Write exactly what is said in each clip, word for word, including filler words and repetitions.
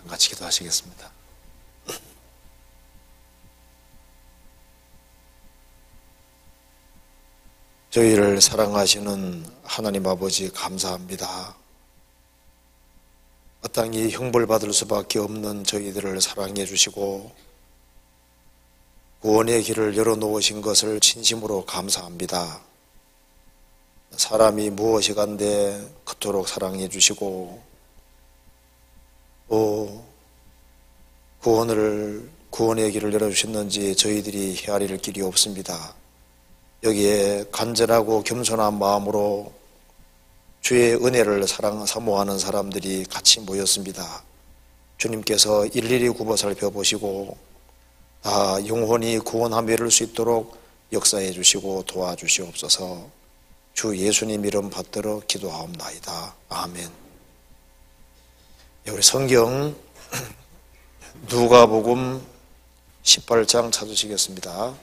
같이 기도하시겠습니다. 저희를 사랑하시는 하나님 아버지 감사합니다. 마땅히 형벌받을 수밖에 없는 저희들을 사랑해 주시고 구원의 길을 열어놓으신 것을 진심으로 감사합니다. 사람이 무엇이간데 그토록 사랑해 주시고 또 구원을, 구원의 길을 열어주셨는지 저희들이 헤아릴 길이 없습니다. 여기에 간절하고 겸손한 마음으로 주의 은혜를 사랑, 사모하는 사람들이 같이 모였습니다. 주님께서 일일이 굽어 살펴보시고 다 영혼이 구원함에 이를 수 있도록 역사해 주시고 도와주시옵소서. 주 예수님 이름 받들어 기도하옵나이다. 아멘. 우리 성경 누가복음 십팔 장 찾으시겠습니다.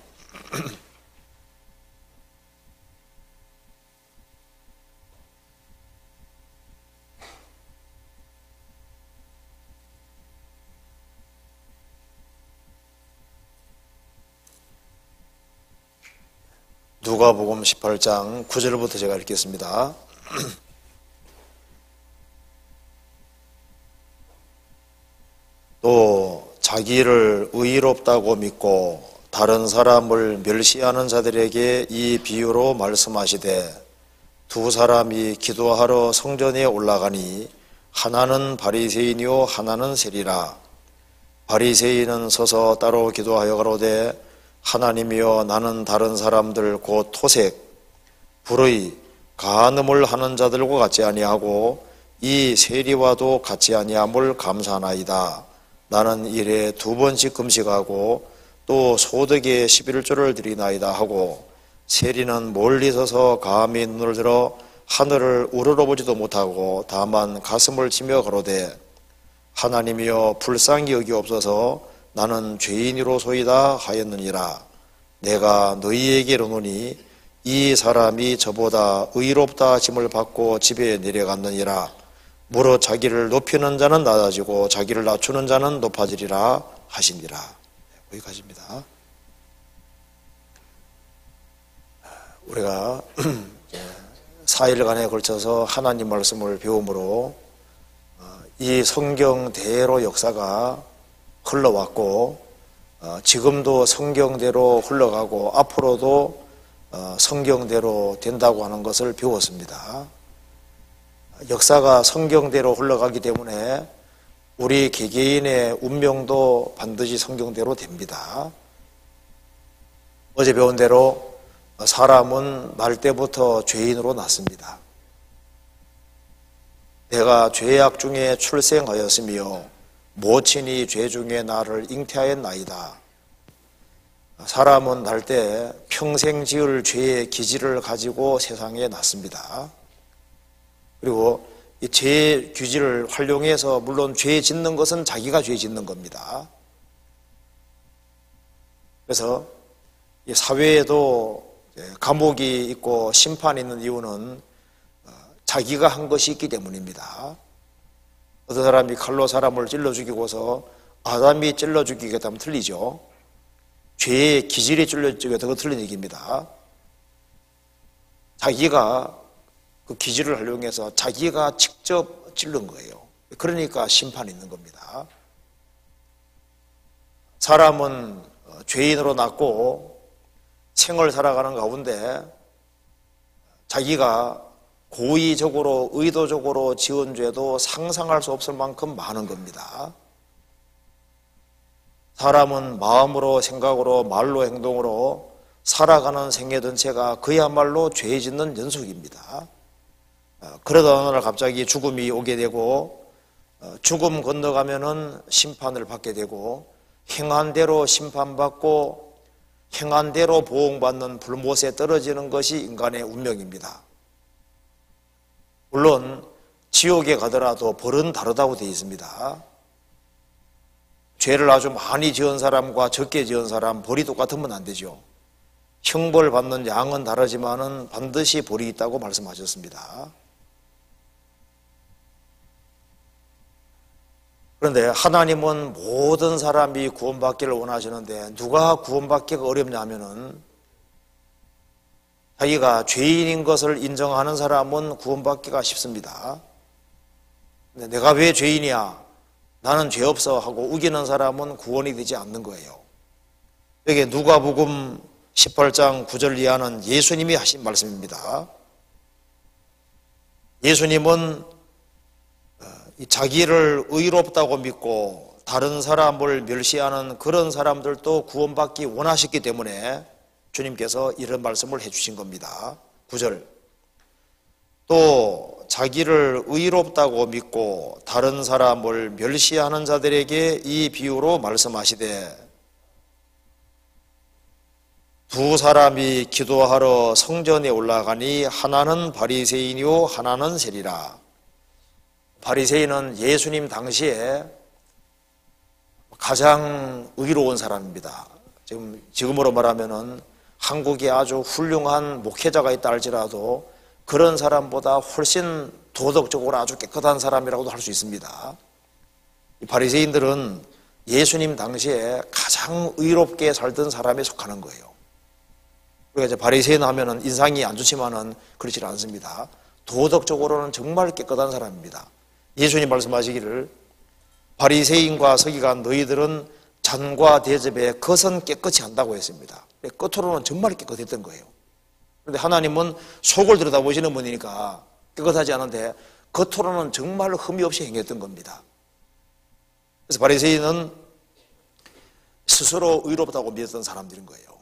누가복음 십팔 장 구 절부터 제가 읽겠습니다. 또 자기를 의롭다고 믿고 다른 사람을 멸시하는 자들에게 이 비유로 말씀하시되 두 사람이 기도하러 성전에 올라가니 하나는 바리새인이요 하나는 세리라. 바리새인은 서서 따로 기도하여 가로되 하나님이여 나는 다른 사람들 곧 토색, 불의, 간음을 하는 자들과 같지 아니하고 이 세리와도 같지 아니함을 감사하나이다. 나는 일에 두 번씩 금식하고 또 소득의 십일조를 드리나이다 하고 세리는 멀리 서서 감히 눈을 들어 하늘을 우러러보지도 못하고 다만 가슴을 치며 가로되 하나님이여 불쌍히 여기옵소서. 나는 죄인이로소이다 하였느니라. 내가 너희에게 이르노니 이 사람이 저보다 의롭다 하심을 받고 집에 내려갔느니라. 무릇 자기를 높이는 자는 낮아지고 자기를 낮추는 자는 높아지리라 하시니라. 여기까지입니다. 우리가 사 일간에 걸쳐서 하나님 말씀을 배움으로 이 성경대로 역사가 흘러왔고 지금도 성경대로 흘러가고 앞으로도 성경대로 된다고 하는 것을 배웠습니다. 역사가 성경대로 흘러가기 때문에 우리 개개인의 운명도 반드시 성경대로 됩니다. 어제 배운 대로 사람은 날 때부터 죄인으로 났습니다. 내가 죄악 중에 출생하였으며 모친이 죄 중에 나를 잉태하였나이다. 사람은 날 때 평생 지을 죄의 기질을 가지고 세상에 났습니다. 그리고 이 죄의 기질을 활용해서 물론 죄 짓는 것은 자기가 죄 짓는 겁니다. 그래서 이 사회에도 감옥이 있고 심판이 있는 이유는 자기가 한 것이 있기 때문입니다. 어떤 사람이 칼로 사람을 찔러 죽이고서 아담이 찔러 죽이겠다면 틀리죠. 죄의 기질이 찔러 죽이겠다고 틀린 얘기입니다. 자기가 그 기질을 활용해서 자기가 직접 찔른 거예요. 그러니까 심판이 있는 겁니다. 사람은 죄인으로 났고 생을 살아가는 가운데 자기가 고의적으로 의도적으로 지은 죄도 상상할 수 없을 만큼 많은 겁니다. 사람은 마음으로 생각으로 말로 행동으로 살아가는 생애 전체가 그야말로 죄 짓는 연속입니다. 그러다 어느 날 갑자기 죽음이 오게 되고 죽음 건너가면은 심판을 받게 되고 행한 대로 심판받고 행한 대로 보응받는 불못에 떨어지는 것이 인간의 운명입니다. 물론 지옥에 가더라도 벌은 다르다고 되어 있습니다. 죄를 아주 많이 지은 사람과 적게 지은 사람 벌이 똑같으면 안 되죠. 형벌 받는 양은 다르지만은 반드시 벌이 있다고 말씀하셨습니다. 그런데 하나님은 모든 사람이 구원받기를 원하시는데 누가 구원받기가 어렵냐면은 자기가 죄인인 것을 인정하는 사람은 구원받기가 쉽습니다. 근데 내가 왜 죄인이야? 나는 죄 없어 하고 우기는 사람은 구원이 되지 않는 거예요. 여기 누가복음 십팔 장 구 절 이하는 예수님이 하신 말씀입니다. 예수님은 자기를 의롭다고 믿고 다른 사람을 멸시하는 그런 사람들도 구원받기 원하셨기 때문에 주님께서 이런 말씀을 해주신 겁니다. 구 절. 또 자기를 의롭다고 믿고 다른 사람을 멸시하는 자들에게 이 비유로 말씀하시되 두 사람이 기도하러 성전에 올라가니 하나는 바리새인이요 하나는 세리라. 바리새인은 예수님 당시에 가장 의로운 사람입니다. 지금 지금으로 말하면은 한국에 아주 훌륭한 목회자가 있다 할지라도 그런 사람보다 훨씬 도덕적으로 아주 깨끗한 사람이라고도 할 수 있습니다. 이 바리새인들은 예수님 당시에 가장 의롭게 살던 사람에 속하는 거예요. 우리가 이제 바리새인 하면은 인상이 안 좋지만은 그렇지 않습니다. 도덕적으로는 정말 깨끗한 사람입니다. 예수님 말씀하시기를 바리새인과 서기관 너희들은 잔과 대접에 겉은 깨끗이 한다고 했습니다. 끝으로는 정말 깨끗했던 거예요. 그런데 하나님은 속을 들여다보시는 분이니까 깨끗하지 않은데 겉으로는 정말 흠이 없이 행했던 겁니다. 그래서 바리새인은 스스로 의롭다고 믿었던 사람들인 거예요.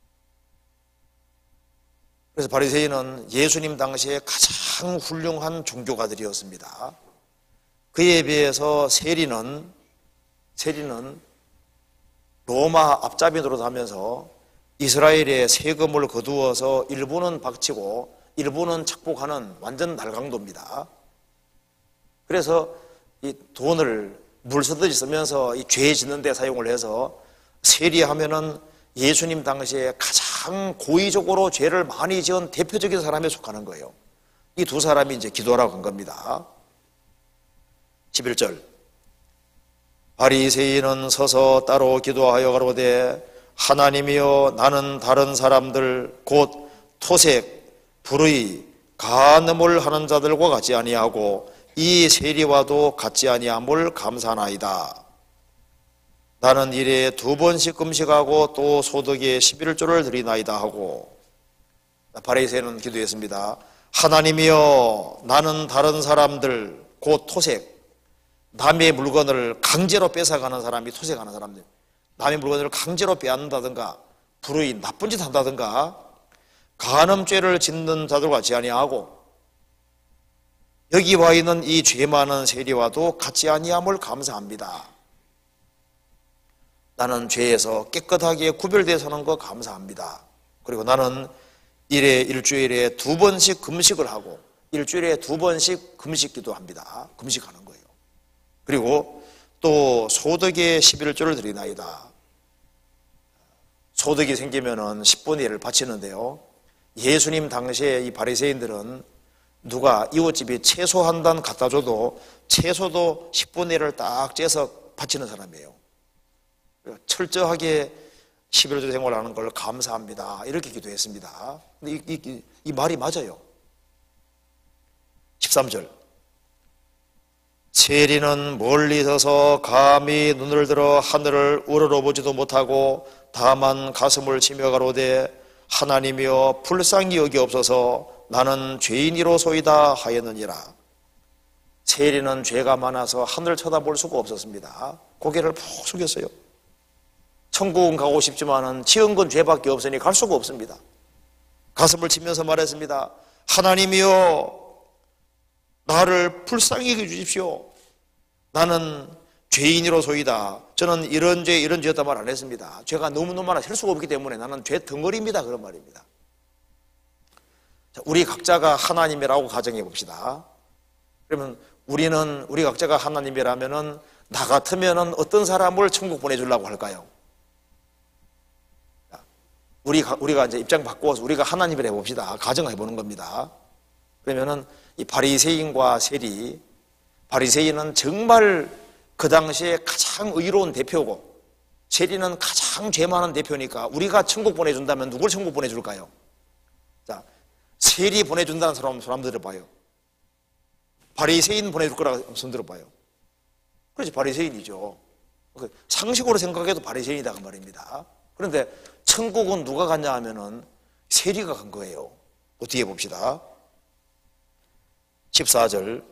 그래서 바리새인은 예수님 당시에 가장 훌륭한 종교가들이었습니다. 그에 비해서 세리는 세리는 로마 앞잡이 노릇하면서 이스라엘의 세금을 거두어서 일부는 박치고 일부는 착복하는 완전 날강도입니다. 그래서 이 돈을 물 쓰듯이 쓰면서 이 죄 짓는 데 사용을 해서 세리하면은 예수님 당시에 가장 고의적으로 죄를 많이 지은 대표적인 사람에 속하는 거예요. 이 두 사람이 이제 기도하라고 한 겁니다. 십일 절. 바리새인은 서서 따로 기도하여 가로되 하나님이여 나는 다른 사람들 곧 토색, 불의, 간음을 하는 자들과 같지 아니하고 이 세리와도 같지 아니함을 감사하나이다. 나는 일에 두 번씩 금식하고 또 소득에 십일조를 드리나이다 하고 바리새인은 기도했습니다. 하나님이여 나는 다른 사람들 곧 토색, 남의 물건을 강제로 뺏어가는 사람이 토색하는 사람들, 남의 물건을 강제로 빼앗는다든가 불의 나쁜 짓 한다든가 간음죄를 짓는 자들과 같이 아니하고 여기 와 있는 이 죄 많은 세리와도 같지 아니함을 감사합니다. 나는 죄에서 깨끗하게 구별되어 사는 거 감사합니다. 그리고 나는 일에 일주일에 두 번씩 금식을 하고 일주일에 두 번씩 금식기도 합니다. 금식하는 거예요. 그리고 또 소득의 십일조를 드리나이다. 소득이 생기면은 십분의 일을 바치는데요. 예수님 당시에 이 바리새인들은 누가 이웃집이 채소 한 단 갖다 줘도 채소도 십분의 일을 딱 째서 바치는 사람이에요. 철저하게 십일조 생활하는 걸 감사합니다. 이렇게 기도했습니다. 근데 이, 이, 이 말이 맞아요. 십삼 절. 세리는 멀리 서서 감히 눈을 들어 하늘을 우러러보지도 못하고 다만 가슴을 치며 가로되 하나님이여 불쌍히 여기옵소서 나는 죄인이로소이다 하였느니라. 세리는 죄가 많아서 하늘을 쳐다볼 수가 없었습니다. 고개를 푹 숙였어요. 천국은 가고 싶지만은 지은 건 죄밖에 없으니 갈 수가 없습니다. 가슴을 치면서 말했습니다. 하나님이여 나를 불쌍히 여겨 주십시오. 나는 죄인이로소이다. 저는 이런 죄 이런 죄였다 말 안 했습니다. 죄가 너무너무 많아 셀 수가 없기 때문에 나는 죄 덩어리입니다. 그런 말입니다. 자, 우리 각자가 하나님이라고 가정해 봅시다. 그러면 우리는 우리 각자가 하나님이라면은 나 같으면은 어떤 사람을 천국 보내주려고 할까요? 우리가, 우리가 이제 입장 바꾸어서 우리가 하나님을 해봅시다. 가정해 보는 겁니다. 그러면은 이 바리새인과 세리, 바리새인은 정말 그 당시에 가장 의로운 대표고 세리는 가장 죄 많은 대표니까 우리가 천국 보내준다면 누굴 천국 보내줄까요? 자, 세리 보내준다는 사람, 사람 들어봐요. 바리새인 보내줄 거라고 손 들어봐요. 그렇지, 바리새인이죠. 상식으로 생각해도 바리새인이다 그 말입니다. 그런데 천국은 누가 갔냐 하면은 세리가 간 거예요. 또 뒤에 봅시다. 십사 절.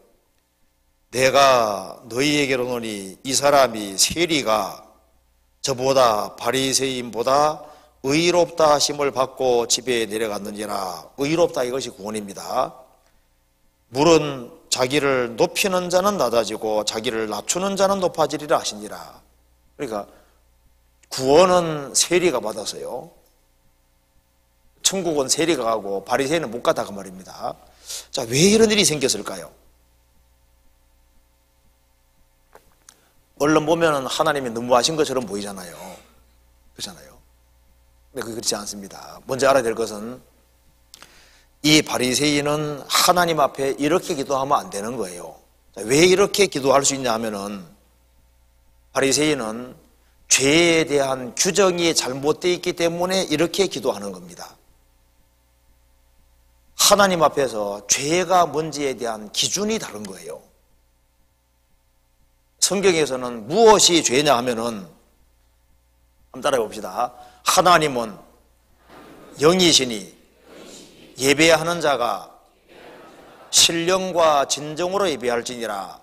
내가 너희에게로 노니 이 사람이 세리가 저보다 바리새인보다 의롭다 하심을 받고 집에 내려갔느니라. 의롭다 이것이 구원입니다. 물은 자기를 높이는 자는 낮아지고 자기를 낮추는 자는 높아지리라 하시니라. 그러니까 구원은 세리가 받았어요. 천국은 세리가 가고 바리새인은 못 가다 그 말입니다. 자, 왜 이런 일이 생겼을까요? 얼른 보면 하나님이 너무하신 것처럼 보이잖아요. 그렇잖아요. 근데 그렇지 않습니다. 먼저 알아야 될 것은 이 바리새인은 하나님 앞에 이렇게 기도하면 안 되는 거예요. 자, 왜 이렇게 기도할 수 있냐 하면은 바리새인은 죄에 대한 규정이 잘못되어 있기 때문에 이렇게 기도하는 겁니다. 하나님 앞에서 죄가 뭔지에 대한 기준이 다른 거예요. 성경에서는 무엇이 죄냐 하면은 한번 따라해 봅시다. 하나님은 영이시니 예배하는 자가 신령과 진정으로 예배할지니라.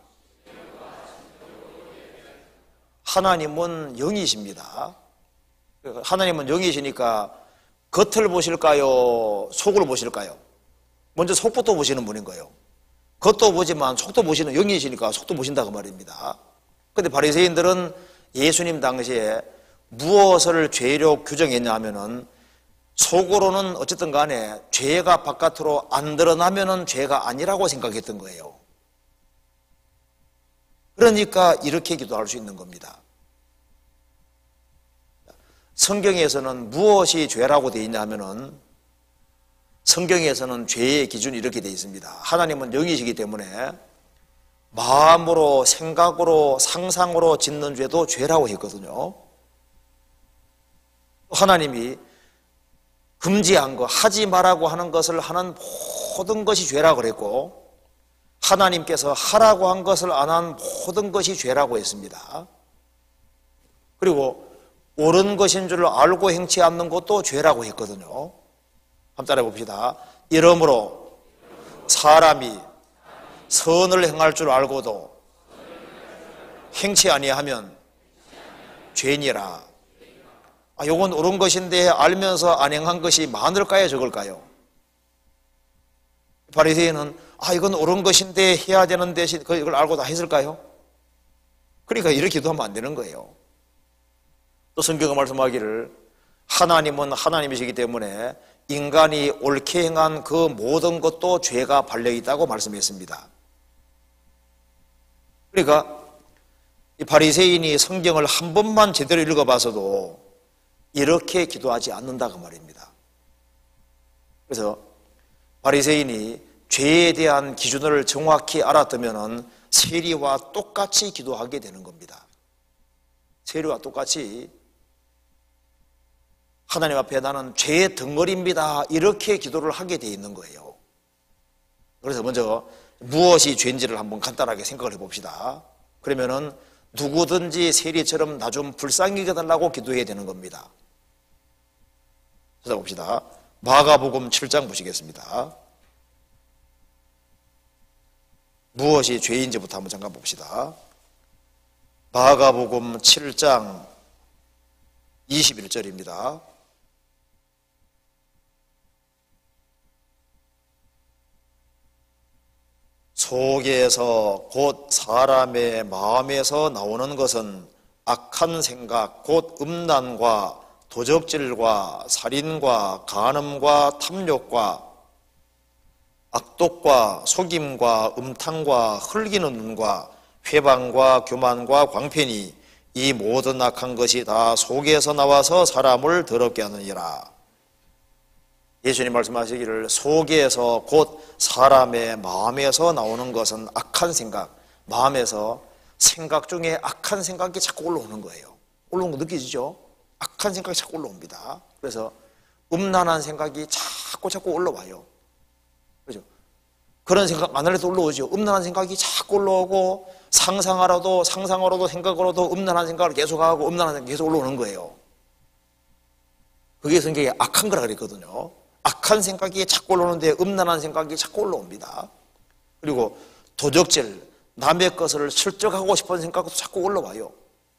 하나님은 영이십니다. 하나님은 영이시니까 겉을 보실까요? 속을 보실까요? 먼저 속부터 보시는 분인 거예요. 겉도 보지만 속도 보시는 영이시니까 속도 보신다 그 말입니다. 그런데 바리새인들은 예수님 당시에 무엇을 죄로 규정했냐 하면은 속으로는 어쨌든 간에 죄가 바깥으로 안 드러나면은 죄가 아니라고 생각했던 거예요. 그러니까 이렇게 기도할 수 있는 겁니다. 성경에서는 무엇이 죄라고 되어 있냐 하면은 성경에서는 죄의 기준이 이렇게 되어 있습니다. 하나님은 영이시기 때문에 마음으로, 생각으로, 상상으로 짓는 죄도 죄라고 했거든요. 하나님이 금지한 거, 하지 말라고 하는 것을 하는 모든 것이 죄라고 그랬고, 하나님께서 하라고 한 것을 안 한 모든 것이 죄라고 했습니다. 그리고 옳은 것인 줄 알고 행치 않는 것도 죄라고 했거든요. 한번 따라해 봅시다. 이러므로 사람이 선을 행할 줄 알고도 행치 아니하면 죄니라. 아, 요건 옳은 것인데 알면서 안 행한 것이 많을까요, 적을까요? 바리새인은 아, 이건 옳은 것인데 해야 되는 대신 이걸 알고 다 했을까요? 그러니까 이렇게 기도하면 안 되는 거예요. 또 성경은 말씀하기를 하나님은 하나님이시기 때문에 인간이 옳게 행한 그 모든 것도 죄가 발려있다고 말씀했습니다. 그러니까 이 바리새인이 성경을 한 번만 제대로 읽어봐서도 이렇게 기도하지 않는다 그 말입니다. 그래서 바리새인이 죄에 대한 기준을 정확히 알았다면 세리와 똑같이 기도하게 되는 겁니다. 세리와 똑같이 하나님 앞에 나는 죄의 덩어리입니다 이렇게 기도를 하게 돼 있는 거예요. 그래서 먼저 무엇이 죄인지를 한번 간단하게 생각을 해봅시다. 그러면은 누구든지 세리처럼 나 좀 불쌍히 여겨달라고 기도해야 되는 겁니다. 찾아봅시다. 마가복음 칠 장 보시겠습니다. 무엇이 죄인지부터 한번 잠깐 봅시다. 마가복음 칠 장 이십일 절입니다. 속에서 곧 사람의 마음에서 나오는 것은 악한 생각, 곧 음란과 도적질과 살인과 간음과 탐욕과 악독과 속임과 음탕과 흘기는 눈과 회방과 교만과 광편이 이 모든 악한 것이 다 속에서 나와서 사람을 더럽게 하느니라. 예수님 말씀하시기를 속에서 곧 사람의 마음에서 나오는 것은 악한 생각, 마음에서 생각 중에 악한 생각이 자꾸 올라오는 거예요. 올라오는 거 느껴지죠? 악한 생각이 자꾸 올라옵니다. 그래서 음란한 생각이 자꾸 자꾸 올라와요. 그죠? 그런 생각 안 할래도 올라오죠. 음란한 생각이 자꾸 올라오고, 상상하라도 상상하라도 생각으로도 음란한 생각을 계속하고 음란한 생각이 계속 올라오는 거예요. 그게 성경에 악한 거라 그랬거든요. 악한 생각이 자꾸 올라오는데 음란한 생각이 자꾸 올라옵니다. 그리고 도적질, 남의 것을 실적하고 싶은 생각도 자꾸 올라와요.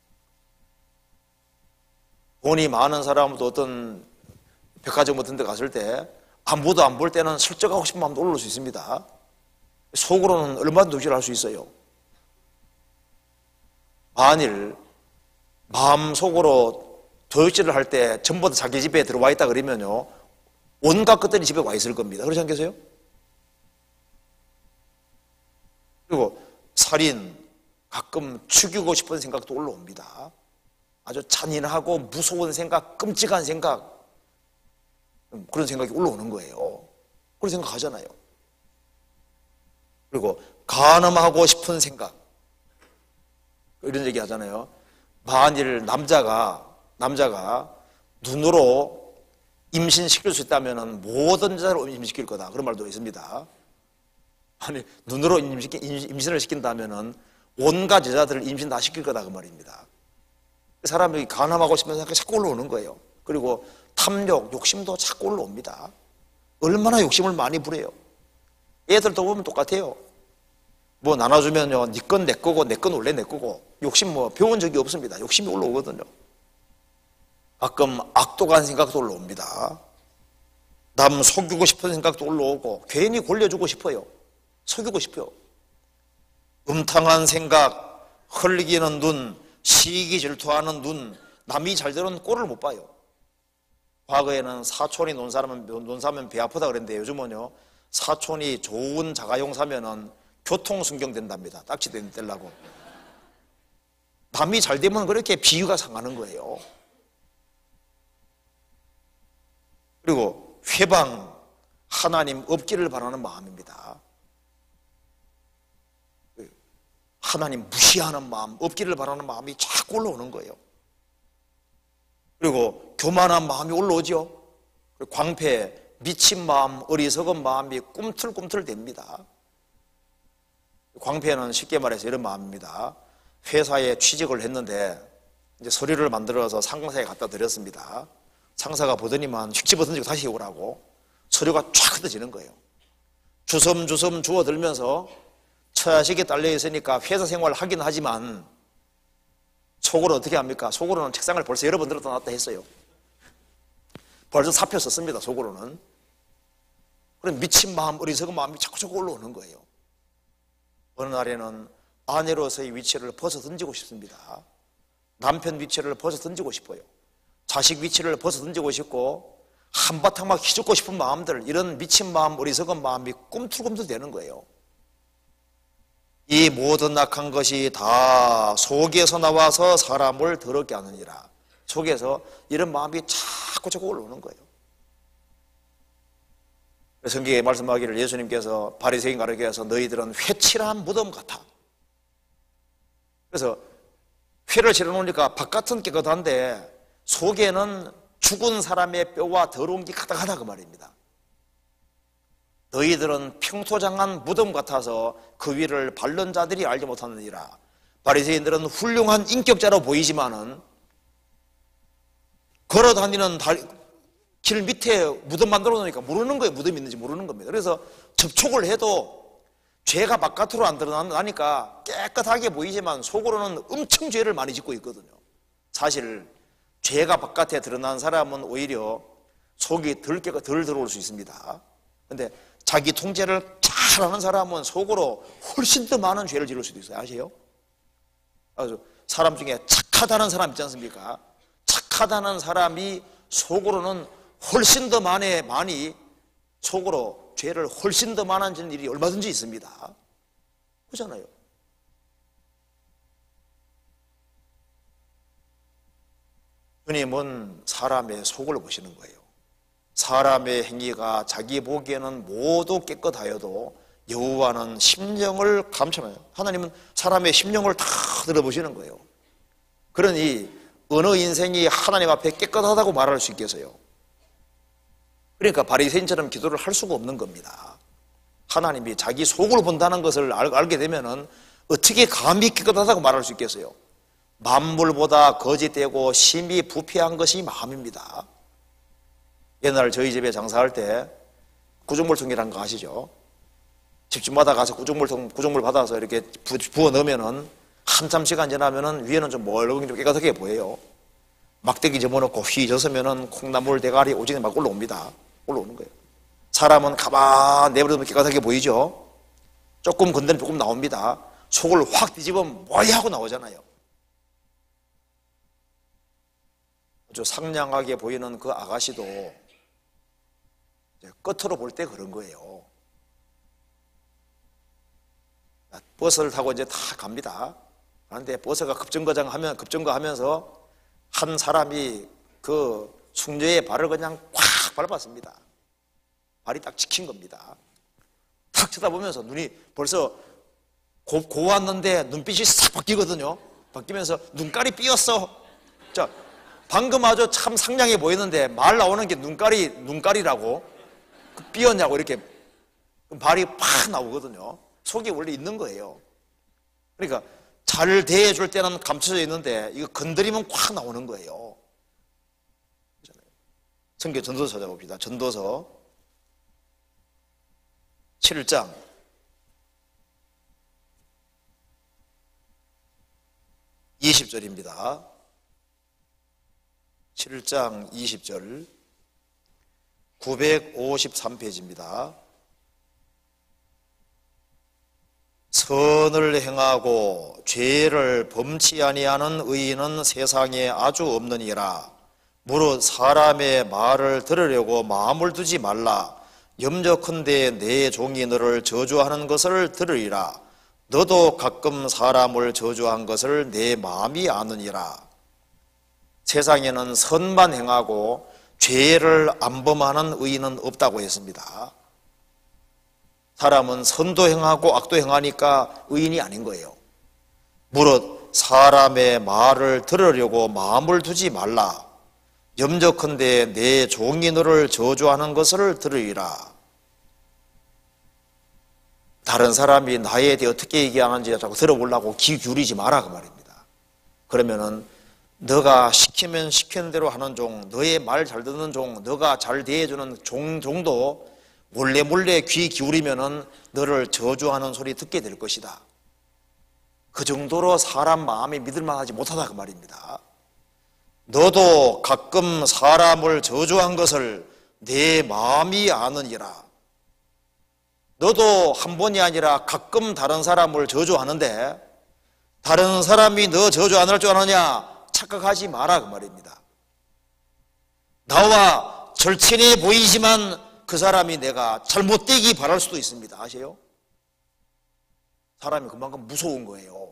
돈이 많은 사람도 어떤 백화점 같은 데 갔을 때 아무도 안 볼 때는 실적하고 싶은 마음도 올라올 수 있습니다. 속으로는 얼마나 도적질할 수 있어요. 만일 마음속으로 도적질을 할 때 전부 다 자기 집에 들어와 있다 그러면요, 온갖 것들이 집에 와 있을 겁니다. 그렇지 않겠어요? 그리고 살인, 가끔 죽이고 싶은 생각도 올라옵니다. 아주 잔인하고 무서운 생각, 끔찍한 생각, 그런 생각이 올라오는 거예요. 그런 생각하잖아요. 그리고 간음하고 싶은 생각, 이런 얘기 하잖아요. 만일 남자가 남자가 눈으로 임신시킬 수 있다면 모든 여자를 임신시킬 거다, 그런 말도 있습니다. 아니, 눈으로 임신을 시킨다면 온갖 여자들을 임신 다 시킬 거다, 그 말입니다. 사람이 간음하고 싶은 생각이 자꾸 올라오는 거예요. 그리고 탐욕, 욕심도 자꾸 올라옵니다. 얼마나 욕심을 많이 부려요. 애들도 보면 똑같아요. 뭐 나눠주면요, 네 건 내 거고 내 건 원래 내 거고, 욕심 뭐 배운 적이 없습니다. 욕심이 올라오거든요. 가끔 악독한 생각도 올라옵니다. 남 속이고 싶은 생각도 올라오고, 괜히 골려주고 싶어요. 속이고 싶어요. 음탕한 생각, 흘리기는 눈, 시기 질투하는 눈, 남이 잘 되는 꼴을 못 봐요. 과거에는 사촌이 논 사면, 논 사면 배 아프다 그랬는데 요즘은요, 사촌이 좋은 자가용 사면은 교통순경 된답니다. 딱지 떼려고. 남이 잘 되면 그렇게 비유가 상하는 거예요. 그리고 회방, 하나님 없기를 바라는 마음입니다. 하나님 무시하는 마음, 없기를 바라는 마음이 자꾸 올라오는 거예요. 그리고 교만한 마음이 올라오죠. 광패, 미친 마음, 어리석은 마음이 꿈틀꿈틀 됩니다. 광패는 쉽게 말해서 이런 마음입니다. 회사에 취직을 했는데 이제 서류를 만들어서 상사에 갖다 드렸습니다. 상사가 보더니만 휙 집어 던지고 다시 오라고 서류가 쫙 흩어지는 거예요. 주섬주섬 주워들면서 처자식이 딸려 있으니까 회사 생활을 하긴 하지만 속으로 어떻게 합니까? 속으로는 책상을 벌써 여러 번 들었다 놨다 했어요. 벌써 사표 썼습니다. 속으로는. 그럼 미친 마음, 어리석은 마음이 자꾸 자꾸 올라오는 거예요. 어느 날에는 아내로서의 위치를 벗어 던지고 싶습니다. 남편 위치를 벗어 던지고 싶어요. 자식 위치를 벗어 던지고 싶고 한바탕 막 휘젓고 싶은 마음들, 이런 미친 마음, 어리석은 마음이 꿈틀꿈틀 되는 거예요. 이 모든 악한 것이 다 속에서 나와서 사람을 더럽게 하느니라. 속에서 이런 마음이 자꾸 자꾸 올라오는 거예요. 성경에 말씀하기를, 예수님께서 바리새인 가르쳐서 너희들은 회칠한 무덤 같아. 그래서 회를 칠해놓으니까 바깥은 깨끗한데 속에는 죽은 사람의 뼈와 더러운 게 가득하다, 그 말입니다. 너희들은 평토장한 무덤 같아서 그 위를 밟는 자들이 알지 못하느니라. 바리새인들은 훌륭한 인격자로 보이지만은 걸어다니는 길 밑에 무덤 만들어 놓으니까 모르는 거예요. 무덤이 있는지 모르는 겁니다. 그래서 접촉을 해도 죄가 바깥으로 안 드러나니까 깨끗하게 보이지만 속으로는 엄청 죄를 많이 짓고 있거든요. 사실 죄가 바깥에 드러난 사람은 오히려 속이 덜 깨끗, 덜 들어올 수 있습니다. 그런데 자기 통제를 잘하는 사람은 속으로 훨씬 더 많은 죄를 지을 수도 있어요. 아세요? 아주 사람 중에 착하다는 사람 있지 않습니까? 착하다는 사람이 속으로는 훨씬 더 많이, 많이 속으로 죄를 훨씬 더 많아지는 일이 얼마든지 있습니다. 그렇잖아요. 주님은 사람의 속을 보시는 거예요. 사람의 행위가 자기 보기에는 모두 깨끗하여도 여호와는 심령을 감찰해요. 하나님은 사람의 심령을 다 들어보시는 거예요. 그러니 어느 인생이 하나님 앞에 깨끗하다고 말할 수 있겠어요? 그러니까 바리새인처럼 기도를 할 수가 없는 겁니다. 하나님이 자기 속을 본다는 것을 알, 알게 되면은 어떻게 감히 깨끗하다고 말할 수 있겠어요? 만물보다 거짓되고 심히 부패한 것이 마음입니다. 옛날 저희 집에 장사할 때 구정물통이라는 거 아시죠? 집집마다 가서 구정물통, 구정물 받아서 이렇게 부, 부어 넣으면은 한참 시간 지나면은 위에는 좀 멀고 좀 깨끗하게 보여요. 막대기 집어넣고 휘 젖으면은 콩나물, 대가리, 오징어 막 올라옵니다. 올라오는 거예요. 사람은 가만 내버려두면 깨끗하게 보이죠? 조금 건드리면 조금 나옵니다. 속을 확 뒤집으면 뭐야 하고 나오잖아요. 아주 상냥하게 보이는 그 아가씨도 끝으로 볼 때 그런 거예요. 버스를 타고 이제 다 갑니다. 그런데 버스가 급정거장 하면, 급정거하면서 한 사람이 그 숙녀의 발을 그냥 꽉 밟았습니다. 발이 딱 찍힌 겁니다. 탁 쳐다보면서 눈이 벌써 고, 고왔는데 눈빛이 싹 바뀌거든요. 바뀌면서 눈깔이 삐었어. 자, 방금 아주 참 상냥해 보이는데 말 나오는 게 눈깔이, 눈깔이라고 삐었냐고 이렇게 발이 팍 나오거든요. 속이 원래 있는 거예요. 그러니까 잘 대해줄 때는 감춰져 있는데 이거 건드리면 꽉 나오는 거예요. 성경 전도서 찾아봅시다. 전도서 칠 장 이십 절입니다. 칠 장 이십 절 구백오십삼 페이지입니다. 선을 행하고 죄를 범치 아니하는 의인은 세상에 아주 없느니라. 무릇 사람의 말을 들으려고 마음을 두지 말라. 염려컨대 내 종이 너를 저주하는 것을 들으리라. 너도 가끔 사람을 저주한 것을 내 마음이 아느니라. 세상에는 선만 행하고 죄를 안 범하는 의인은 없다고 했습니다. 사람은 선도 행하고 악도 행하니까 의인이 아닌 거예요. 무릇 사람의 말을 들으려고 마음을 두지 말라. 염려컨대 내 종이 너를 저주하는 것을 들으리라. 다른 사람이 나에 대해 어떻게 얘기하는지 자꾸 들어보려고 귀 기울이지 마라 그 말입니다. 그러면은 너가 시키면 시키는 대로 하는 종, 너의 말 잘 듣는 종, 너가 잘 대해주는 종 정도 몰래 몰래 귀 기울이면은 너를 저주하는 소리 듣게 될 것이다. 그 정도로 사람 마음이 믿을만하지 못하다 그 말입니다. 너도 가끔 사람을 저주한 것을 내 마음이 아느니라. 너도 한 번이 아니라 가끔 다른 사람을 저주하는데 다른 사람이 너 저주 안 할 줄 아느냐 착각하지 마라 그 말입니다. 나와 절친해 보이지만 그 사람이 내가 잘못되기 바랄 수도 있습니다. 아세요? 사람이 그만큼 무서운 거예요.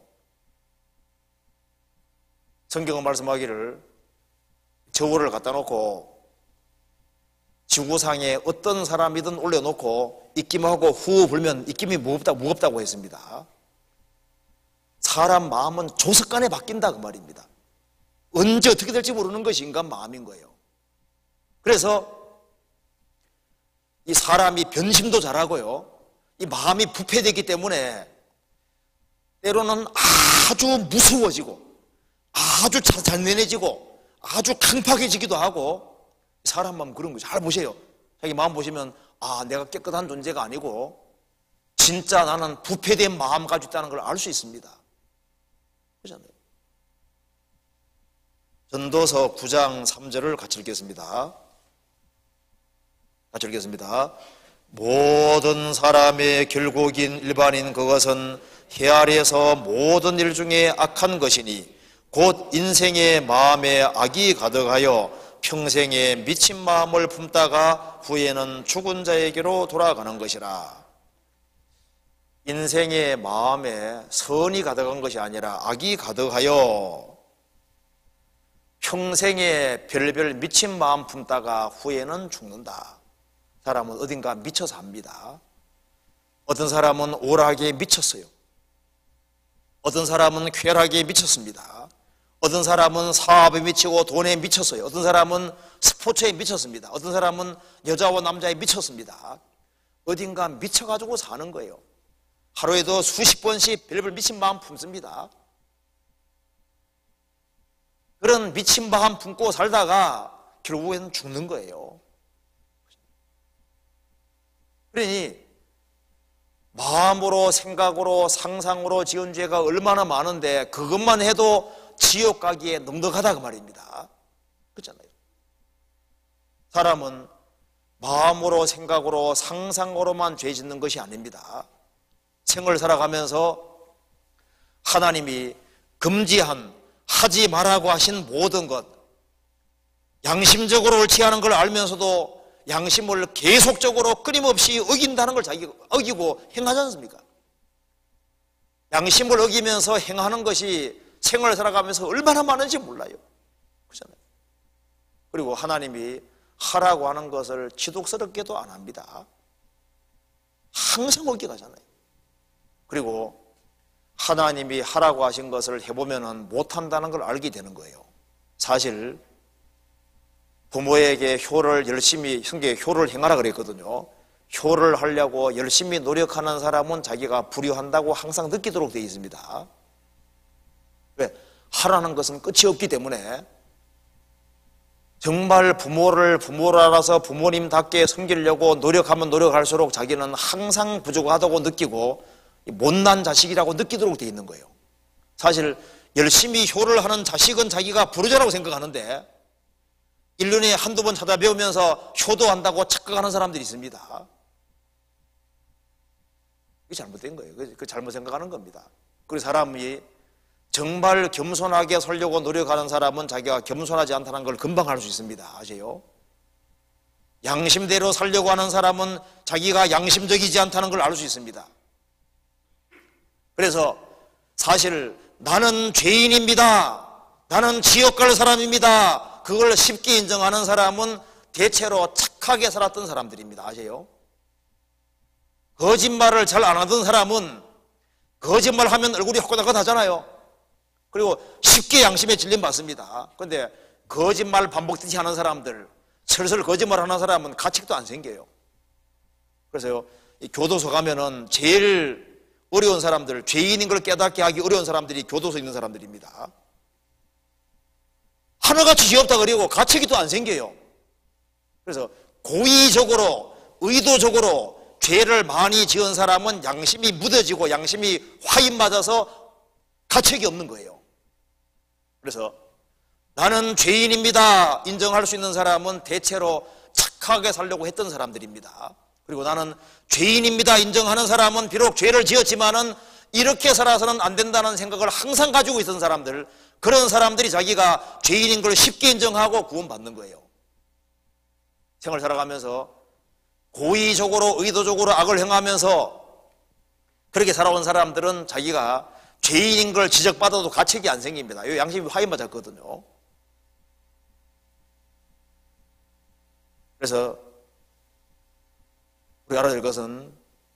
성경은 말씀하기를 저울을 갖다 놓고 지구상에 어떤 사람이든 올려놓고 입김하고 후 불면 입김이 무겁다, 무겁다고 했습니다. 사람 마음은 조석간에 바뀐다 그 말입니다. 언제 어떻게 될지 모르는 것이 인간 마음인 거예요. 그래서 이 사람이 변심도 잘하고요, 이 마음이 부패되기 때문에 때로는 아주 무서워지고 아주 잔인해지고 아주 강팍해지기도 하고, 사람 마음 그런 거 잘 보세요. 자기 마음 보시면 아 내가 깨끗한 존재가 아니고 진짜 나는 부패된 마음 가지고 있다는 걸 알 수 있습니다. 그렇잖아요. 전도서 구 장 삼 절을 같이 읽겠습니다. 같이 읽겠습니다. 모든 사람의 결국인 일반인 그것은 해 아래에서 모든 일 중에 악한 것이니 곧 인생의 마음에 악이 가득하여 평생에 미친 마음을 품다가 후에는 죽은 자에게로 돌아가는 것이라. 인생의 마음에 선이 가득한 것이 아니라 악이 가득하여 평생에 별별 미친 마음 품다가 후에는 죽는다. 사람은 어딘가 미쳐 삽니다. 어떤 사람은 오락에 미쳤어요. 어떤 사람은 쾌락에 미쳤습니다. 어떤 사람은 사업에 미치고 돈에 미쳤어요. 어떤 사람은 스포츠에 미쳤습니다. 어떤 사람은 여자와 남자에 미쳤습니다. 어딘가 미쳐가지고 사는 거예요. 하루에도 수십 번씩 별별 미친 마음 품습니다. 그런 미친 마음 품고 살다가 결국에는 죽는 거예요. 그러니 마음으로, 생각으로, 상상으로 지은 죄가 얼마나 많은데 그것만 해도 지옥 가기에 넉넉하다 그 말입니다. 그렇잖아요. 사람은 마음으로, 생각으로, 상상으로만 죄 짓는 것이 아닙니다. 생을 살아가면서 하나님이 금지한, 하지 말라고 하신 모든 것, 양심적으로 옳지 않은 걸 알면서도 양심을 계속적으로 끊임없이 어긴다는 걸 자기가 어기고 행하지 않습니까? 양심을 어기면서 행하는 것이 생을 살아가면서 얼마나 많은지 몰라요. 그렇잖아요. 그리고 하나님이 하라고 하는 것을 지독스럽게도 안 합니다. 항상 어겨가잖아요. 그리고 하나님이 하라고 하신 것을 해보면 못한다는 걸 알게 되는 거예요. 사실 부모에게 효를 열심히, 성경에 효를 행하라 그랬거든요. 효를 하려고 열심히 노력하는 사람은 자기가 불효한다고 항상 느끼도록 되어 있습니다. 왜? 하라는 것은 끝이 없기 때문에 정말 부모를 부모로 알아서 부모님답게 섬기려고 노력하면 노력할수록 자기는 항상 부족하다고 느끼고 못난 자식이라고 느끼도록 되어 있는 거예요. 사실 열심히 효를 하는 자식은 자기가 부르자라고 생각하는데 일 년에 한두 번 찾아배우면서 효도한다고 착각하는 사람들이 있습니다. 그게 잘못된 거예요. 그 잘못 생각하는 겁니다. 그리고 사람이 정말 겸손하게 살려고 노력하는 사람은 자기가 겸손하지 않다는 걸 금방 알 수 있습니다. 아세요? 양심대로 살려고 하는 사람은 자기가 양심적이지 않다는 걸 알 수 있습니다. 그래서 사실 나는 죄인입니다. 나는 지옥 갈 사람입니다. 그걸 쉽게 인정하는 사람은 대체로 착하게 살았던 사람들입니다. 아세요? 거짓말을 잘 안 하던 사람은 거짓말하면 얼굴이 호끈호끈하잖아요. 그리고 쉽게 양심에 질림 받습니다. 그런데 거짓말 반복되지 않은 사람들, 슬슬 거짓말하는 사람은 가책도 안 생겨요. 그래서 이 교도소 가면은 제일 어려운 사람들, 죄인인 걸 깨닫게 하기 어려운 사람들이 교도소에 있는 사람들입니다. 하나같이 죄 없다 그리고 가책이 또 안 생겨요. 그래서 고의적으로, 의도적으로 죄를 많이 지은 사람은 양심이 무뎌지고 양심이 화인 맞아서 가책이 없는 거예요. 그래서 나는 죄인입니다 인정할 수 있는 사람은 대체로 착하게 살려고 했던 사람들입니다. 그리고 나는 죄인입니다 인정하는 사람은 비록 죄를 지었지만은 이렇게 살아서는 안 된다는 생각을 항상 가지고 있던 사람들, 그런 사람들이 자기가 죄인인 걸 쉽게 인정하고 구원받는 거예요. 생을 살아가면서 고의적으로 의도적으로 악을 행하면서 그렇게 살아온 사람들은 자기가 죄인인 걸 지적받아도 가책이 안 생깁니다. 이 양심이 화인 맞았거든요. 그래서 우리 알아야 될 것은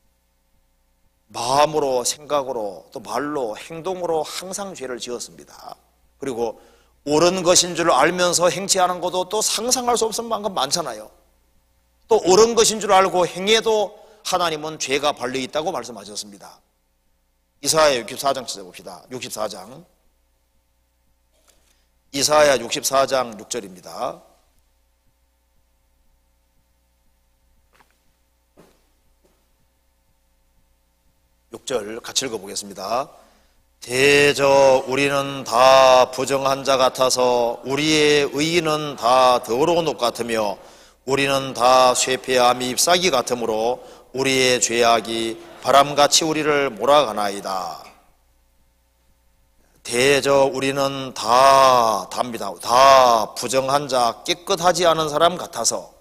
마음으로, 생각으로, 또 말로, 행동으로 항상 죄를 지었습니다. 그리고 옳은 것인 줄 알면서 행치 않은 것도 또 상상할 수 없을 만큼 많잖아요. 또 옳은 것인 줄 알고 행해도 하나님은 죄가 발려 있다고 말씀하셨습니다. 이사야 육십사 장 찾아봅시다. 육십사 장. 이사야 육십사 장 육 절입니다. 육 절 같이 읽어보겠습니다. 대저 우리는 다 부정한 자 같아서 우리의 의인은 다 더러운 옷 같으며 우리는 다 쇠폐함이 잎사귀 같으므로 우리의 죄악이 바람같이 우리를 몰아가나이다. 대저 우리는 다 답니다. 다 부정한 자, 깨끗하지 않은 사람 같아서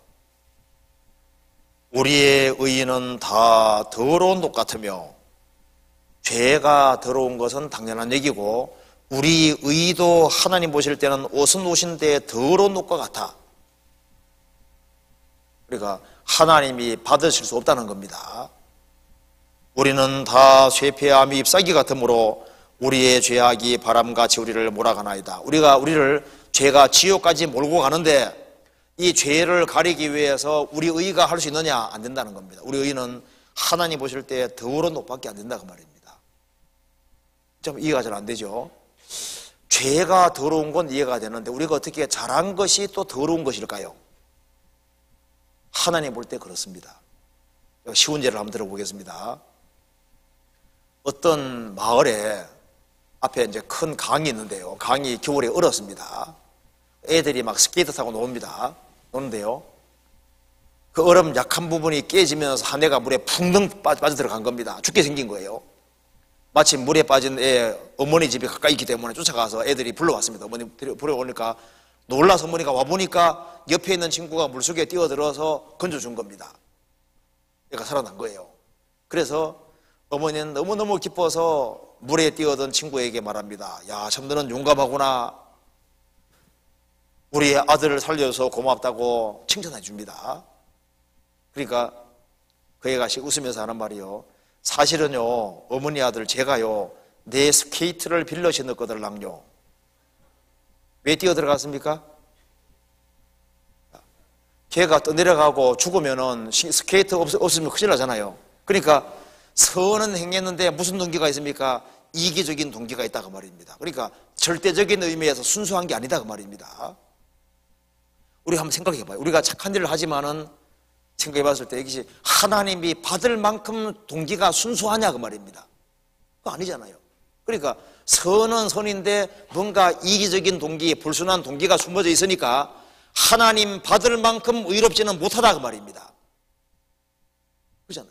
우리의 의인은 다 더러운 옷 같으며, 죄가 더러운 것은 당연한 얘기고 우리 의도 하나님 보실 때는 옷은 옷인데 더러운 옷과 같아. 그러니까 하나님이 받으실 수 없다는 겁니다. 우리는 다 쇠폐암이 잎사귀 같으므로 우리의 죄악이 바람같이 우리를 몰아가나이다. 우리가 우리를 죄가 지옥까지 몰고 가는데 이 죄를 가리기 위해서 우리 의가 할 수 있느냐? 안 된다는 겁니다. 우리 의는 하나님 보실 때 더러운 옷밖에 안 된다 그 말입니다. 좀 이해가 잘 안 되죠? 죄가 더러운 건 이해가 되는데 우리가 어떻게 잘한 것이 또 더러운 것일까요? 하나님 볼 때 그렇습니다. 쉬운 예를 한번 들어보겠습니다. 어떤 마을에 앞에 이제 큰 강이 있는데요. 강이 겨울에 얼었습니다. 애들이 막 스케이트 타고 놉니다. 노는데요. 그 얼음 약한 부분이 깨지면서 한 애가 물에 풍덩 빠져 들어간 겁니다. 죽게 생긴 거예요. 마침 물에 빠진 애 어머니 집이 가까이 있기 때문에 쫓아가서 애들이 불러왔습니다. 어머니 불러오니까 놀라서 어머니가 와보니까 옆에 있는 친구가 물속에 뛰어들어서 건져준 겁니다. 얘가 살아난 거예요. 그래서 어머니는 너무너무 기뻐서 물에 뛰어든 친구에게 말합니다. 야, 참 너는 용감하구나. 우리 아들을 살려줘서 고맙다고 칭찬해 줍니다. 그러니까 그 애가 웃으면서 하는 말이요. 사실은요, 어머니 아들 제가요, 내 스케이트를 빌려 신었거들랑요. 왜 뛰어 들어갔습니까? 걔가 떠내려가고 죽으면은 스케이트 없, 없으면 큰일 나잖아요. 그러니까 선은 행했는데 무슨 동기가 있습니까? 이기적인 동기가 있다 그 말입니다. 그러니까 절대적인 의미에서 순수한 게 아니다 그 말입니다. 우리 한번 생각해 봐요. 우리가 착한 일을 하지만은 생각해 봤을 때 이것이 하나님이 받을 만큼 동기가 순수하냐 그 말입니다. 그거 아니잖아요. 그러니까 선은 선인데 뭔가 이기적인 동기, 불순한 동기가 숨어져 있으니까 하나님 받을 만큼 의롭지는 못하다 그 말입니다. 그렇잖아요.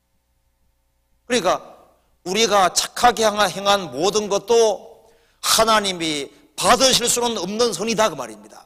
그러니까 우리가 착하게 행한 모든 것도 하나님이 받으실 수는 없는 선이다 그 말입니다.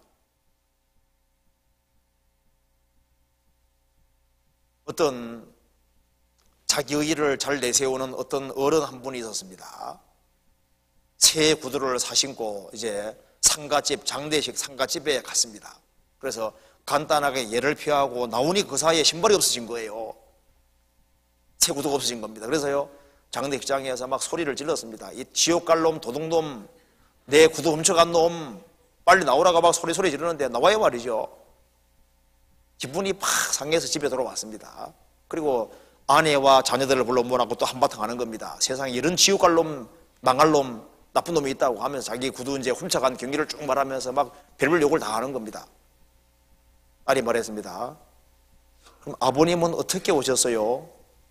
어떤 자기 의의를 잘 내세우는 어떤 어른 한 분이 있었습니다. 새 구두를 사신고 이제 상가집, 장례식 상가집에 갔습니다. 그래서 간단하게 예를 표하고 나오니 그 사이에 신발이 없어진 거예요. 새 구두가 없어진 겁니다. 그래서요, 장례식장에서 막 소리를 질렀습니다. 이 지옥갈 놈, 도둑놈, 내 구두 훔쳐간 놈, 빨리 나오라고 막 소리 소리 지르는데 나와요 말이죠. 기분이 팍 상해서 집에 돌아왔습니다. 그리고 아내와 자녀들을 불러 모아놓고 또 한바탕 하는 겁니다. 세상에 이런 지옥갈 놈, 망할 놈, 나쁜 놈이 있다고 하면서 자기 구두 이제 훔쳐간 경위를 쭉 말하면서 막 별별 욕을 다 하는 겁니다. 딸이 말했습니다. 그럼 아버님은 어떻게 오셨어요?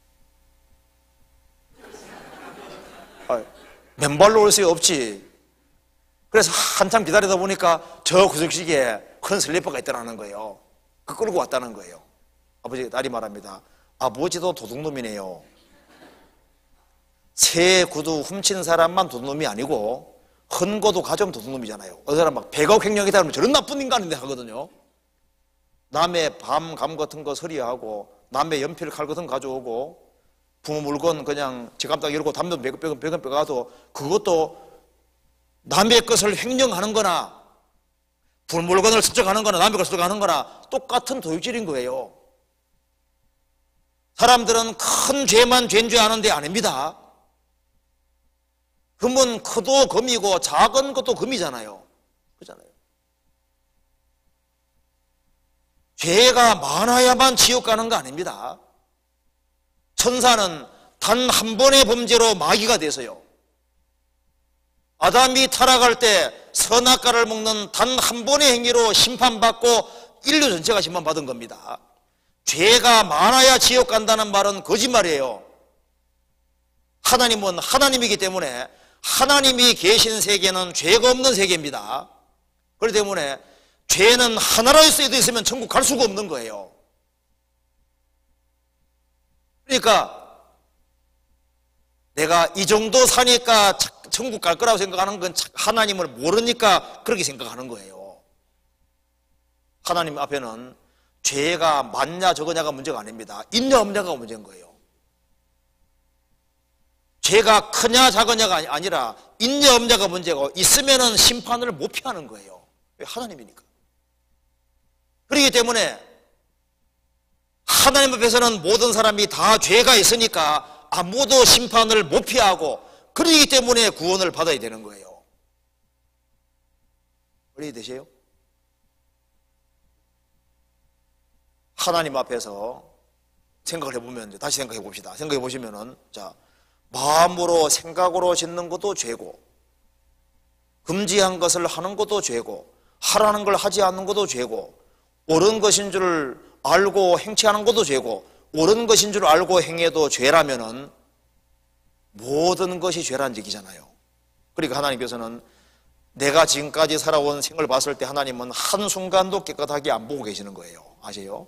아, 맨발로 올 수 없지. 그래서 한참 기다리다 보니까 저 구석식에 큰 슬리퍼가 있다는 거예요. 그 끌고 왔다는 거예요. 아버지, 딸이 말합니다. 아버지도 도둑놈이네요. 새 구두 훔친 사람만 도둑놈이 아니고 헌거도 가져오면 도둑놈이잖아요. 어느 사람 막 백억 횡령이다 그러면 저런 나쁜 인간인데 하거든요. 남의 밤감 같은 거 서리하고 남의 연필 칼 같은 거 가져오고 부모 물건 그냥 지갑딱 열고 담배 백원 백원 백원 빼가도 그것도 남의 것을 횡령하는 거나 물건을 습득하는 거나 남의 것을 습득하는 거나 똑같은 도둑질인 거예요. 사람들은 큰 죄만 죄인 줄 아는데 아닙니다. 금은 커도 금이고 작은 것도 금이잖아요. 그렇잖아요. 죄가 많아야만 지옥 가는 거 아닙니다. 천사는 단 한 번의 범죄로 마귀가 돼서요. 아담이 타락할 때 선악과를 먹는 단 한 번의 행위로 심판받고 인류 전체가 심판받은 겁니다. 죄가 많아야 지옥 간다는 말은 거짓말이에요. 하나님은 하나님이기 때문에 하나님이 계신 세계는 죄가 없는 세계입니다. 그렇기 때문에 죄는 하나라도 있으면 천국 갈 수가 없는 거예요. 그러니까 내가 이 정도 사니까 천국 갈 거라고 생각하는 건 하나님을 모르니까 그렇게 생각하는 거예요. 하나님 앞에는 죄가 많냐 적으냐가 문제가 아닙니다. 있냐 없냐가 문제인 거예요. 죄가 크냐 작으냐가 아니라 있냐 없냐가 문제고 있으면은 심판을 못 피하는 거예요. 왜? 하나님이니까. 그렇기 때문에 하나님 앞에서는 모든 사람이 다 죄가 있으니까 아무도 심판을 못 피하고 그러기 때문에 구원을 받아야 되는 거예요. 이해되세요? 하나님 앞에서 생각을 해보면, 다시 생각해 봅시다. 생각해 보시면은, 자, 마음으로 생각으로 짓는 것도 죄고, 금지한 것을 하는 것도 죄고, 하라는 걸 하지 않는 것도 죄고, 옳은 것인 줄 알고 행치하는 것도 죄고, 옳은 것인 줄 알고 행해도 죄라면은 모든 것이 죄란 얘기잖아요. 그러니까 하나님께서는 내가 지금까지 살아온 생을 봤을 때 하나님은 한순간도 깨끗하게 안 보고 계시는 거예요. 아세요?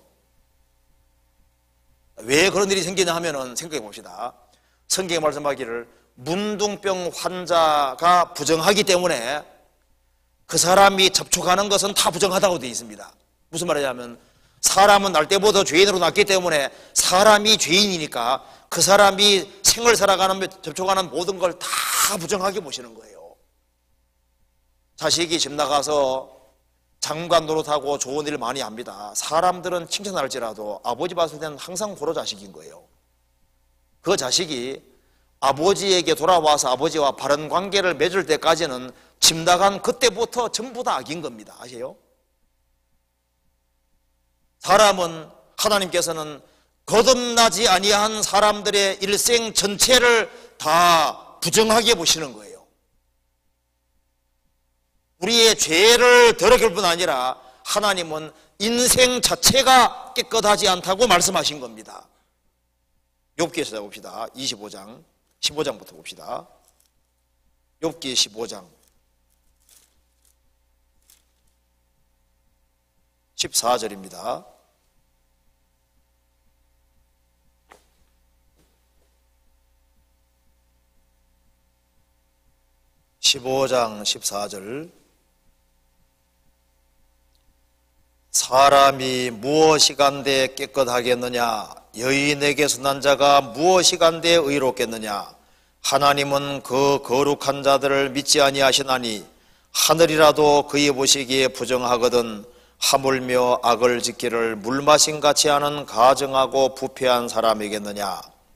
왜 그런 일이 생기냐 하면은 생각해 봅시다. 성경에 말씀하기를 문둥병 환자가 부정하기 때문에 그 사람이 접촉하는 것은 다 부정하다고 되어 있습니다. 무슨 말이냐면 사람은 날 때보다 죄인으로 났기 때문에 사람이 죄인이니까 그 사람이 생을 살아가는 접촉하는 모든 걸 다 부정하게 보시는 거예요. 자식이 집 나가서 장관 노릇하고 좋은 일 많이 합니다. 사람들은 칭찬할지라도 아버지 봤을 때는 항상 고로 자식인 거예요. 그 자식이 아버지에게 돌아와서 아버지와 바른 관계를 맺을 때까지는 집 나간 그때부터 전부 다 악인 겁니다. 아세요? 사람은 하나님께서는 거듭나지 아니한 사람들의 일생 전체를 다 부정하게 보시는 거예요. 우리의 죄를 더럽힐 뿐 아니라 하나님은 인생 자체가 깨끗하지 않다고 말씀하신 겁니다. 욥기에서 찾아봅시다. 이십오 장 십오 장부터 봅시다. 욥기 십오 장 십사 절입니다. 십오 장 십사 절. 사람이 무엇이 간데 깨끗하겠느냐? 여인에게서 난 자가 무엇이 간데 의롭겠느냐? 하나님은 그 거룩한 자들을 믿지 아니하시나니 하늘이라도 그의 보시기에 부정하거든 하물며 악을 짓기를 물마신 같이 하는 가증하고 부패한 사람이겠느냐?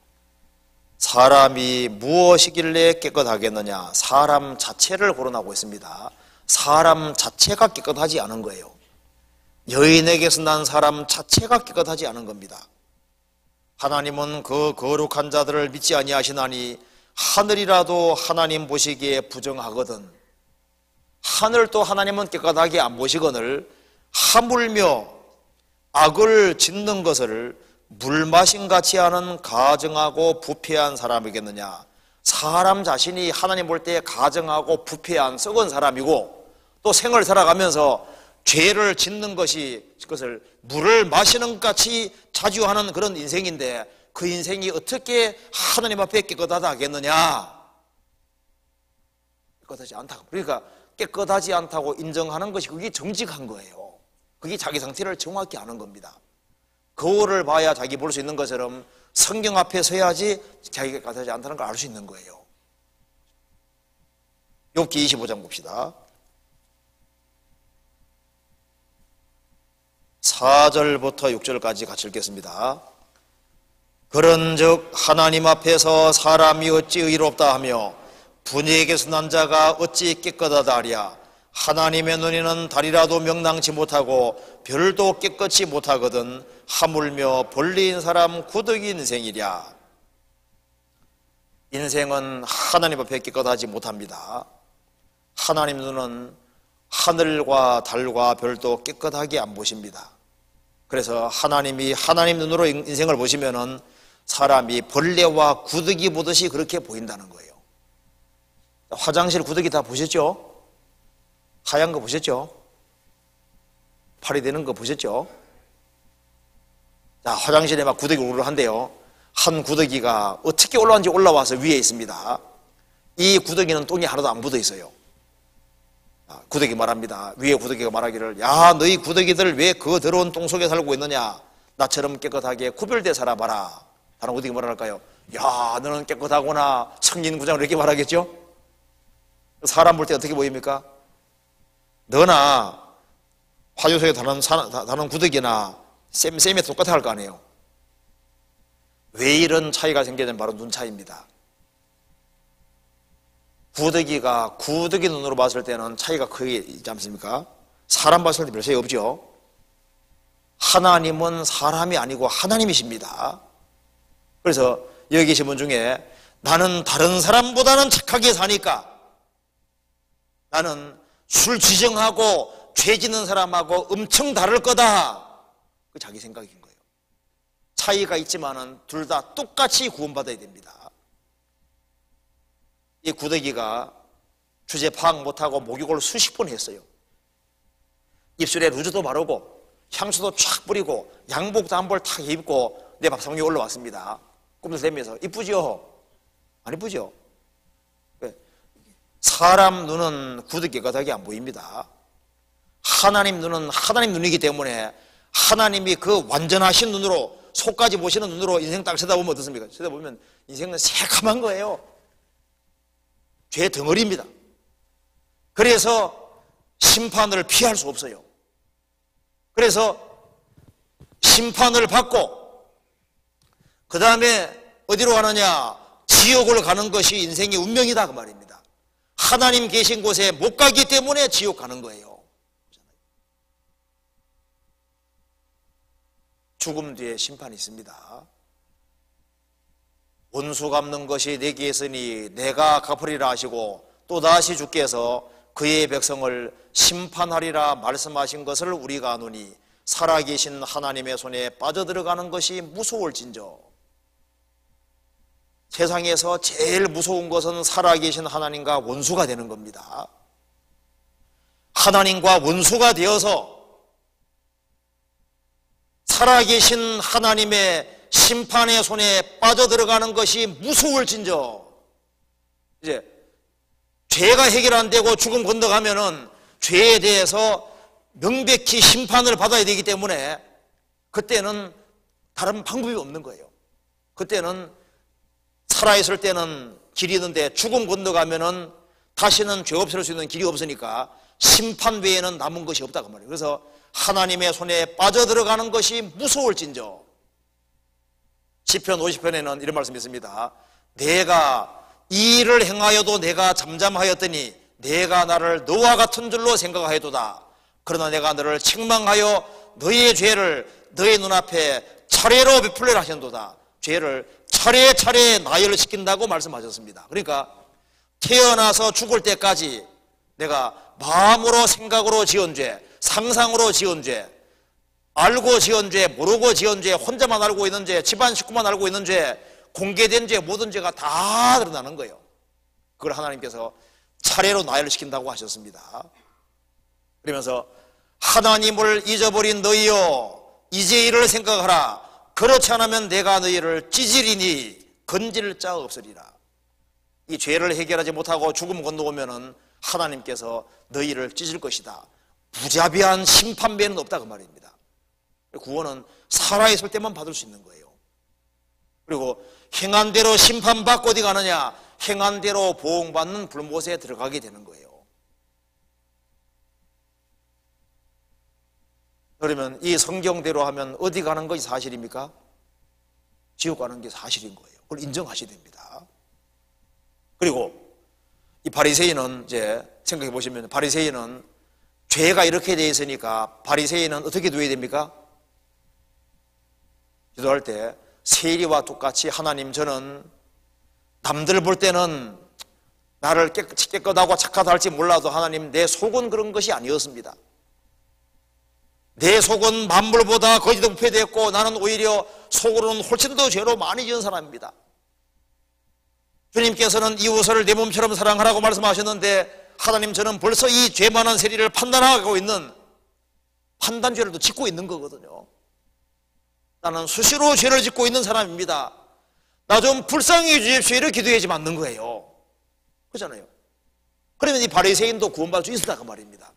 사람이 무엇이길래 깨끗하겠느냐? 사람 자체를 거론하고 있습니다. 사람 자체가 깨끗하지 않은 거예요. 여인에게서 난 사람 자체가 깨끗하지 않은 겁니다. 하나님은 그 거룩한 자들을 믿지 아니하시나니 하늘이라도 하나님 보시기에 부정하거든. 하늘도 하나님은 깨끗하게 안 보시거늘 하물며 악을 짓는 것을 물마신 같이 하는 가증하고 부패한 사람이겠느냐? 사람 자신이 하나님 볼 때 가증하고 부패한 썩은 사람이고 또 생을 살아가면서 죄를 짓는 것이 그것을 물을 마시는 것 같이 자주 하는 그런 인생인데 그 인생이 어떻게 하나님 앞에 깨끗하다 하겠느냐? 깨끗하지 않다고. 그러니까 깨끗하지 않다고 인정하는 것이 그게 정직한 거예요. 그게 자기 상태를 정확히 아는 겁니다. 거울을 봐야 자기 볼 수 있는 것처럼 성경 앞에 서야지 자기가 깨끗하지 않다는 걸 알 수 있는 거예요. 욥기 이십오 장 봅시다. 사 절부터 육 절까지 같이 읽겠습니다. 그런즉 하나님 앞에서 사람이 어찌 의롭다 하며 분이에게서 난 자가 어찌 깨끗하다 하랴. 하나님의 눈에는 달이라도 명랑치 못하고 별도 깨끗이 못하거든 하물며 벌리인 사람 구더기 인생이랴. 인생은 하나님 앞에 깨끗하지 못합니다. 하나님 눈은 하늘과 달과 별도 깨끗하게 안 보십니다. 그래서 하나님이 하나님 눈으로 인생을 보시면은 사람이 벌레와 구더기 보듯이 그렇게 보인다는 거예요. 화장실 구더기 다 보셨죠? 하얀 거 보셨죠? 팔이 되는 거 보셨죠? 자, 화장실에 막 구더기 우르르한데요. 한 구더기가 어떻게 올라왔는지 올라와서 위에 있습니다. 이 구더기는 똥이 하나도 안 묻어 있어요. 구더기 말합니다. 위에 구더기가 말하기를 야 너희 구더기들 왜 그 더러운 똥 속에 살고 있느냐? 나처럼 깨끗하게 구별돼 살아봐라. 다른 구더기 뭐라 할까요? 야 너는 깨끗하구나. 성인구장을 이렇게 말하겠죠? 사람 볼 때 어떻게 보입니까? 너나 화장실에 다는, 다는 구더기나 쌤, 쌤이 똑같아 할 거 아니에요. 왜 이런 차이가 생기냐면 바로 눈 차이입니다. 구더기가 구더기 눈으로 봤을 때는 차이가 크게 있지 않습니까? 사람 봤을 때 별 차이 없죠. 하나님은 사람이 아니고 하나님이십니다. 그래서 여기 계신 분 중에 나는 다른 사람보다는 착하게 사니까 나는 술 지정하고 죄 짓는 사람하고 엄청 다를 거다. 그 자기 생각인 거예요. 차이가 있지만은 둘 다 똑같이 구원받아야 됩니다. 이 구더기가 주제 파악 못하고 목욕을 수십 번 했어요. 입술에 루즈도 바르고 향수도 쫙 뿌리고 양복도 한 벌 탁 입고 내 밥상 위에 올라왔습니다. 꿈을 대면서 이쁘죠? 안 이쁘죠? 왜? 사람 눈은 구더기 가닥이 안 보입니다. 하나님 눈은 하나님 눈이기 때문에 하나님이 그 완전하신 눈으로 속까지 보시는 눈으로 인생 딱 쳐다보면 어떻습니까? 쳐다보면 인생은 새카만 거예요. 죄 덩어리입니다. 그래서 심판을 피할 수 없어요. 그래서 심판을 받고 그 다음에 어디로 가느냐? 지옥을 가는 것이 인생의 운명이다 그 말입니다. 하나님 계신 곳에 못 가기 때문에 지옥 가는 거예요. 죽음 뒤에 심판이 있습니다. 원수 갚는 것이 내게 있으니 내가 갚으리라 하시고 또다시 주께서 그의 백성을 심판하리라 말씀하신 것을 우리가 아노니 살아계신 하나님의 손에 빠져들어가는 것이 무서울진저. 세상에서 제일 무서운 것은 살아계신 하나님과 원수가 되는 겁니다. 하나님과 원수가 되어서 살아계신 하나님의 심판의 손에 빠져들어가는 것이 무서울진저. 이제 죄가 해결 안 되고 죽음 건너가면은 죄에 대해서 명백히 심판을 받아야 되기 때문에 그때는 다른 방법이 없는 거예요. 그때는 살아있을 때는 길이 있는데 죽음 건너가면은 다시는 죄 없앨 수 있는 길이 없으니까 심판 외에는 남은 것이 없다고 말이에요. 그래서 하나님의 손에 빠져들어가는 것이 무서울진저. 시편 오십 편에는 이런 말씀이 있습니다. 내가 이 일을 행하여도 내가 잠잠하였더니 내가 나를 너와 같은 줄로 생각하여도다. 그러나 내가 너를 책망하여 너의 죄를 너의 눈앞에 차례로 베풀려 하셨도다. 죄를 차례차례 나열시킨다고 말씀하셨습니다. 그러니까 태어나서 죽을 때까지 내가 마음으로 생각으로 지은 죄, 상상으로 지은 죄, 알고 지은 죄, 모르고 지은 죄, 혼자만 알고 있는 죄, 집안 식구만 알고 있는 죄, 공개된 죄, 모든 죄가 다 드러나는 거예요. 그걸 하나님께서 차례로 나열시킨다고 하셨습니다. 그러면서 하나님을 잊어버린 너희여 이제 이를 생각하라. 그렇지 않으면 내가 너희를 찌질이니 건질 자 없으리라. 이 죄를 해결하지 못하고 죽음 건너오면은 하나님께서 너희를 찢을 것이다. 무자비한 심판 외에는 없다 그 말입니다. 구원은 살아있을 때만 받을 수 있는 거예요. 그리고 행한 대로 심판받고 어디 가느냐? 행한 대로 보응받는 불못에 들어가게 되는 거예요. 그러면 이 성경대로 하면 어디 가는 것이 사실입니까? 지옥 가는 게 사실인 거예요. 그걸 인정하셔야 됩니다. 그리고 이 바리새인은 이제 생각해 보시면 바리새인은 죄가 이렇게 되어 있으니까 바리새인은 어떻게 되어야 됩니까? 기도할 때 세리와 똑같이 하나님 저는 남들 볼 때는 나를 깨끗하고 착하다 할지 몰라도 하나님 내 속은 그런 것이 아니었습니다. 내 속은 만물보다 거짓도 부패되었고 나는 오히려 속으로는 훨씬 더 죄로 많이 지은 사람입니다. 주님께서는 이웃을 내 몸처럼 사랑하라고 말씀하셨는데 하나님 저는 벌써 이 죄 많은 세리를 판단하고 있는 판단죄를 또 짓고 있는 거거든요. 나는 수시로 죄를 짓고 있는 사람입니다. 나 좀 불쌍히 해주십시오 이렇게 기도하지 않는 거예요. 그렇잖아요. 그러면 이 바리새인도 구원받을 수 있었다 그 말입니다.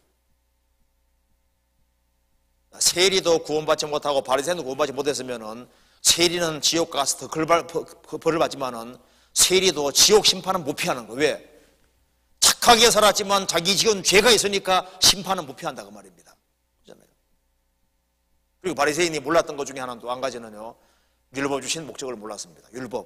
세리도 구원받지 못하고 바리새인도 구원받지 못했으면은 세리는 지옥 가서 더 벌을 받지만은 세리도 지옥 심판은 못 피하는 거예요. 왜? 착하게 살았지만 자기 지은 죄가 있으니까 심판은 못 피한다 그 말입니다. 그렇잖아요. 그리고 바리새인이 몰랐던 것 중에 하나는 또 한 가지는요. 율법 주신 목적을 몰랐습니다. 율법.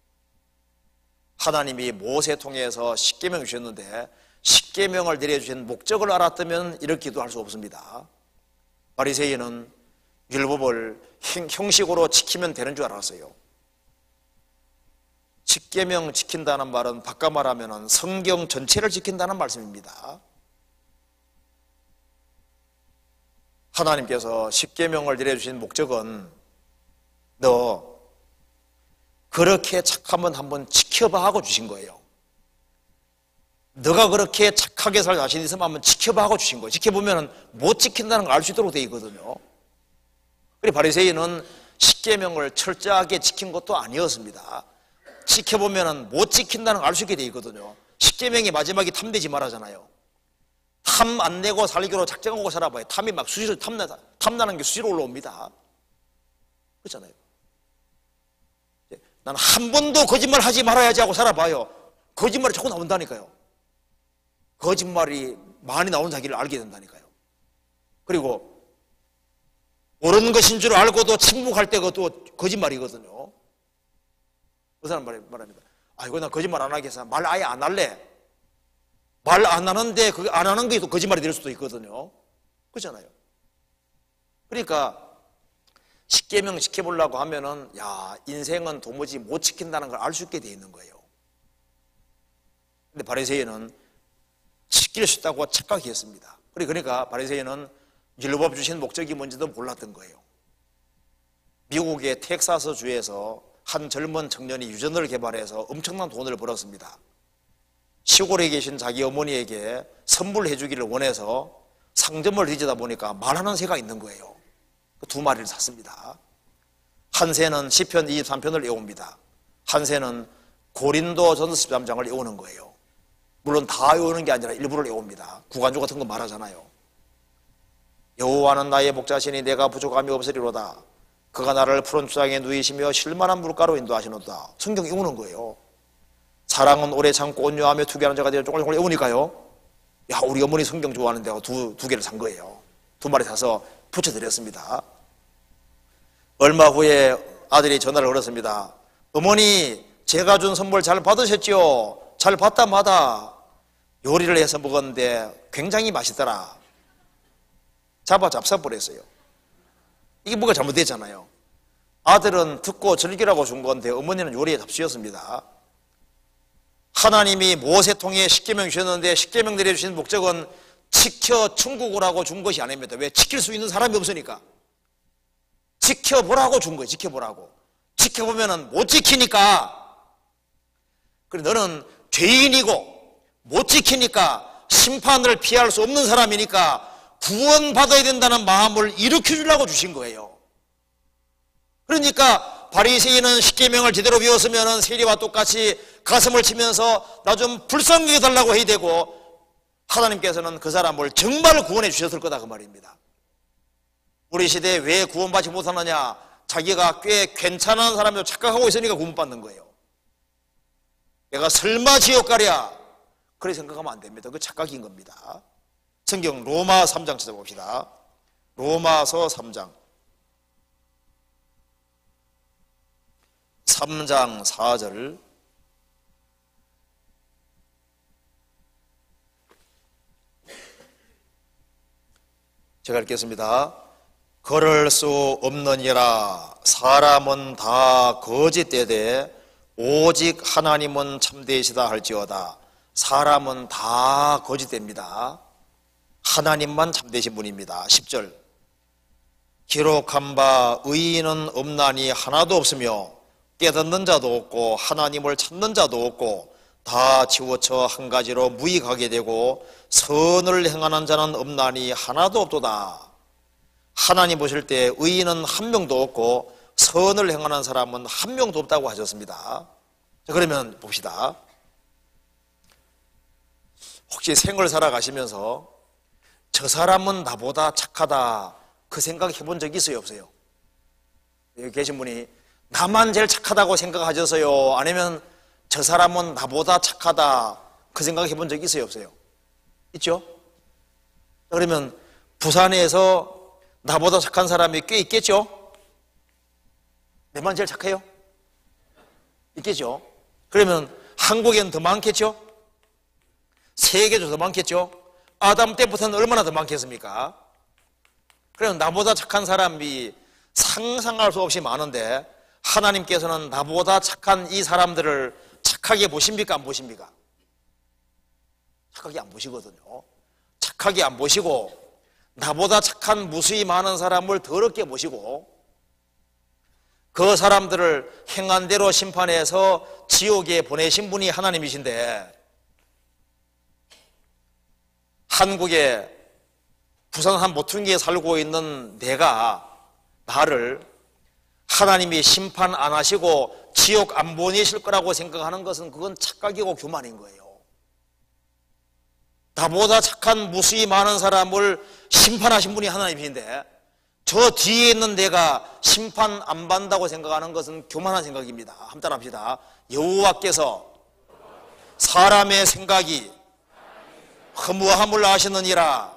하나님이 모세 통해서 십계명 주셨는데 십계명을 내려주신 목적을 알았다면 이렇게 기도할 수 없습니다. 바리새인은 율법을 형식으로 지키면 되는 줄 알았어요. 십계명 지킨다는 말은 바꿔 말하면 성경 전체를 지킨다는 말씀입니다. 하나님께서 십계명을 내려주신 목적은 너 그렇게 착하면 한번 지켜봐 하고 주신 거예요. 너가 그렇게 착하게 살 자신 있으면 한번 지켜봐 하고 주신 거예요. 지켜보면 못 지킨다는 걸 알 수 있도록 되어 있거든요. 그리고 바리새인은 십계명을 철저하게 지킨 것도 아니었습니다. 지켜보면 못 지킨다는 걸 알 수 있게 되어 있거든요. 십계명의 마지막이 탐내지 말하잖아요. 탐 안 내고 살기로 작정하고 살아봐요. 탐이 막 수시로 탐나, 탐나는 게 수시로 올라옵니다. 그렇잖아요. 난 한 번도 거짓말 하지 말아야지 하고 살아봐요. 거짓말이 자꾸 나온다니까요. 거짓말이 많이 나온 자기를 알게 된다니까요. 그리고 옳은 것인 줄 알고도 침묵할 때가 또 거짓말이거든요. 그 사람 말합니다. 아이고, 나 거짓말 안 하겠어. 말 아예 안 할래. 말 안 하는데 그 안 하는 게 또 거짓말이 될 수도 있거든요. 그렇잖아요. 그러니까 십계명 지켜보려고 하면은 야, 인생은 도무지 못 지킨다는 걸 알 수 있게 돼 있는 거예요. 근데 바리새인은 지킬 수 있다고 착각했습니다. 그러니까 바리새인은 율법 주신 목적이 뭔지도 몰랐던 거예요. 미국의 텍사스 주에서 한 젊은 청년이 유전을 개발해서 엄청난 돈을 벌었습니다. 시골에 계신 자기 어머니에게 선물해 주기를 원해서 상점을 뒤지다 보니까 말하는 새가 있는 거예요. 두 마리를 샀습니다. 한 새는 시편 이십삼 편을 외웁니다. 한 새는 고린도 전서 십삼 장을 외우는 거예요. 물론 다 외우는 게 아니라 일부를 외웁니다. 구간조 같은 거 말하잖아요. 여호와는 나의 목자시니 내가 부족함이 없으리로다. 그가 나를 푸른 추장에 누이시며 실만한 물가로 인도하시노다. 성경 외우는 거예요. 사랑은 오래 참고 온유하며 투기하는 자가 되어 조금조금 외우니까요. 야, 우리 어머니 성경 좋아하는데 두, 두 개를 산 거예요. 두 마리 사서 붙여드렸습니다. 얼마 후에 아들이 전화를 걸었습니다. 어머니, 제가 준 선물 잘 받으셨죠? 잘 받다 마다 요리를 해서 먹었는데 굉장히 맛있더라. 잡아 잡숴버렸어요. 이게 뭐가 잘못됐잖아요. 아들은 듣고 즐기라고 준 건데 어머니는 요리에 잡수였습니다. 하나님이 모세 통해 십계명 주셨는데 십계명 내려주신 목적은 지켜 천국 오라고 준 것이 아닙니다. 왜? 지킬 수 있는 사람이 없으니까. 지켜보라고 준 거예요. 지켜보라고. 지켜보면 못 지키니까. 그래, 너는 죄인이고 못 지키니까 심판을 피할 수 없는 사람이니까 구원받아야 된다는 마음을 일으켜주려고 주신 거예요. 그러니까 바리새인은 십계명을 제대로 배웠으면 세리와 똑같이 가슴을 치면서 나 좀 불쌍히 해달라고 해야 되고, 하나님께서는 그 사람을 정말 구원해 주셨을 거다 그 말입니다. 우리 시대에 왜 구원받지 못하느냐? 자기가 꽤 괜찮은 사람으로 착각하고 있으니까 구원받는 거예요. 내가 설마 지옥 가랴? 그렇게 생각하면 안 됩니다. 그 착각인 겁니다. 성경 로마 삼 장 찾아봅시다. 로마서 삼 장 삼 장 사 절. 제가 읽겠습니다. 걸을 수 없느니라. 사람은 다 거짓되되 오직 하나님은 참되시다 할지어다. 사람은 다 거짓됩니다. 하나님만 참되신 분입니다. 십 절. 기록한 바 의인은 없나니 하나도 없으며 깨닫는 자도 없고 하나님을 찾는 자도 없고 다 치우쳐 한 가지로 무익하게 되고 선을 행하는 자는 없나니 하나도 없도다. 하나님 보실 때 의인은 한 명도 없고 선을 행하는 사람은 한 명도 없다고 하셨습니다. 자, 그러면 봅시다. 혹시 생을 살아가시면서 저 사람은 나보다 착하다 그 생각 해본 적 있어요, 없어요? 여기 계신 분이 나만 제일 착하다고 생각하셔서요? 아니면 저 사람은 나보다 착하다 그 생각 해본 적 있어요, 없어요? 있죠? 그러면 부산에서 나보다 착한 사람이 꽤 있겠죠? 내만 제일 착해요? 있겠죠? 그러면 한국에는 더 많겠죠? 세계도 더 많겠죠? 아담 때부터는 얼마나 더 많겠습니까? 그럼 나보다 착한 사람이 상상할 수 없이 많은데 하나님께서는 나보다 착한 이 사람들을 착하게 보십니까? 안 보십니까? 착하게 안 보시거든요. 착하게 안 보시고 나보다 착한 무수히 많은 사람을 더럽게 보시고 그 사람들을 행한 대로 심판해서 지옥에 보내신 분이 하나님이신데, 한국의 부산 한 모퉁이에 살고 있는 내가 나를 하나님이 심판 안 하시고 지옥 안 보내실 거라고 생각하는 것은 그건 착각이고 교만인 거예요. 나보다 착한 무수히 많은 사람을 심판하신 분이 하나님이신데 저 뒤에 있는 내가 심판 안 받는다고 생각하는 것은 교만한 생각입니다. 한번 따라합시다. 여호와께서 사람의 생각이 허무함을 아시느니라.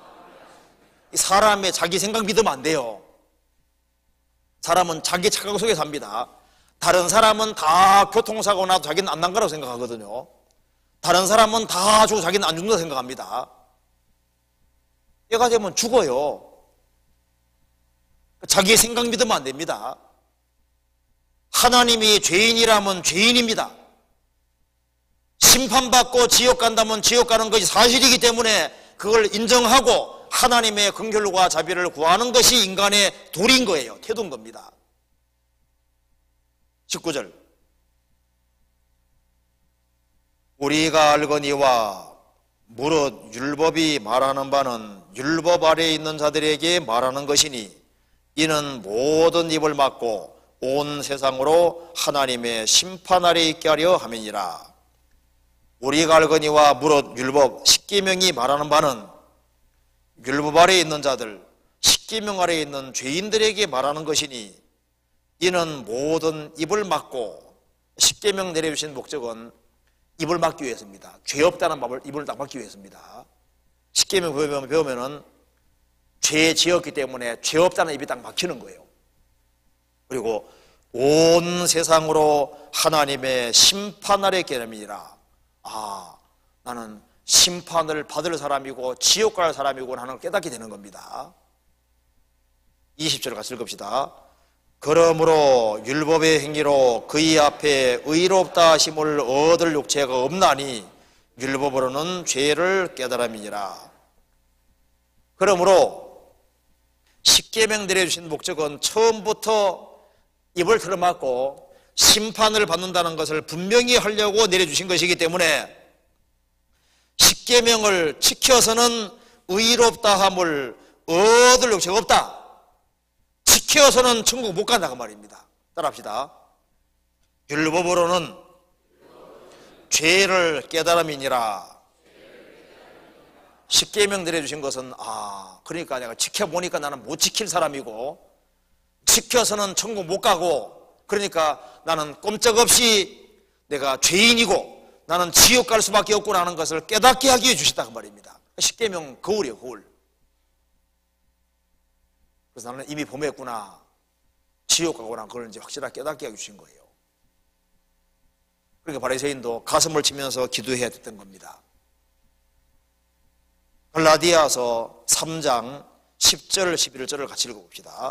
사람의 자기 생각 믿으면 안 돼요. 사람은 자기 착각 속에 삽니다. 다른 사람은 다 교통사고 나도 자기는 안 난 거라고 생각하거든요. 다른 사람은 다 죽고 자기는 안 죽는다고 생각합니다. 얘가 되면 죽어요. 자기 생각 믿으면 안 됩니다. 하나님이 죄인이라면 죄인입니다. 심판받고 지옥 간다면 지옥 가는 것이 사실이기 때문에 그걸 인정하고 하나님의 긍휼과 자비를 구하는 것이 인간의 도리인 거예요. 태도인 겁니다. 십구 절. 우리가 알거니와 무릇 율법이 말하는 바는 율법 아래에 있는 자들에게 말하는 것이니 이는 모든 입을 막고 온 세상으로 하나님의 심판 아래 있게 하려 함이니라. 우리가 알거니와 무릇 율법 십계명이 말하는 바는 율법 아래에 있는 자들, 십계명 아래에 있는 죄인들에게 말하는 것이니 이는 모든 입을 막고, 십계명 내려주신 목적은 입을 막기 위해서입니다. 죄 없다는 말을 입을 딱 막기 위해서입니다. 십계명 배우면, 배우면은 죄 지었기 때문에 죄 없다는 입이 딱 막히는 거예요. 그리고 온 세상으로 하나님의 심판 아래 깨름이니라. 아, 나는 심판을 받을 사람이고 지옥 갈 사람이고 하는 걸 깨닫게 되는 겁니다. 이십 절 같이 읽읍시다. 그러므로 율법의 행위로 그의 앞에 의롭다 하심을 얻을 육체가 없나니 율법으로는 죄를 깨달음이니라. 그러므로 십계명 내려주신 목적은 처음부터 입을 틀어막고 심판을 받는다는 것을 분명히 하려고 내려주신 것이기 때문에 십계명을 지켜서는 의롭다함을 얻을 육체가 없다. 지켜서는 천국 못 간다고 말입니다. 따라합시다. 율법으로는 죄를 깨달음이니라. 십계명 내려주신 것은 아 그러니까 내가 지켜보니까 나는 못 지킬 사람이고 지켜서는 천국 못 가고 그러니까 나는 꼼짝없이 내가 죄인이고 나는 지옥 갈 수밖에 없구나 하는 것을 깨닫게 하기 위해 주셨다고 말입니다. 십계명 거울이에요. 거울. 그래서 나는 이미 범했구나 지옥 가구나 그걸 이제 확실하게 깨닫게 하기 주신 거예요. 그러니까 바리새인도 가슴을 치면서 기도해야 됐던 겁니다. 갈라디아서 삼 장 십 절 십일 절을 같이 읽어봅시다.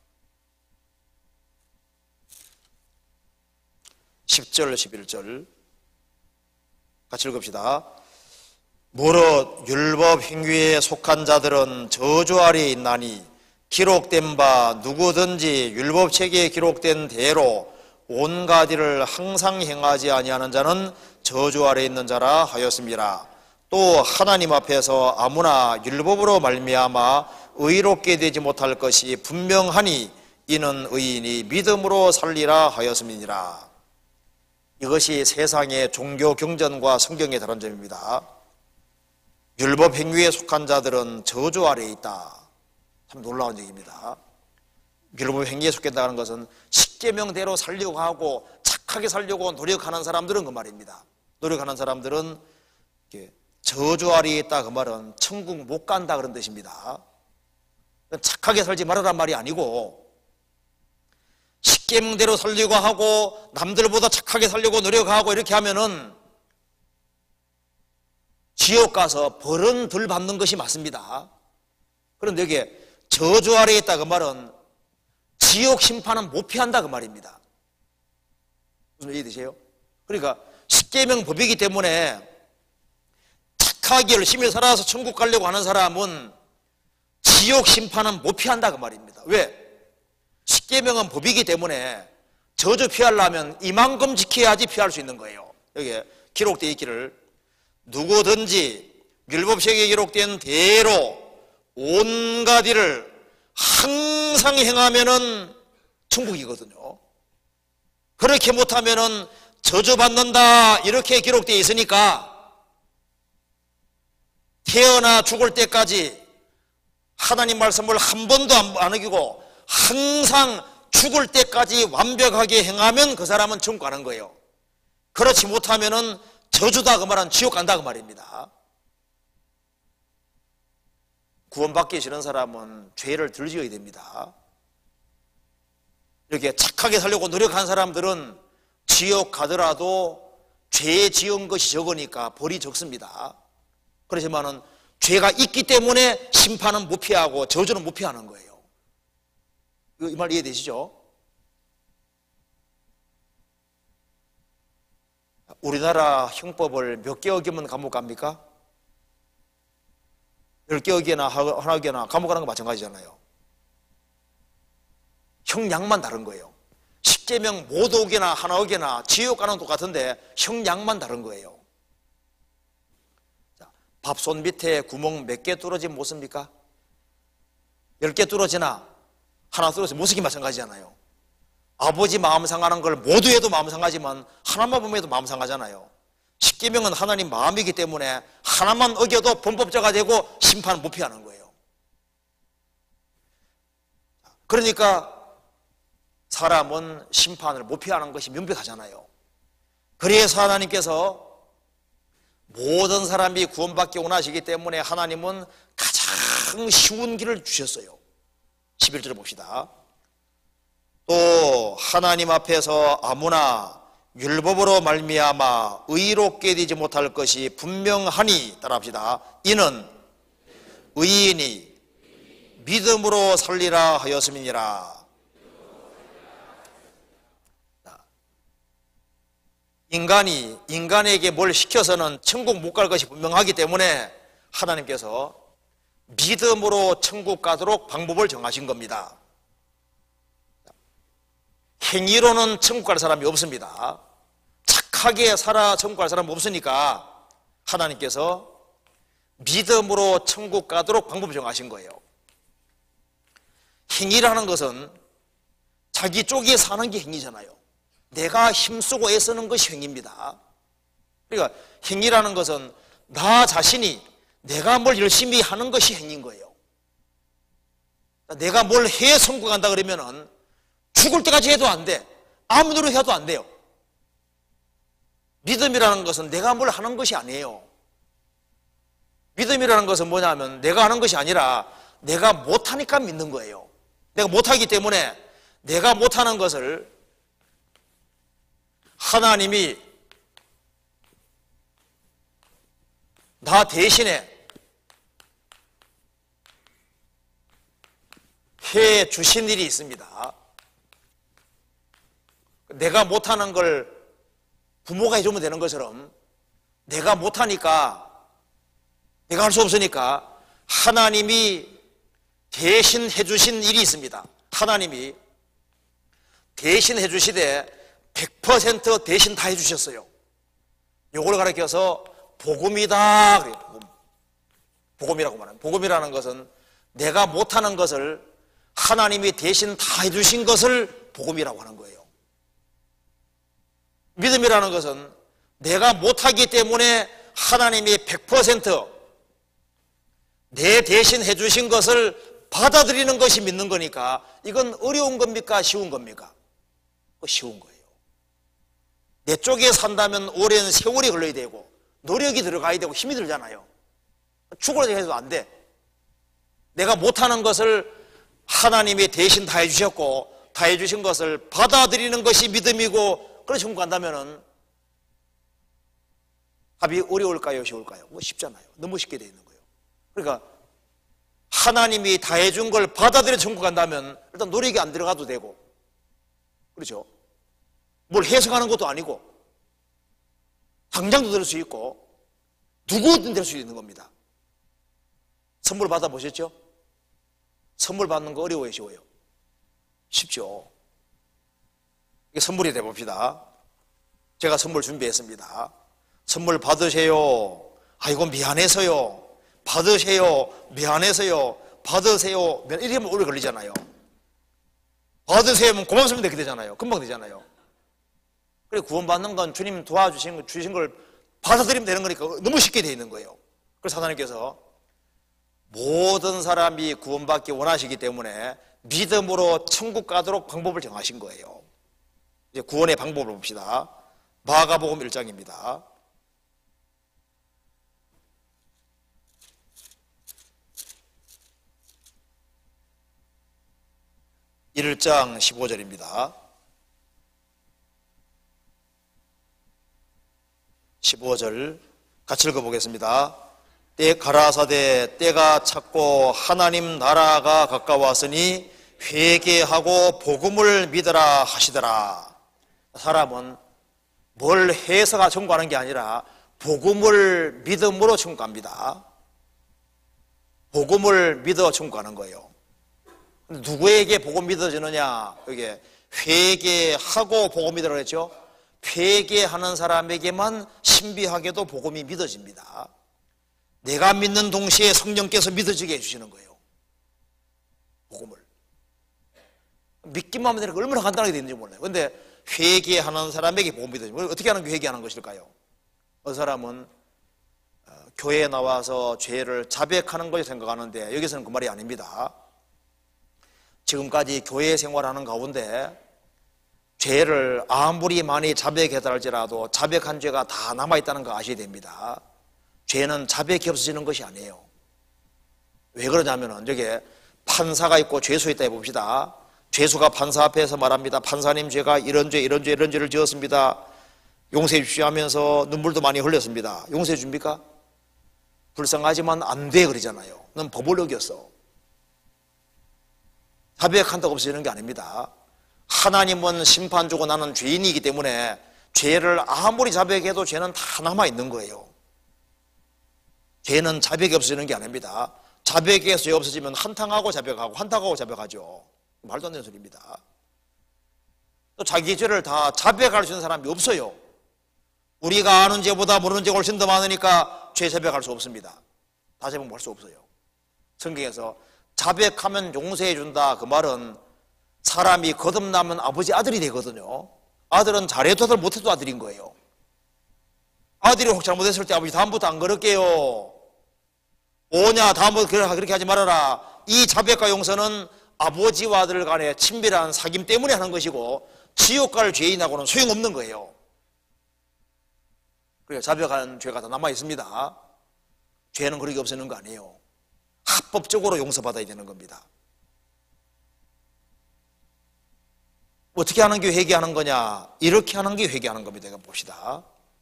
십 절 십일 절 같이 읽읍시다. 무릇 율법 행위에 속한 자들은 저주 아래에 있나니 기록된 바 누구든지 율법책에 기록된 대로 온갖 일을 항상 행하지 아니하는 자는 저주 아래에 있는 자라 하였습니다. 또 하나님 앞에서 아무나 율법으로 말미암아 의롭게 되지 못할 것이 분명하니 이는 의인이 믿음으로 살리라 하였음이니라. 이것이 세상의 종교 경전과 성경의 다른 점입니다. 율법 행위에 속한 자들은 저주 아래에 있다. 참 놀라운 얘기입니다. 율법 행위에 속했다는 것은 십계명대로 살려고 하고 착하게 살려고 노력하는 사람들은 그 말입니다. 노력하는 사람들은 저주 아래에 있다 그 말은 천국 못 간다 그런 뜻입니다. 착하게 살지 말아란 말이 아니고 십계명대로 살려고 하고 남들보다 착하게 살려고 노력하고 이렇게 하면은 지옥 가서 벌은 덜 받는 것이 맞습니다. 그런데 여기에 저주 아래에 있다 그 말은 지옥 심판은 못 피한다 그 말입니다. 무슨 이해되세요? 그러니까 십계명 법이기 때문에 착하게 열심히 살아서 천국 가려고 하는 사람은 지옥 심판은 못 피한다 그 말입니다. 왜? 십계명은 법이기 때문에 저주 피하려면 이만큼 지켜야지 피할 수 있는 거예요. 여기에 기록되어 있기를 누구든지 율법책에 기록된 대로 온갖 일을 항상 행하면은 천국이거든요. 그렇게 못하면은 저주받는다 이렇게 기록되어 있으니까 태어나 죽을 때까지 하나님 말씀을 한 번도 안 어기고 항상 죽을 때까지 완벽하게 행하면 그 사람은 천국 가는 거예요. 그렇지 못하면은 저주다 그 말은 지옥 간다 그 말입니다. 구원받기 싫은 사람은 죄를 덜 지어야 됩니다. 이렇게 착하게 살려고 노력한 사람들은 지옥 가더라도 죄 지은 것이 적으니까 벌이 적습니다. 그렇지만은 죄가 있기 때문에 심판은 못 피하고 저주는 못 피하는 거예요. 이 말 이해되시죠? 우리나라 형법을 몇 개 어기면 감옥 갑니까? 열 개 어기나 하나 어기나 감옥 가는 거 마찬가지잖아요. 형량만 다른 거예요. 십계명 못 어기나 하나 어기나 지옥 가는 거 똑같은데 형량만 다른 거예요. 밥솥 밑에 구멍 몇 개 뚫어지면 못 씁니까? 열 개 뚫어지나 하나 뚫어지면 못 쓰기 마찬가지잖아요. 아버지 마음 상하는 걸 모두 해도 마음 상하지만 하나만 보면 해도 마음 상하잖아요. 십계명은 하나님 마음이기 때문에 하나만 어겨도 범법자가 되고 심판을 못 피하는 거예요. 그러니까 사람은 심판을 못 피하는 것이 명백하잖아요. 그래서 하나님께서 모든 사람이 구원받기 원하시기 때문에 하나님은 가장 쉬운 길을 주셨어요. 십일 절을 봅시다. 또 하나님 앞에서 아무나 율법으로 말미암아 의롭게 되지 못할 것이 분명하니 따라합시다. 이는 의인이 믿음으로 살리라 하였음이니라. 인간이 인간에게 뭘 시켜서는 천국 못 갈 것이 분명하기 때문에 하나님께서 믿음으로 천국 가도록 방법을 정하신 겁니다. 행위로는 천국 갈 사람이 없습니다. 착하게 살아 천국 갈 사람이 없으니까 하나님께서 믿음으로 천국 가도록 방법을 정하신 거예요. 행위라는 것은 자기 쪽에 사는 게 행위잖아요. 내가 힘쓰고 애쓰는 것이 행위입니다. 그러니까 행위라는 것은 나 자신이 내가 뭘 열심히 하는 것이 행위인 거예요. 내가 뭘 해 성공한다 그러면은 죽을 때까지 해도 안 돼. 아무 노력해도 안 돼요. 믿음이라는 것은 내가 뭘 하는 것이 아니에요. 믿음이라는 것은 뭐냐면 내가 하는 것이 아니라 내가 못하니까 믿는 거예요. 내가 못하기 때문에 내가 못하는 것을 하나님이 나 대신에 해 주신 일이 있습니다. 내가 못하는 걸 부모가 해주면 되는 것처럼 내가 못하니까 내가 할 수 없으니까 하나님이 대신 해주신 일이 있습니다. 하나님이 대신 해주시되 백 퍼센트 대신 다 해주셨어요. 요걸 가르쳐서 복음이다 그래요. 복음. 복음이라고 말합니다. 복음이라는 것은 내가 못하는 것을 하나님이 대신 다 해주신 것을 복음이라고 하는 거예요. 믿음이라는 것은 내가 못하기 때문에 하나님이 백 퍼센트 내 대신 해주신 것을 받아들이는 것이 믿는 거니까 이건 어려운 겁니까? 쉬운 겁니까? 쉬운 거예요. 내 쪽에 산다면 오랜 세월이 걸려야 되고 노력이 들어가야 되고 힘이 들잖아요. 죽으려 해도 안 돼. 내가 못하는 것을 하나님이 대신 다 해주셨고 다 해주신 것을 받아들이는 것이 믿음이고, 그걸 천국 간다면은 답이 어려울까요? 쉬울까요? 뭐 쉽잖아요. 너무 쉽게 되어 있는 거예요. 그러니까 하나님이 다 해준 걸 받아들여 천국 간다면 일단 노력이 안 들어가도 되고, 그렇죠? 뭘 해석하는 것도 아니고 당장도 될 수 있고 누구든 될 수 있는 겁니다. 선물 받아보셨죠? 선물 받는 거 어려워요, 쉬워요? 쉽죠. 이게 선물이 돼봅시다. 제가 선물 준비했습니다. 선물 받으세요. 아이고 미안해서요. 받으세요. 미안해서요. 받으세요. 이러면 오래 걸리잖아요. 받으세요 하면 고맙습니다 이렇게 되잖아요. 금방 되잖아요. 그래, 구원받는 건 주님 도와주신 거, 주신 걸 받아들이면 되는 거니까 너무 쉽게 되어 있는 거예요. 그래서 사단님께서 모든 사람이 구원받기 원하시기 때문에 믿음으로 천국 가도록 방법을 정하신 거예요. 이제 구원의 방법을 봅시다. 마가복음 일 장입니다. 일 장 십오 절입니다. 십오 절 같이 읽어보겠습니다. 때 가라사대 때가 찼고 하나님 나라가 가까웠으니 회개하고 복음을 믿으라 하시더라. 사람은 뭘 해서가 천국 가는 게 아니라 복음을 믿음으로 천국 갑니다. 복음을 믿어 천국 가는 거예요. 누구에게 복음 믿어지느냐? 이게 회개하고 복음 믿으라고 했죠. 회개하는 사람에게만 신비하게도 복음이 믿어집니다. 내가 믿는 동시에 성령께서 믿어지게 해주시는 거예요. 복음을. 믿기만 하면 되니까 얼마나 간단하게 되는지 몰라요. 그런데 회개하는 사람에게 복음 믿어집니다. 어떻게 하는 게 회개하는 것일까요? 어떤 사람은 교회에 나와서 죄를 자백하는 것을 생각하는데 여기서는 그 말이 아닙니다. 지금까지 교회 생활하는 가운데 죄를 아무리 많이 자백했다 할지라도 자백한 죄가 다 남아있다는 거 아셔야 됩니다. 죄는 자백이 없어지는 것이 아니에요. 왜 그러냐면은 저게 판사가 있고 죄수 있다 해봅시다. 죄수가 판사 앞에서 말합니다. 판사님, 제가 이런 죄 이런 죄 이런 죄를 지었습니다. 용서해 주십시오 하면서 눈물도 많이 흘렸습니다. 용서해 줍니까? 불쌍하지만 안 돼 그러잖아요. 넌 법을 어겼어. 자백한다고 없어지는 게 아닙니다. 하나님은 심판 주고 나는 죄인이기 때문에 죄를 아무리 자백해도 죄는 다 남아있는 거예요. 죄는 자백이 없어지는 게 아닙니다. 자백에서 죄 없어지면 한탕하고 자백하고 한탕하고 자백하죠. 말도 안 되는 소리입니다. 또 자기 죄를 다 자백할 수 있는 사람이 없어요. 우리가 아는 죄보다 모르는 죄가 훨씬 더 많으니까 죄 자백할 수 없습니다. 다 자백할 수 없어요. 성경에서 자백하면 용서해 준다 그 말은 사람이 거듭나면 아버지 아들이 되거든요. 아들은 잘해도 아들 못해도 아들인 거예요. 아들이 혹 잘못했을 때 아버지 다음부터 안 그럴게요. 오냐 다음부터 그렇게 하지 말아라. 이 자백과 용서는 아버지와 아들 간의 친밀한 사귐 때문에 하는 것이고 지옥 갈 죄인하고는 소용없는 거예요. 그래서 자백하는 죄가 다 남아 있습니다. 죄는 그렇게 없애는 거 아니에요. 합법적으로 용서받아야 되는 겁니다. 어떻게 하는 게 회개하는 거냐? 이렇게 하는 게 회개하는 겁니다. 이거 봅시다.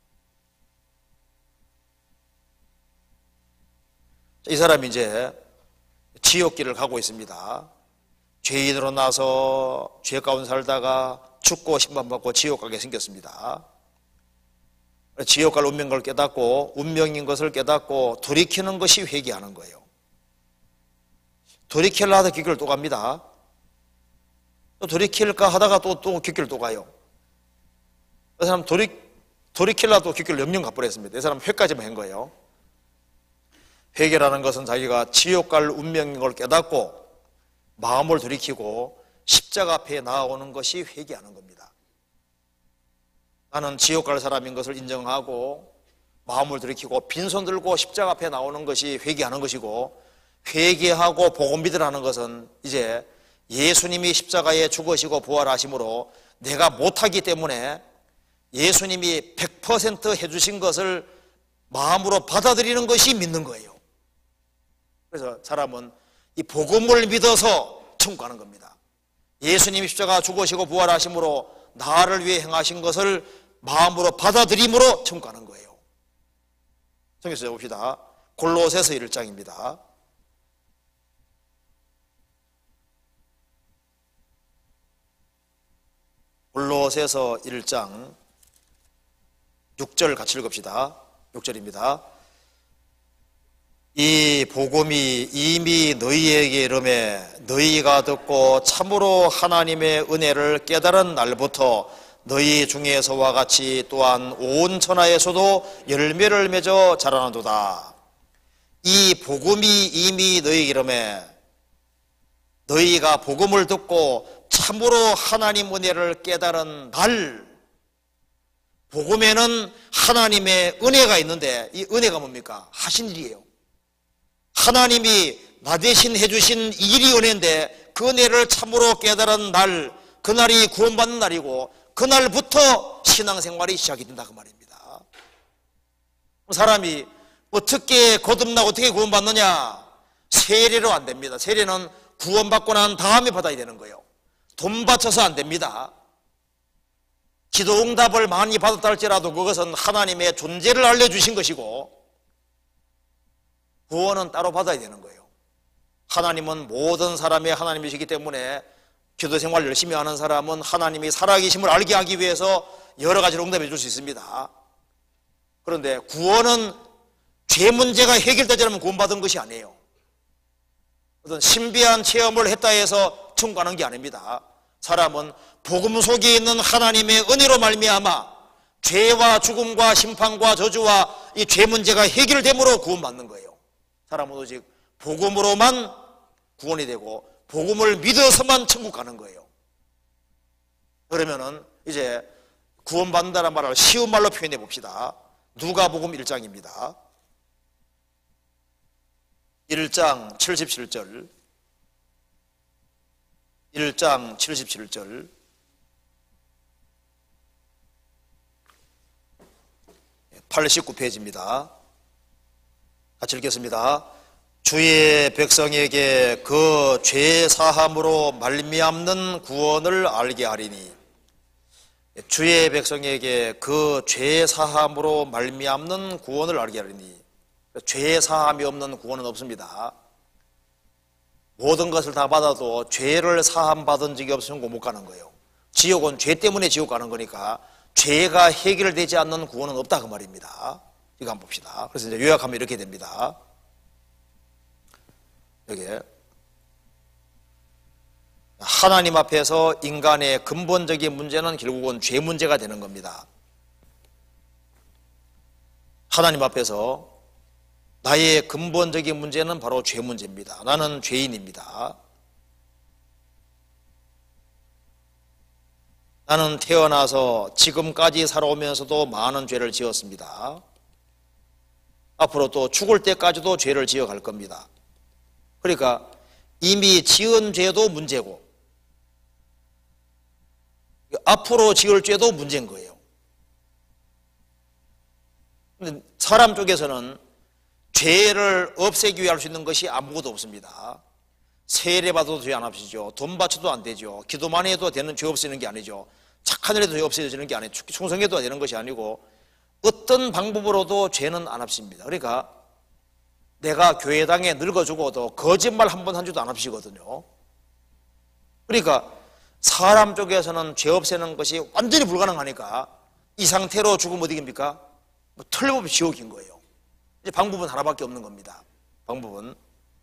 이 사람이 이제 지옥길을 가고 있습니다. 죄인으로 나서 죄 가운데 살다가 죽고 심판받고 지옥 가게 생겼습니다. 지옥 갈 운명을 깨닫고 운명인 것을 깨닫고 돌이키는 것이 회개하는 거예요. 돌이키려 하다 뒷길 또 갑니다. 또 돌이킬까 하다가 또, 또 뒷길 또 가요. 그 사람 돌이, 돌이키려 또 뒷길 영영 가버렸습니다. 이 사람 회까지만 한 거예요. 회개라는 것은 자기가 지옥 갈 운명인 걸 깨닫고 마음을 돌이키고 십자가 앞에 나아오는 것이 회개하는 겁니다. 나는 지옥 갈 사람인 것을 인정하고 마음을 돌이키고 빈손 들고 십자가 앞에 나오는 것이 회개하는 것이고, 회개하고 복음 믿으라는 것은 이제 예수님이 십자가에 죽으시고 부활하심으로 내가 못하기 때문에 예수님이 백 퍼센트 해주신 것을 마음으로 받아들이는 것이 믿는 거예요. 그래서 사람은 이 복음을 믿어서 천국 가는 겁니다. 예수님이 십자가 죽으시고 부활하심으로 나를 위해 행하신 것을 마음으로 받아들임으로 천국하는 거예요. 성경에서 봅시다. 골로새서 일 장입니다. 골로새서 일 장 육 절 같이 읽읍시다. 육 절입니다. 이 복음이 이미 너희에게 이르매 너희가 듣고 참으로 하나님의 은혜를 깨달은 날부터 너희 중에서와 같이 또한 온 천하에서도 열매를 맺어 자라나도다. 이 복음이 이미 너희에게 이르매 너희가 복음을 듣고 참으로 하나님 은혜를 깨달은 날, 복음에는 하나님의 은혜가 있는데 이 은혜가 뭡니까? 하신 일이에요. 하나님이 나 대신 해주신 일이 은혜인데 그 은혜를 참으로 깨달은 날, 그날이 구원받는 날이고 그날부터 신앙생활이 시작이 된다 그 말입니다. 사람이 어떻게 거듭나고 어떻게 구원받느냐? 세례로 안 됩니다. 세례는 구원받고 난 다음에 받아야 되는 거예요. 돈 바쳐서 안 됩니다. 기도 응답을 많이 받았다 할지라도 그것은 하나님의 존재를 알려주신 것이고 구원은 따로 받아야 되는 거예요. 하나님은 모든 사람의 하나님이시기 때문에 기도 생활 열심히 하는 사람은 하나님이 살아계심을 알게 하기 위해서 여러 가지로 응답해 줄 수 있습니다. 그런데 구원은 죄 문제가 해결되지 않으면 구원받은 것이 아니에요. 어떤 신비한 체험을 했다 해서 천국 가는 게 아닙니다. 사람은 복음 속에 있는 하나님의 은혜로 말미암아 죄와 죽음과 심판과 저주와 이 죄 문제가 해결됨으로 구원받는 거예요. 사람은 오직 복음으로만 구원이 되고 복음을 믿어서만 천국 가는 거예요. 그러면은 이제 구원받는다는 말을 쉬운 말로 표현해 봅시다. 누가복음 일 장입니다. 일 장 칠십칠 절, 일 장 칠십칠 절. 팔십구 페이지입니다. 같이 읽겠습니다. 주의 백성에게 그 죄 사함으로 말미암는 구원을 알게 하리니, 주의 백성에게 그 죄 사함으로 말미암는 구원을 알게 하리니, 죄 사함이 없는 구원은 없습니다. 모든 것을 다 받아도 죄를 사함 받은 적이 없으면 못 가는 거예요. 지옥은 죄 때문에 지옥 가는 거니까 죄가 해결되지 않는 구원은 없다 그 말입니다. 이거 한번 봅시다. 그래서 이제 요약하면 이렇게 됩니다. 여기 하나님 앞에서 인간의 근본적인 문제는 결국은 죄 문제가 되는 겁니다. 하나님 앞에서 나의 근본적인 문제는 바로 죄 문제입니다. 나는 죄인입니다. 나는 태어나서 지금까지 살아오면서도 많은 죄를 지었습니다. 앞으로 또 죽을 때까지도 죄를 지어갈 겁니다. 그러니까 이미 지은 죄도 문제고 앞으로 지을 죄도 문제인 거예요. 근데 사람 쪽에서는 죄를 없애기 위해 할 수 있는 것이 아무것도 없습니다. 세례 받아도 죄 안 없어지죠. 돈 바쳐도 안 되죠. 기도만 해도 되는 죄 없애는 게 아니죠. 착한 일 해도 죄 없어지는 게 아니죠. 충성해도 되는 것이 아니고 어떤 방법으로도 죄는 안 없습니다. 그러니까 내가 교회당에 늙어 죽어도 거짓말 한 번 한 줄도 안 없이거든요. 그러니까 사람 쪽에서는 죄 없애는 것이 완전히 불가능하니까 이 상태로 죽으면 어디 됩니까? 뭐 틀림없이 지옥인 거예요. 이제 방법은 하나밖에 없는 겁니다. 방법은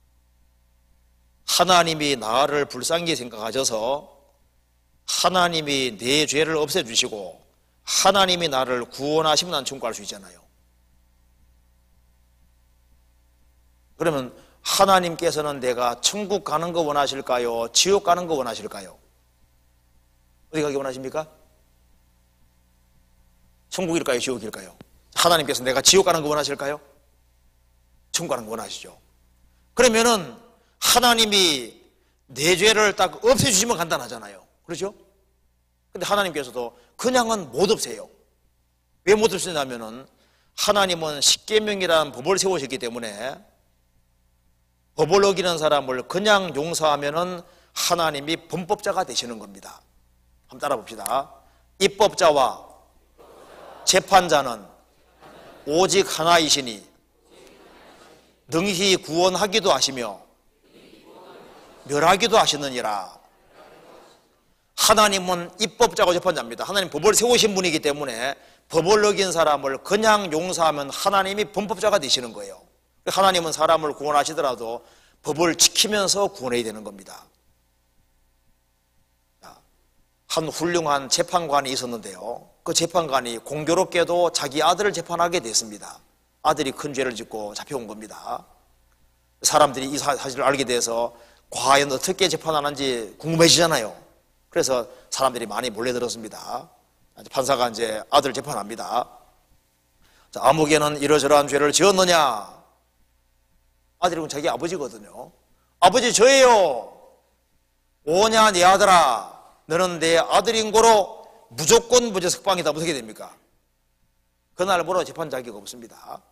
하나님이 나를 불쌍히 생각하셔서 하나님이 내 죄를 없애주시고 하나님이 나를 구원하시면 난 천국 갈 수 있잖아요. 그러면 하나님께서는 내가 천국 가는 거 원하실까요? 지옥 가는 거 원하실까요? 어디 가기 원하십니까? 천국일까요? 지옥일까요? 하나님께서 내가 지옥 가는 거 원하실까요? 천국 가는 거 원하시죠. 그러면은 하나님이 내 죄를 딱 없애주시면 간단하잖아요. 그렇죠? 근데 하나님께서도 그냥은 못 없애요. 왜 못 없애냐면은 하나님은 십계명이라는 법을 세우셨기 때문에 법을 어기는 사람을 그냥 용서하면은 하나님이 범법자가 되시는 겁니다. 한번 따라 봅시다. 입법자와 재판자는 오직 하나이시니 능히 구원하기도 하시며 멸하기도 하시느니라. 하나님은 입법자고 재판자입니다. 하나님 법을 세우신 분이기 때문에 법을 어긴 사람을 그냥 용서하면 하나님이 범법자가 되시는 거예요. 하나님은 사람을 구원하시더라도 법을 지키면서 구원해야 되는 겁니다. 한 훌륭한 재판관이 있었는데요, 그 재판관이 공교롭게도 자기 아들을 재판하게 됐습니다. 아들이 큰 죄를 짓고 잡혀온 겁니다. 사람들이 이 사실을 알게 돼서 과연 어떻게 재판하는지 궁금해지잖아요. 그래서 사람들이 많이 몰려들었습니다. 판사가 이제 아들 재판합니다. 자, 아무개는 이러저러한 죄를 지었느냐? 아들은 자기 아버지거든요. 아버지 저예요. 오냐 내 아들아, 너는 내 아들인 거로 무조건 무죄 석방이다. 어떻게 됩니까? 그날부로 재판 자격이 없습니다.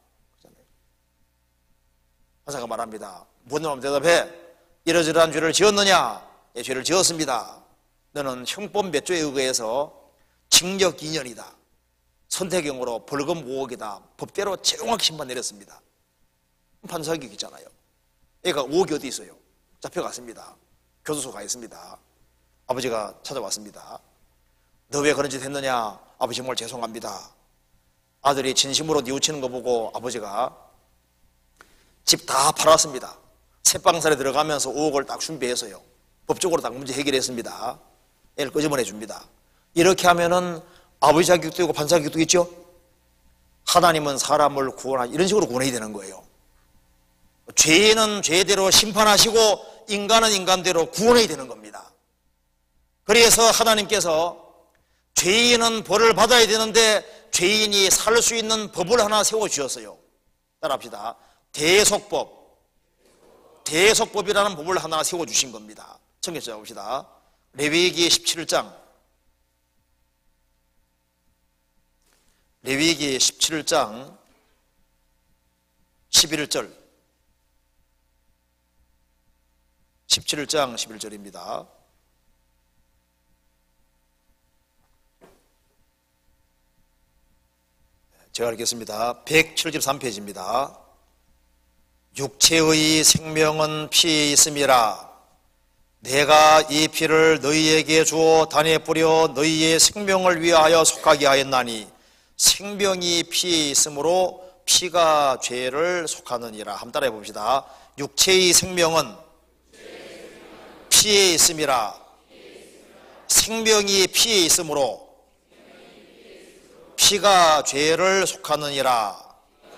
판사가 말합니다. 묻는 대답해. 이러저러한 죄를 지었느냐? 예, 죄를 지었습니다. 너는 형법 몇 조에 의해서 징역 이 년이다. 선택형으로 벌금 오억이다. 법대로 정확히 심판 내렸습니다. 판사격이 있잖아요. 얘가 오억이 어디 있어요? 잡혀갔습니다. 교도소 가 있습니다. 아버지가 찾아왔습니다. 너 왜 그런 짓 했느냐? 아버지 정말 죄송합니다. 아들이 진심으로 뉘우치는 거 보고 아버지가 집 다 팔았습니다. 새방살에 들어가면서 오억을 딱 준비해서요, 법적으로 딱 문제 해결했습니다. 애를 끄집어내 줍니다. 이렇게 하면은 아버지 자격도 있고 판사 자격도 있죠. 하나님은 사람을 구원하지, 이런 식으로 구원해야 되는 거예요. 죄는 죄대로 심판하시고 인간은 인간대로 구원해야 되는 겁니다. 그래서 하나님께서 죄인은 벌을 받아야 되는데 죄인이 살 수 있는 법을 하나 세워주셨어요. 따라합시다. 대속법. 대속법이라는 법을 하나 세워주신 겁니다. 청개자 봅시다. 레위기 십칠 장. 레위기 십칠 장 십일 절. 십칠 장 십일 절입니다. 제가 읽겠습니다. 백칠십삼 페이지입니다. 육체의 생명은 피에 있음이라. 내가 이 피를 너희에게 주어 단에 뿌려 너희의 생명을 위하여 속하게 하였나니 생명이 피에 있으므로 피가 죄를 속하느니라. 한번 따라해 봅시다. 육체의 생명은 피에 있음이라. 생명이 피에 있으므로 피가 죄를 속하느니라.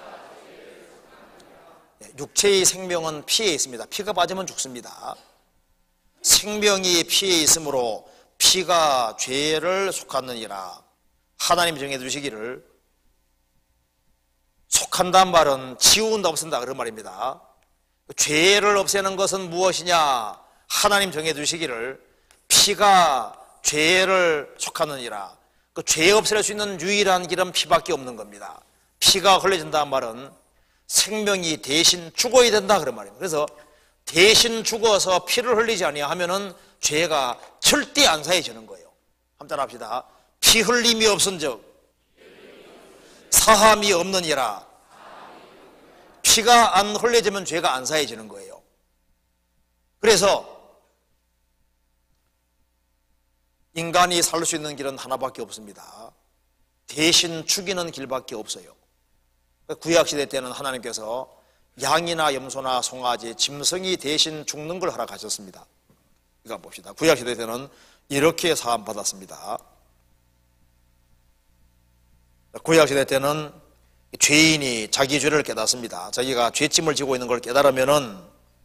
육체의 생명은 피에 있습니다. 피가 빠지면 죽습니다. 생명이 피에 있으므로 피가 죄를 속하느니라. 하나님 정해두시기를, 속한다는 말은 지운다, 없앤다 그런 말입니다. 죄를 없애는 것은 무엇이냐? 하나님 정해두시기를 피가 죄를 속하느니라. 그 죄 없앨 수 있는 유일한 길은 피밖에 없는 겁니다. 피가 흘려진다는 말은 생명이 대신 죽어야 된다 그런 말입니다. 그래서 대신 죽어서 피를 흘리지 아니하면은 죄가 절대 안 사해지는 거예요. 한번 따라합시다. 피 흘림이 없은즉 사함이 없느니라. 피가 안 흘려지면 죄가 안 사해지는 거예요. 그래서 인간이 살 수 있는 길은 하나밖에 없습니다. 대신 죽이는 길밖에 없어요. 구약시대 때는 하나님께서 양이나 염소나 송아지, 짐승이 대신 죽는 걸 허락하셨습니다. 이거 봅시다. 구약시대 때는 이렇게 사함받았습니다. 구약시대 때는 죄인이 자기 죄를 깨닫습니다. 자기가 죄짐을 지고 있는 걸 깨달으면은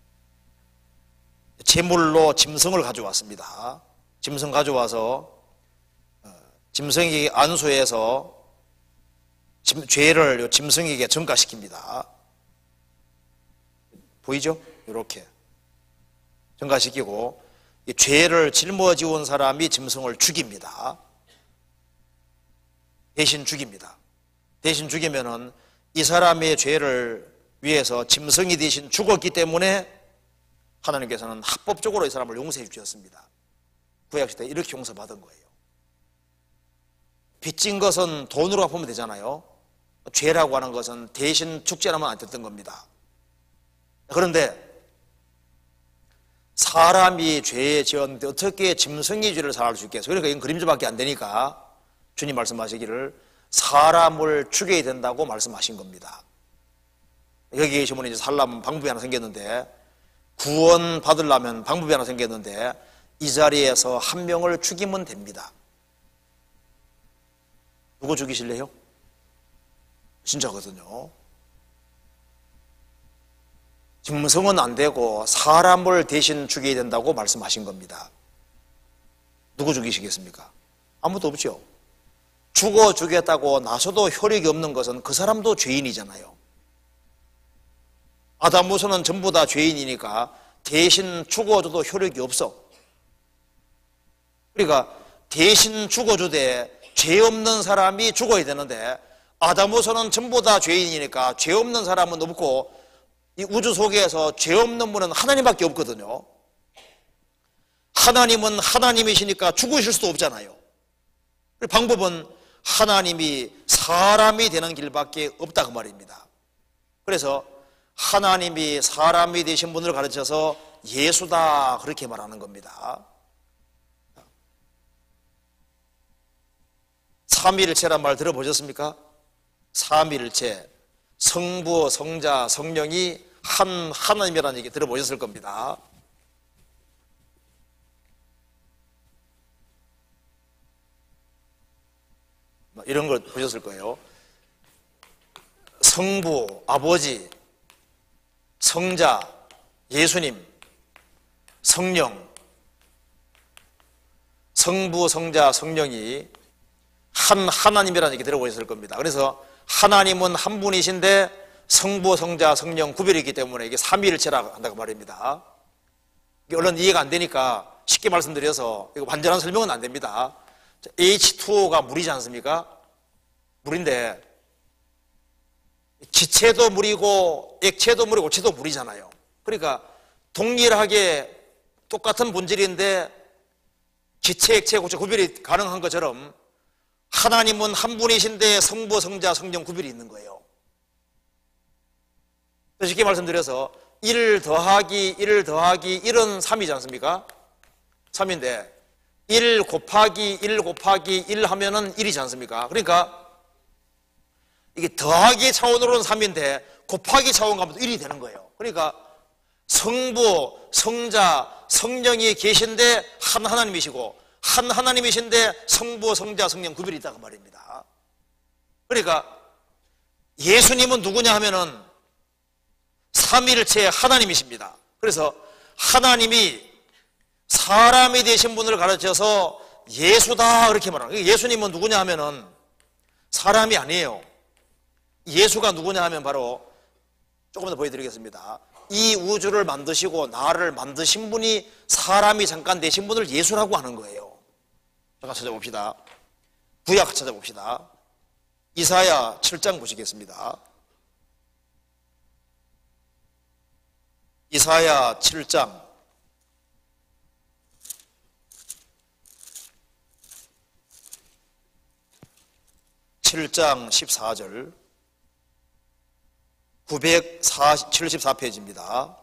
제물로 짐승을 가져왔습니다. 짐승 가져와서 짐승이 안수해서 짐, 죄를 짐승에게 전가시킵니다. 보이죠? 이렇게 전가시키고 이 죄를 짊어지온 사람이 짐승을 죽입니다. 대신 죽입니다. 대신 죽이면은 이 사람의 죄를 위해서 짐승이 대신 죽었기 때문에 하나님께서는 합법적으로 이 사람을 용서해 주셨습니다. 구약시대에 이렇게 용서받은 거예요. 빚진 것은 돈으로 갚으면 되잖아요. 죄라고 하는 것은 대신 죽지 않으면 안 됐던 겁니다. 그런데 사람이 죄에 지었는데 어떻게 짐승이 죄를 사할 수 있겠어요? 그러니까 이건 그림자밖에 안 되니까 주님 말씀하시기를 사람을 죽여야 된다고 말씀하신 겁니다. 여기 계시면 이제 살려면 방법이 하나 생겼는데, 구원 받으려면 방법이 하나 생겼는데, 이 자리에서 한 명을 죽이면 됩니다. 누구 죽이실래요? 진짜거든요. 짐승은 안 되고 사람을 대신 죽여야 된다고 말씀하신 겁니다. 누구 죽이시겠습니까? 아무도 없죠. 죽어 주겠다고 나서도 효력이 없는 것은 그 사람도 죄인이잖아요. 아담 모세는 전부 다 죄인이니까 대신 죽어줘도 효력이 없어. 그러니까 대신 죽어주되 죄 없는 사람이 죽어야 되는데, 아담 모세는 전부 다 죄인이니까 죄 없는 사람은 없고, 이 우주 속에서 죄 없는 분은 하나님밖에 없거든요. 하나님은 하나님이시니까 죽으실 수도 없잖아요. 방법은 하나님이 사람이 되는 길밖에 없다 그 말입니다. 그래서 하나님이 사람이 되신 분을 가르쳐서 예수다 그렇게 말하는 겁니다. 삼위일체란 말 들어보셨습니까? 삼위일체, 성부, 성자, 성령이 한 하나님이라는 얘기 들어보셨을 겁니다. 이런 걸 보셨을 거예요. 성부, 아버지, 성자, 예수님, 성령, 성부, 성자, 성령이 한 하나님이라는 얘기 들어보셨을 겁니다. 그래서 하나님은 한 분이신데 성부, 성자, 성령 구별이 있기 때문에 이게 삼위일체라고 한다고 말입니다. 이게 얼른 이해가 안 되니까 쉽게 말씀드려서 이거 완전한 설명은 안 됩니다. 에이치 투 오가 물이지 않습니까? 물인데 기체도 물이고 액체도 물이고 고체도 물이잖아요. 그러니까 동일하게 똑같은 본질인데 기체, 액체, 고체 구별이 가능한 것처럼 하나님은 한 분이신데 성부, 성자, 성령 구별이 있는 거예요. 쉽게 말씀드려서 일 더하기 일 더하기 일은 삼이지 않습니까? 삼인데 일 곱하기 일 곱하기 일 하면은 일이지 않습니까? 그러니까 이게 더하기 차원으로는 삼인데 곱하기 차원 가면 일이 되는 거예요. 그러니까 성부, 성자, 성령이 계신데 한 하나님이시고 한 하나님이신데 성부, 성자, 성령 구별이 있다고 말입니다. 그러니까 예수님은 누구냐 하면은 삼위일체의 하나님이십니다. 그래서 하나님이 사람이 되신 분을 가르쳐서 예수다 그렇게 말하는 거예요. 예수님은 누구냐 하면은 사람이 아니에요. 예수가 누구냐 하면 바로 조금 더 보여드리겠습니다. 이 우주를 만드시고 나를 만드신 분이 사람이 잠깐 되신 분을 예수라고 하는 거예요. 잠깐 찾아봅시다. 구약 찾아봅시다. 이사야 칠 장 보시겠습니다. 이사야 칠 장 칠 장 십사 절 구백칠십사 페이지입니다.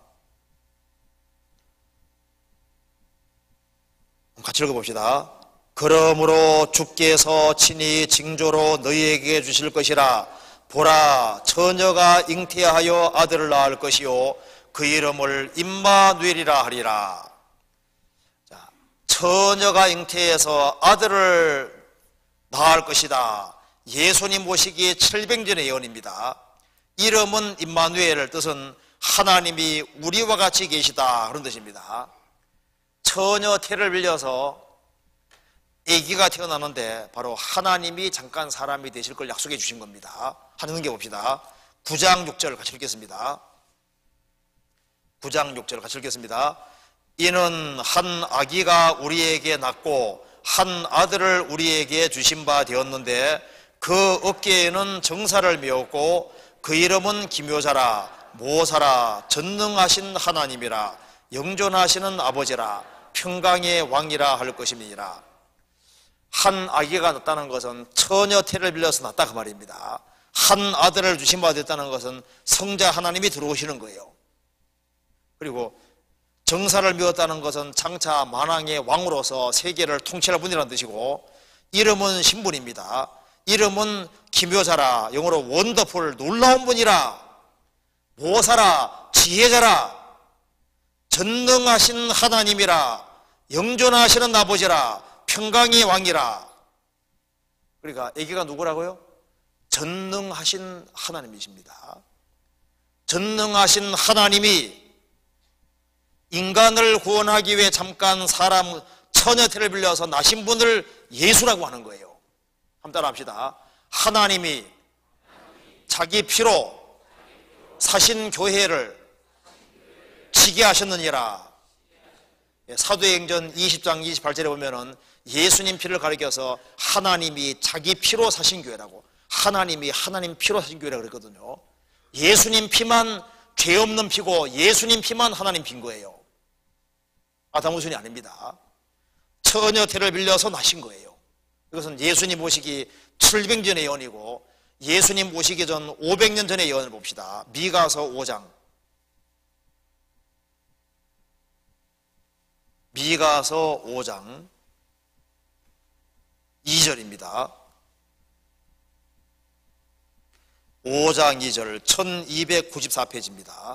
같이 읽어봅시다. 그러므로 주께서 친히 징조로 너희에게 주실 것이라. 보라, 처녀가 잉태하여 아들을 낳을 것이요 그 이름을 임마누엘이라 하리라. 자, 처녀가 잉태해서 아들을 낳을 것이다. 예수님 오시기에 칠백 년의 예언입니다. 이름은 임마누엘, 뜻은 하나님이 우리와 같이 계시다 그런 뜻입니다. 처녀 태를 빌려서 아기가 태어나는데 바로 하나님이 잠깐 사람이 되실 걸 약속해 주신 겁니다. 하는 게 봅시다. 구 장 육 절 같이 읽겠습니다. 구 장 육 절 같이 읽겠습니다. 이는 한 아기가 우리에게 낳고 한 아들을 우리에게 주신 바 되었는데 그 어깨에는 정사를 메었고 그 이름은 기묘자라 모사라 전능하신 하나님이라 영존하시는 아버지라 평강의 왕이라 할 것임이니라. 한 아기가 낳았다는 것은 처녀 태를 빌려서 낳았다 그 말입니다. 한 아들을 주신 바 됐다는 것은 성자 하나님이 들어오시는 거예요. 그리고 정사를 미웠다는 것은 장차 만왕의 왕으로서 세계를 통치할 분이라는 뜻이고, 이름은 신분입니다. 이름은 기묘자라, 영어로 원더풀, 놀라운 분이라, 모사라, 지혜자라, 전능하신 하나님이라, 영존하시는 아버지라, 평강의 왕이라. 그러니까 아기가 누구라고요? 전능하신 하나님이십니다. 전능하신 하나님이 인간을 구원하기 위해 잠깐 사람 처녀 태를 빌려서 나신 분을 예수라고 하는 거예요. 한번 따라 합시다. 하나님이 자기 피로 사신 교회를 지게 하셨느니라. 사도행전 이십 장 이십팔 절에 보면은 예수님 피를 가리켜서 하나님이 자기 피로 사신 교회라고, 하나님이 하나님 피로 사신 교회라고 그랬거든요. 예수님 피만 죄 없는 피고 예수님 피만 하나님 피인 거예요. 아담우순이 아닙니다. 처녀 태를 빌려서 나신 거예요. 이것은 예수님 오시기 칠백 년의 예언이고, 예수님 오시기 전 오백 년 전의 예언을 봅시다. 미가서 오 장, 미가서 오 장 이 절입니다. 오 장 이 절, 천이백구십사 페이지입니다.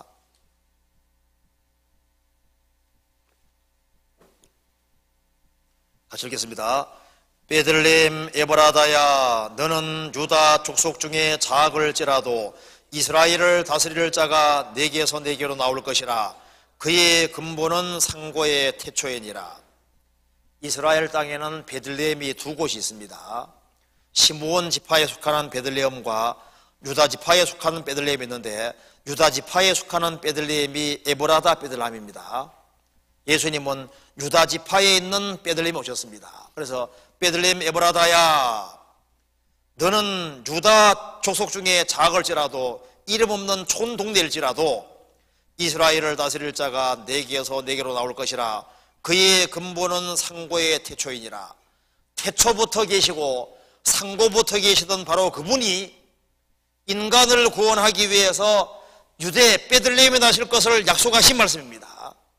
같이 읽겠습니다. 베들레헴 에브라다야, 너는 유다 족속 중에 작을지라도 이스라엘을 다스릴 자가 내게서 내게로 나올 것이라. 그의 근본은 상고의 태초이니라. 이스라엘 땅에는 베들레헴이 두 곳이 있습니다. 시므온 지파에 속하는 베들레헴과 유다 지파에 속하는 베들레헴이 있는데, 유다 지파에 속하는 베들레헴이 에브라다 베들레헴입니다. 예수님은 유다 지파에 있는 베들레헴에 오셨습니다. 그래서 베들레헴 에브라다야, 너는 유다 족속 중에 작을지라도, 이름 없는 촌 동네일지라도 이스라엘을 다스릴 자가 내게서 내게로 나올 것이라. 그의 근본은 상고의 태초이니라. 태초부터 계시고 상고부터 계시던 바로 그분이 인간을 구원하기 위해서 유대 베들레헴에 나실 것을 약속하신 말씀입니다.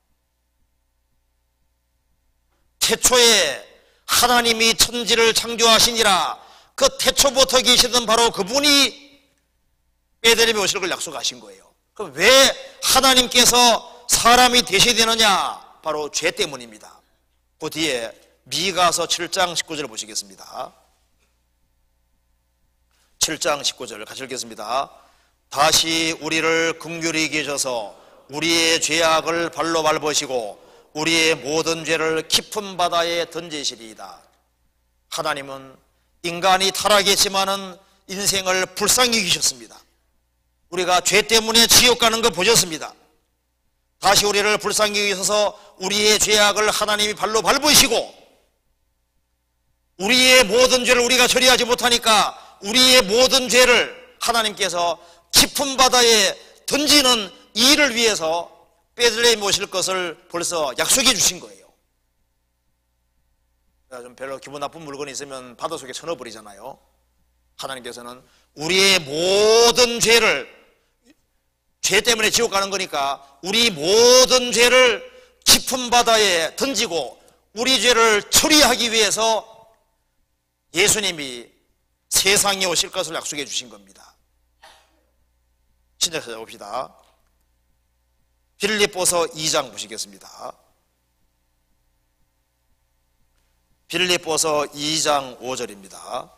태초에 하나님이 천지를 창조하시니라. 그 태초부터 계시던 바로 그분이 베들레헴에 오실 걸 약속하신 거예요. 그럼 왜 하나님께서 사람이 되셔야 되느냐? 바로 죄 때문입니다. 그 뒤에 미가서 칠 장 십구 절을 보시겠습니다. 칠 장 십구 절 같이 읽겠습니다. 다시 우리를 긍휼히 계셔서 우리의 죄악을 발로 밟으시고 우리의 모든 죄를 깊은 바다에 던지시리이다. 하나님은 인간이 타락했지만은 인생을 불쌍히 여기셨습니다. 우리가 죄 때문에 지옥 가는 거 보셨습니다. 다시 우리를 불쌍히 여기셔서 우리의 죄악을 하나님이 발로 밟으시고, 우리의 모든 죄를 우리가 처리하지 못하니까 우리의 모든 죄를 하나님께서 깊은 바다에 던지는 이 일을 위해서 베들레헴에 오실 것을 벌써 약속해 주신 거예요. 좀 별로 기분 나쁜 물건이 있으면 바다 속에 쳐넣어버리잖아요. 하나님께서는 우리의 모든 죄를, 죄 때문에 지옥 가는 거니까 우리 모든 죄를 깊은 바다에 던지고 우리 죄를 처리하기 위해서 예수님이 세상에 오실 것을 약속해 주신 겁니다. 신약 찾아봅시다. 빌립보서 이 장 보시겠습니다. 빌립보서 이 장 오 절입니다.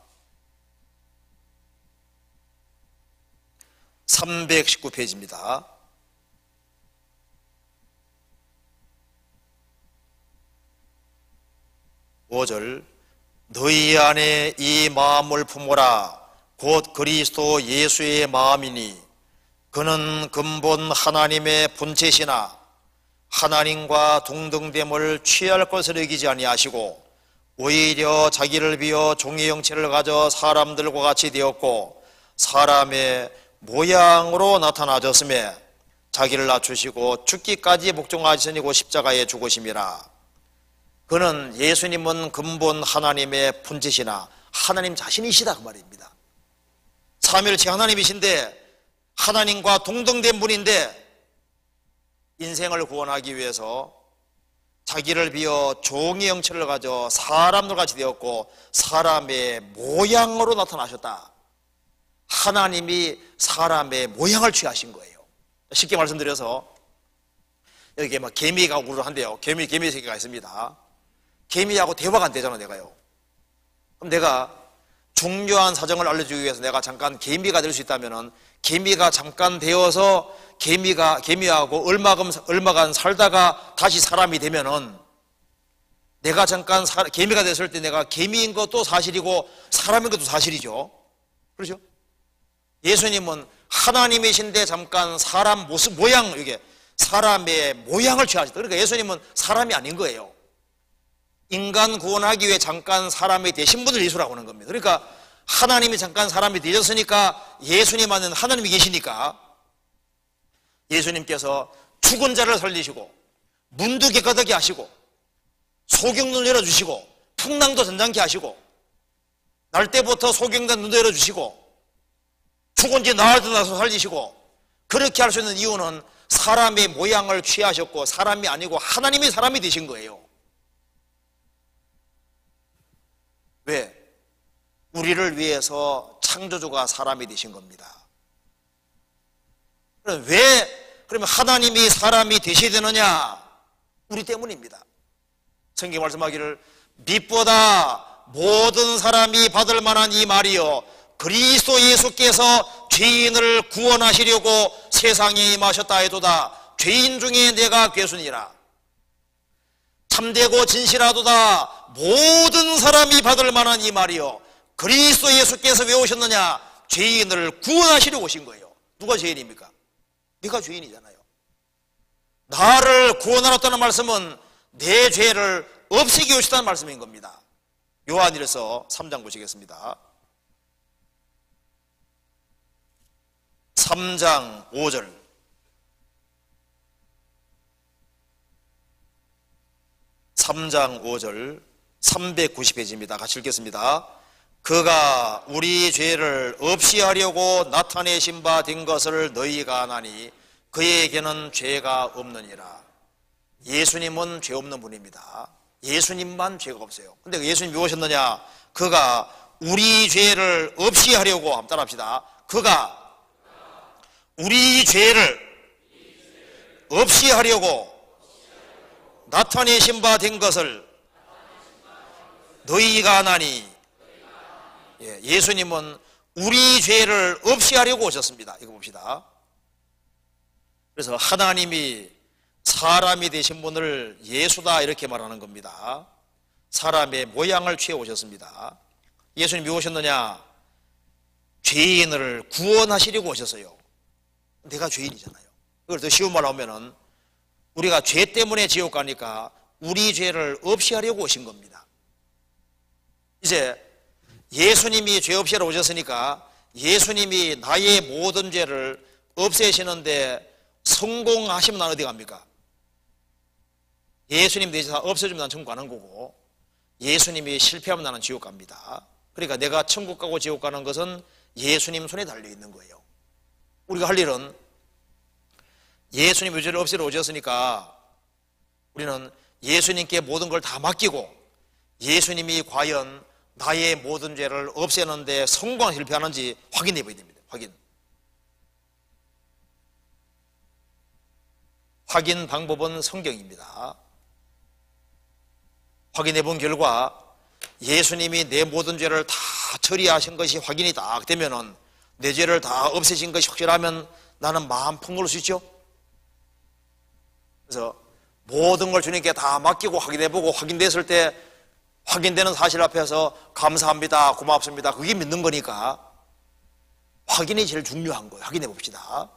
삼백십구 페이지입니다. 오 절, 너희 안에 이 마음을 품어라. 곧 그리스도 예수의 마음이니 그는 근본 하나님의 본체시나 하나님과 동등됨을 취할 것을 여기지 아니하시고 오히려 자기를 비워 종의 형체를 가져 사람들과 같이 되었고 사람의 모양으로 나타나셨으며 자기를 낮추시고 죽기까지 복종하시니고 십자가에 죽으심이라. 그는 예수님은 근본 하나님의 본체시나 하나님 자신이시다 그 말입니다. 삼위일체 하나님이신데 하나님과 동등된 분인데 인생을 구원하기 위해서 자기를 비워 종의 형체를 가져 사람들 같이 되었고 사람의 모양으로 나타나셨다. 하나님이 사람의 모양을 취하신 거예요. 쉽게 말씀드려서 여기에 막 개미가 우르한데요. 개미 개미 세계가 있습니다. 개미하고 대화가 안 되잖아 내가요. 그럼 내가 중요한 사정을 알려주기 위해서 내가 잠깐 개미가 될 수 있다면은 개미가 잠깐 되어서 개미가 개미하고 얼마간 얼마간 살다가 다시 사람이 되면은 내가 잠깐 사, 개미가 됐을 때 내가 개미인 것도 사실이고 사람인 것도 사실이죠. 그렇죠? 예수님은 하나님이신데 잠깐 사람 모습 모양 이게 사람의 모양을 취하셨다. 그러니까 예수님은 사람이 아닌 거예요. 인간 구원하기 위해 잠깐 사람이 되신 분을 예수라고 하는 겁니다. 그러니까 하나님이 잠깐 사람이 되셨으니까 예수님은 하나님이 계시니까 예수님께서 죽은 자를 살리시고 문도 깨끗하게 하시고 소경눈 열어주시고 풍랑도 전장케 하시고 날 때부터 소경된 눈도 열어주시고 죽은 지 나흘 나서 살리시고 그렇게 할 수 있는 이유는 사람의 모양을 취하셨고 사람이 아니고 하나님이 사람이 되신 거예요. 왜? 우리를 위해서 창조주가 사람이 되신 겁니다. 그럼 왜 그러면 하나님이 사람이 되셔야 되느냐? 우리 때문입니다. 성경 말씀하기를 빛보다 모든 사람이 받을 만한 이 말이요 그리스도 예수께서 죄인을 구원하시려고 세상에 임하셨다 해도다. 죄인 중에 내가 괴순이라. 참되고 진실하도다. 모든 사람이 받을 만한 이 말이요 그리스도 예수께서 왜 오셨느냐? 죄인을 구원하시려고 오신 거예요. 누가 죄인입니까? 네가 죄인이잖아요. 나를 구원하셨다는 말씀은 내 죄를 없애기 오셨다는 말씀인 겁니다. 요한일서 삼 장 보시겠습니다. 삼 장 오 절. 삼 장 오 절 삼백구십 페이지입니다. 같이 읽겠습니다. 그가 우리 죄를 없이 하려고 나타내신 바 된 것을 너희가 아나니 그에게는 죄가 없느니라. 예수님은 죄 없는 분입니다. 예수님만 죄가 없어요. 근데 예수님이 왜 오셨느냐? 그가 우리 죄를 없이 하려고 한번 따라합시다. 그가 우리 죄를 없이 하려고 나타내신 바 된 것을 너희가 아나니. 예, 예수님은 우리 죄를 없이 하려고 오셨습니다. 이거 봅시다. 그래서 하나님이 사람이 되신 분을 예수다 이렇게 말하는 겁니다. 사람의 모양을 취해 오셨습니다. 예수님이 왜 오셨느냐? 죄인을 구원하시려고 오셨어요. 내가 죄인이잖아요. 그걸 더 쉬운 말로 하면은 우리가 죄 때문에 지옥 가니까 우리 죄를 없이 하려고 오신 겁니다. 이제 예수님이 죄 없이 하러 오셨으니까 예수님이 나의 모든 죄를 없애시는데 성공하시면 난 어디 갑니까? 예수님 대신 없애주면 난 천국 가는 거고 예수님이 실패하면 나는 지옥 갑니다. 그러니까 내가 천국 가고 지옥 가는 것은 예수님 손에 달려있는 거예요. 우리가 할 일은 예수님 죄를 없애러 오셨으니까 우리는 예수님께 모든 걸 다 맡기고 예수님이 과연 나의 모든 죄를 없애는데 성공하는 실패하는지 확인해 봐야 됩니다. 확인. 확인 방법은 성경입니다. 확인해 본 결과 예수님이 내 모든 죄를 다 처리하신 것이 확인이 딱 되면은 내 죄를 다 없애신 것이 확실하면 나는 마음 풍요로울 수 있죠. 그래서 모든 걸 주님께 다 맡기고 확인해보고 확인됐을 때 확인되는 사실 앞에서 감사합니다, 고맙습니다, 그게 믿는 거니까 확인이 제일 중요한 거예요. 확인해 봅시다.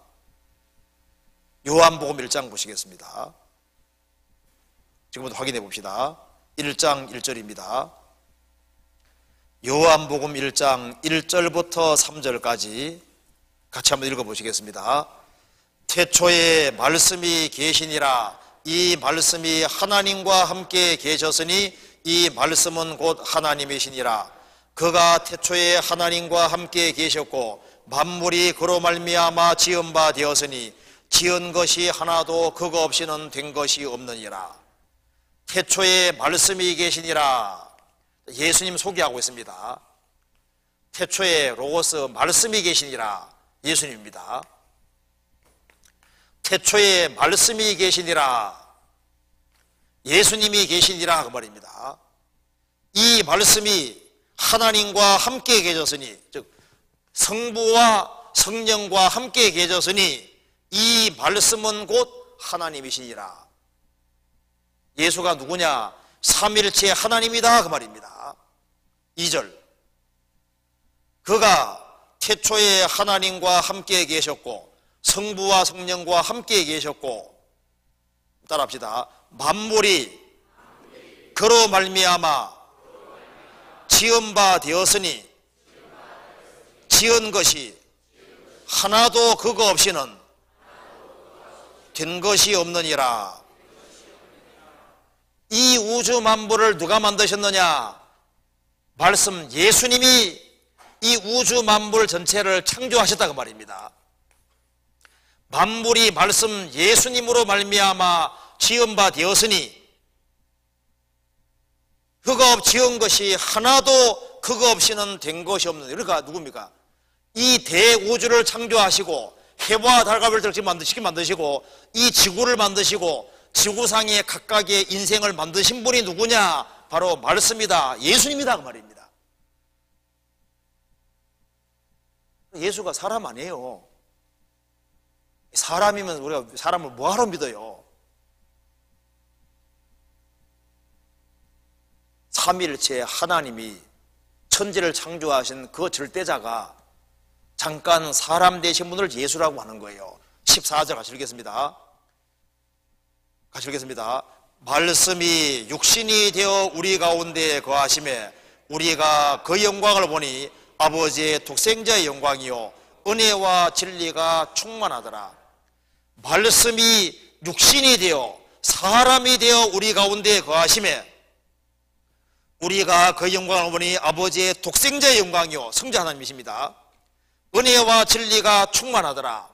요한복음 일 장 보시겠습니다. 지금부터 확인해 봅시다. 일 장 일 절입니다. 요한복음 일 장 일 절부터 삼 절까지 같이 한번 읽어보시겠습니다. 태초에 말씀이 계시니라. 이 말씀이 하나님과 함께 계셨으니 이 말씀은 곧 하나님이시니라. 그가 태초에 하나님과 함께 계셨고 만물이 그로 말미암아 지은 바 되었으니 지은 것이 하나도 그거 없이는 된 것이 없느니라. 태초에 말씀이 계시니라. 예수님 소개하고 있습니다. 태초에 로고스 말씀이 계시니라. 예수님입니다. 태초에 말씀이 계시니라. 예수님이 계시니라 그 말입니다. 이 말씀이 하나님과 함께 계셨으니, 즉 성부와 성령과 함께 계셨으니 이 말씀은 곧 하나님이시니라. 예수가 누구냐? 삼일체 하나님이다 그 말입니다. 이 절, 그가 태초에 하나님과 함께 계셨고 성부와 성령과 함께 계셨고, 따라합시다. 만물이 그로 말미암아 지은 바 되었으니 지은 것이 하나도 그거 없이는 된 것이 없느니라. 이 우주 만물을 누가 만드셨느냐? 말씀 예수님이 이 우주 만물 전체를 창조하셨다 그 말입니다. 만물이 말씀 예수님으로 말미암아 지은 바 되었으니 그거 지은 것이 하나도 그거 없이는 된 것이 없는, 그러니까 누굽니까? 이 대우주를 창조하시고 해와 달과 별들을 만드시기 만드시고 이 지구를 만드시고 지구상의 각각의 인생을 만드신 분이 누구냐? 바로 말씀이다, 예수님이다 그 말입니다. 예수가 사람 아니에요. 사람이면 우리가 사람을 뭐하러 믿어요? 삼일체 하나님이 천지를 창조하신 그 절대자가 잠깐 사람 되신 분을 예수라고 하는 거예요. 십사 절 같이 읽겠습니다. 같이 읽겠습니다. 말씀이 육신이 되어 우리 가운데 거하심에 우리가 그 영광을 보니 아버지의 독생자의 영광이요 은혜와 진리가 충만하더라. 말씀이 육신이 되어 사람이 되어 우리 가운데 거하심에 우리가 그 영광을 보니 아버지의 독생자의 영광이요 성자 하나님이십니다. 은혜와 진리가 충만하더라.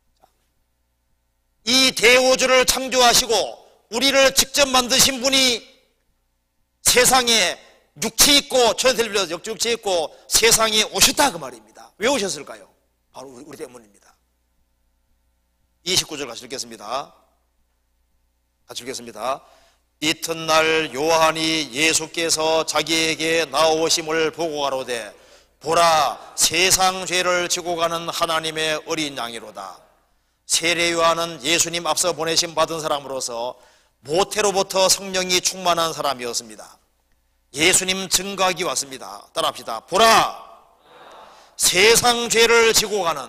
이 대우주를 창조하시고 우리를 직접 만드신 분이 세상에 육체 있고 천사를 빌려서 역육체 있고 세상에 오셨다 그 말입니다. 왜 오셨을까요? 바로 우리, 우리 때문입니다. 이십구 절 같이 읽겠습니다. 같이 읽겠습니다. 이튿날 요한이 예수께서 자기에게 나오심을 보고 가로되 보라, 세상 죄를 지고 가는 하나님의 어린 양이로다. 세례 요한은 예수님 앞서 보내심 받은 사람으로서 모태로부터 성령이 충만한 사람이었습니다. 예수님 증거하기 왔습니다. 따라합시다. 보라, 세상 죄를 지고 가는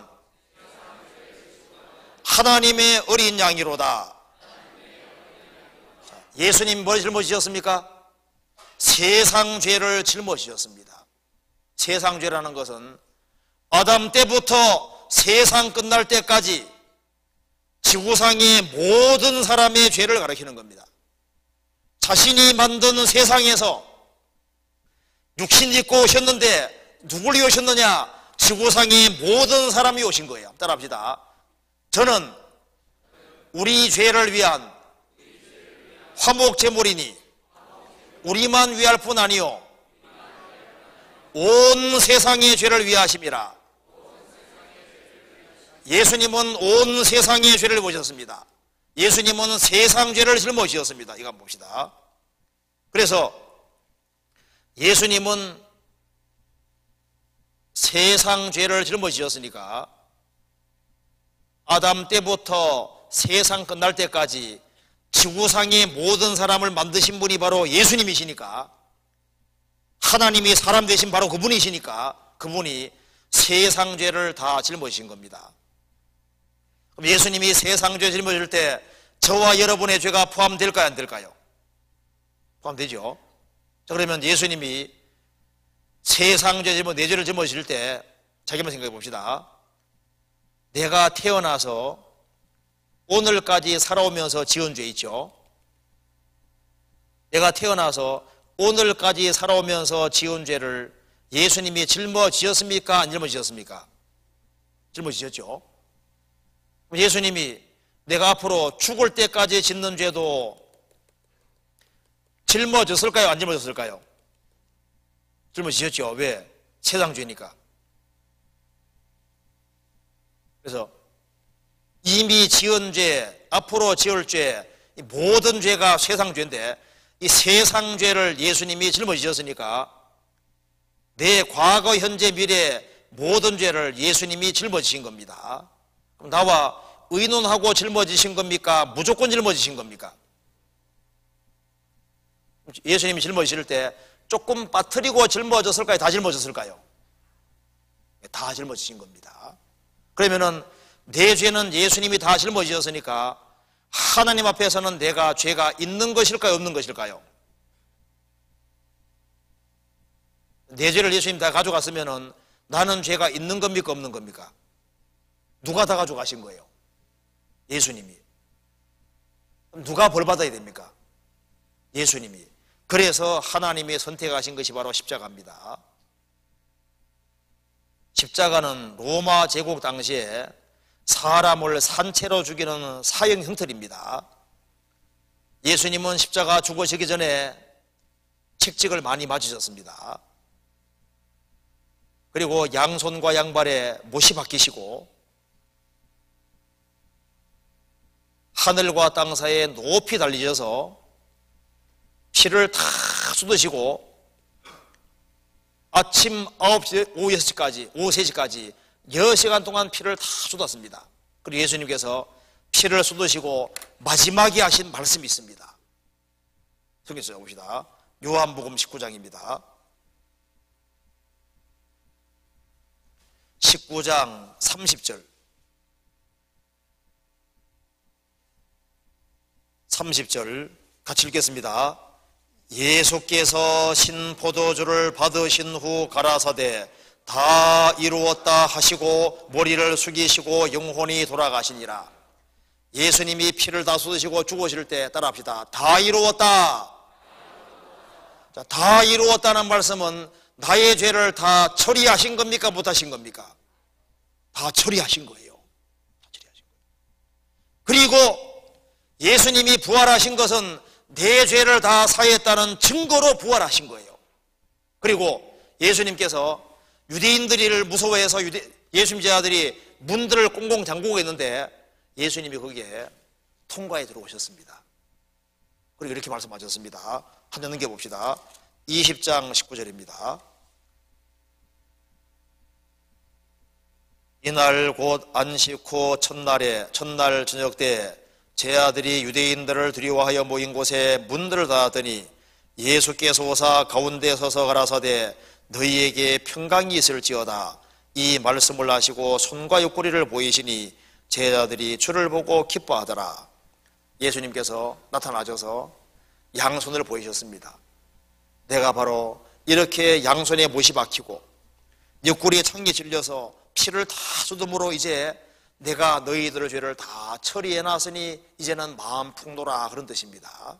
하나님의 어린 양이로다. 예수님 뭘 짊어지셨습니까? 세상 죄를 짊어지셨습니다. 세상 죄라는 것은 아담 때부터 세상 끝날 때까지 지구상의 모든 사람의 죄를 가리키는 겁니다. 자신이 만든 세상에서 육신 입고 오셨는데 누굴 위해 오셨느냐? 지구상의 모든 사람이 오신 거예요. 따라합시다. 저는 우리 죄를 위한 화목제물이니 우리만 위할 뿐 아니요 온 세상의 죄를 위하심이라. 예수님은 온 세상의 죄를 보셨습니다. 예수님은 세상 죄를 짊어지셨습니다. 이거 한번 봅시다. 그래서 예수님은 세상 죄를 짊어지셨으니까 아담 때부터 세상 끝날 때까지 지구상의 모든 사람을 만드신 분이 바로 예수님이시니까, 하나님이 사람 되신 바로 그분이시니까 그분이 세상 죄를 다 짊어지신 겁니다. 그럼 예수님이 세상 죄 짊어질 때 저와 여러분의 죄가 포함될까요, 안 될까요? 포함되죠. 자, 그러면 예수님이 세상 죄, 내 죄를 짊어질 때 자기만 생각해 봅시다. 내가 태어나서 오늘까지 살아오면서 지은 죄 있죠. 내가 태어나서 오늘까지 살아오면서 지은 죄를 예수님이 짊어지셨습니까? 안 짊어지셨습니까? 짊어지셨죠. 예수님이 내가 앞으로 죽을 때까지 짓는 죄도 짊어졌을까요? 안 짊어졌을까요? 짊어지셨죠. 왜? 세상 죄니까. 그래서 이미 지은 죄, 앞으로 지을 죄, 모든 죄가 세상 죄인데 이 세상 죄를 예수님이 짊어지셨으니까 내 과거, 현재, 미래 모든 죄를 예수님이 짊어지신 겁니다. 그럼 나와 의논하고 짊어지신 겁니까? 무조건 짊어지신 겁니까? 예수님이 짊어지실 때 조금 빠뜨리고 짊어졌을까요? 다 짊어졌을까요? 다 짊어지신 겁니다. 그러면은 내 죄는 예수님이 다 짊어지셨으니까 하나님 앞에서는 내가 죄가 있는 것일까요? 없는 것일까요? 내 죄를 예수님 다 가져갔으면은 나는 죄가 있는 겁니까? 없는 겁니까? 누가 다 가져가신 거예요? 예수님이. 누가 벌 받아야 됩니까? 예수님이. 그래서 하나님이 선택하신 것이 바로 십자가입니다. 십자가는 로마 제국 당시에 사람을 산채로 죽이는 사형 형틀입니다. 예수님은 십자가 죽으시기 전에 책직을 많이 맞으셨습니다. 그리고 양손과 양발에 못이 박히시고 하늘과 땅 사이에 높이 달리셔서 피를 다 쏟으시고 아침 아홉 시, 오후 여섯 시까지, 오후 세 시까지 열 시간 동안 피를 다 쏟았습니다. 그리고 예수님께서 피를 쏟으시고 마지막에 하신 말씀이 있습니다. 성경에서 봅시다. 요한복음 십구 장입니다. 십구 장 삼십 절. 삼십 절 같이 읽겠습니다. 예수께서 신포도주를 받으신 후 가라사대 다 이루었다 하시고 머리를 숙이시고 영혼이 돌아가시니라. 예수님이 피를 다 쏟으시고 죽으실 때 따라합시다. 다 이루었다. 자, 다 이루었다는 말씀은 나의 죄를 다 처리하신 겁니까? 못하신 겁니까? 다 처리하신 거예요. 다 처리하신 거예요. 그리고 예수님이 부활하신 것은 내 죄를 다 사했다는 증거로 부활하신 거예요. 그리고 예수님께서 유대인들을 무서워해서 유대, 예수님 제자들이 문들을 꽁꽁 잠그고 있는데 예수님이 거기에 통과에 들어오셨습니다. 그리고 이렇게 말씀하셨습니다. 한 장 넘겨봅시다. 이십 장 십구 절입니다. 이날 곧 안식 후 첫날에 첫날 저녁 때 제 아들이 유대인들을 두려워하여 모인 곳에 문들을 닫았더니 예수께서 오사 가운데 서서 가라사대 너희에게 평강이 있을지어다. 이 말씀을 하시고 손과 옆구리를 보이시니 제자들이 주를 보고 기뻐하더라. 예수님께서 나타나셔서 양손을 보이셨습니다. 내가 바로 이렇게 양손에 못이 박히고 옆구리에 창이 찔려서 피를 다 쏟음으로 이제 내가 너희들의 죄를 다 처리해놨으니 이제는 마음 풍노라, 그런 뜻입니다.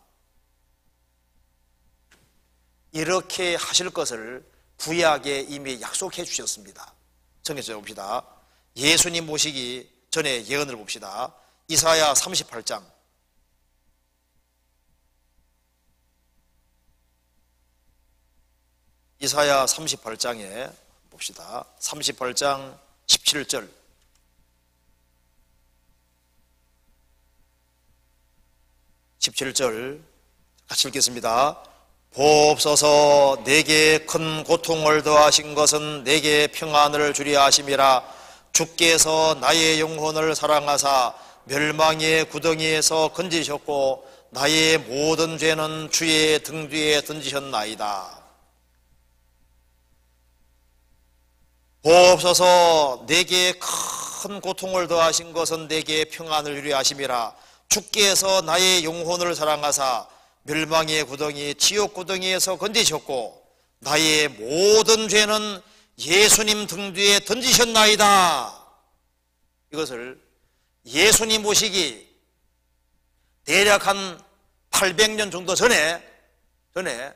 이렇게 하실 것을 구약에 이미 약속해 주셨습니다. 정해서 봅시다. 예수님 모시기 전에 예언을 봅시다. 이사야 삼십팔 장. 이사야 삼십팔 장에 봅시다. 삼십팔 장 십칠 절. 십칠 절 같이 읽겠습니다. 보옵소서 내게 큰 고통을 더하신 것은 내게 평안을 주려 하심이라. 주께서 나의 영혼을 사랑하사 멸망의 구덩이에서 건지셨고 나의 모든 죄는 주의 등 뒤에 던지셨나이다. 보옵소서 내게 큰 고통을 더하신 것은 내게 평안을 주려 하심이라. 주께서 나의 영혼을 사랑하사 멸망의 구덩이 지옥 구덩이에서 건지셨고 나의 모든 죄는 예수님 등 뒤에 던지셨나이다. 이것을 예수님 모시기 대략 한 팔백 년 정도 전에 전에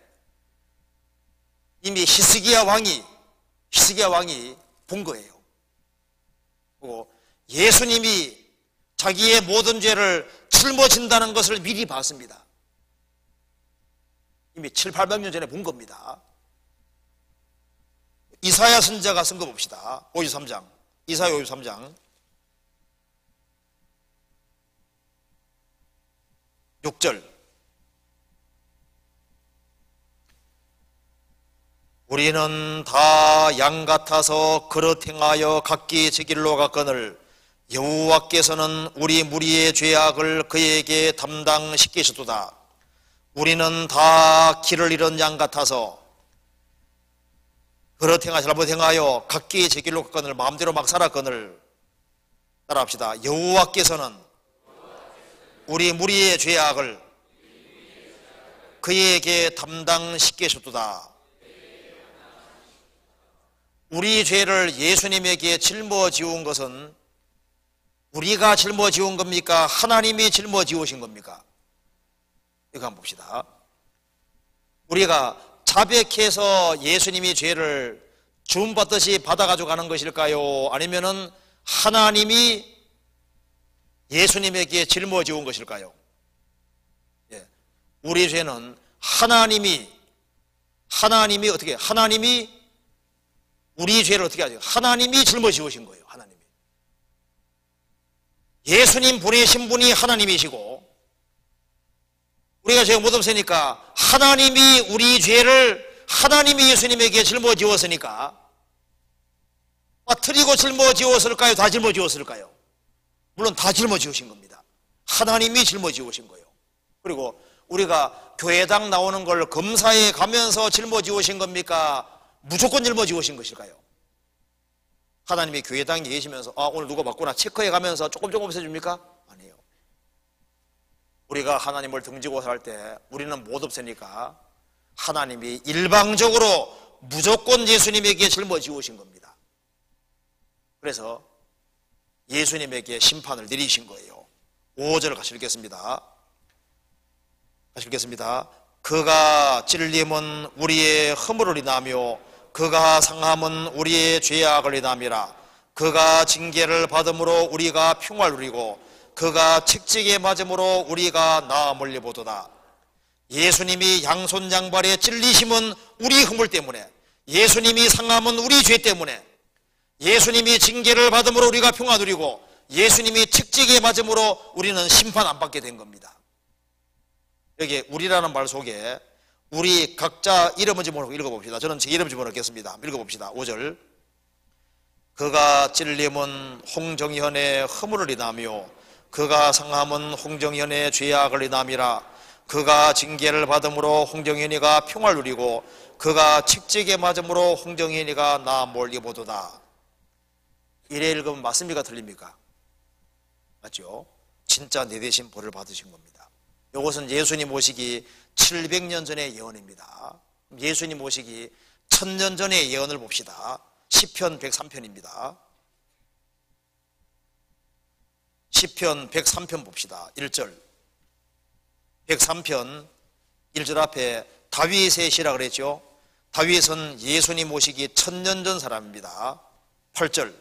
이미 히스기야 왕이 히스기야 왕이 본 거예요. 그리고 예수님이 자기의 모든 죄를 짊어진다는 것을 미리 봤습니다. 이미 칠팔백 년 전에 본 겁니다. 이사야 선지자가 쓴 거 봅시다. 오십삼 장. 이사야 오십삼 장. 육 절. 우리는 다 양 같아서 그릇 행하여 각기 제 길로 갔거늘 여호와께서는 우리 무리의 죄악을 그에게 담당시키셨도다. 우리는 다 길을 잃은 양 같아서 그릇 행하 잘못 행하여 각기 제 길로 갔거늘 마음대로 막 살았거늘. 따라합시다. 여호와께서는 우리 무리의 죄악을 그에게 담당시키셨도다. 우리 죄를 예수님에게 짊어지운 것은 우리가 짊어지운 겁니까? 하나님이 짊어지우신 겁니까? 이거 한번 봅시다. 우리가 자백해서 예수님이 죄를 주문받듯이 받아가지고 가는 것일까요? 아니면은 하나님이 예수님에게 짊어지운 것일까요? 예. 우리 죄는 하나님이 하나님이 어떻게 하나님이 우리 죄를 어떻게 하죠? 하나님이 짊어지우신 거예요. 하나님이. 예수님 보내신 분이 하나님이시고 우리가 죄가 못 없으니까 하나님이 우리 죄를 하나님이 예수님에게 짊어지웠으니까 빠뜨리고 짊어지웠을까요? 다 짊어지웠을까요? 물론 다 짊어지우신 겁니다. 하나님이 짊어지우신 거예요. 그리고 우리가 교회당 나오는 걸 검사에 가면서 짊어지우신 겁니까? 무조건 짊어지우신 것일까요? 하나님이 교회당에 계시면서 아 오늘 누가 맞구나 체크해 가면서 조금 조금 없애줍니까? 아니에요. 우리가 하나님을 등지고 살 때 우리는 못 없애니까 하나님이 일방적으로 무조건 예수님에게 짊어지우신 겁니다. 그래서 예수님에게 심판을 내리신 거예요. 오 절 같이 읽겠습니다. 같이 읽겠습니다. 그가 찔림은 우리의 허물을 인하며 그가 상함은 우리의 죄악을 인함이라. 그가 징계를 받음으로 우리가 평화를 누리고 그가 책찍에 맞음으로 우리가 나음을 입어도다. 예수님이 양손 양발에 찔리심은 우리 허물 때문에, 예수님이 상함은 우리 죄 때문에, 예수님이 징계를 받음으로 우리가 평화 누리고 예수님이 책찍에 맞음으로 우리는 심판 안 받게 된 겁니다. 여기 우리라는 말 속에 우리 각자 이름을 집어넣고 읽어봅시다. 저는 제 이름 집어넣겠습니다. 읽어봅시다. 오 절. 그가 찔림은 홍정현의 허물을 인하며 그가 상함은 홍정현의 죄악을 인함이라. 그가 징계를 받음으로 홍정현이가 평화를 누리고 그가 책찍에 맞음으로 홍정현이가 나음을 입어도다. 이래 읽으면 맞습니까? 틀립니까? 맞죠? 진짜 내 대신 벌을 받으신 겁니다. 이것은 예수님 오시기 칠백 년 전의 예언입니다. 예수님 오시기 천 년 전의 예언을 봅시다. 시편 백삼 편입니다. 시편 백삼 편 봅시다. 일 절. 백삼 편 일 절 앞에 다윗의 시라 그랬죠. 다윗은 예수님 오시기 천 년 전 사람입니다. 팔 절.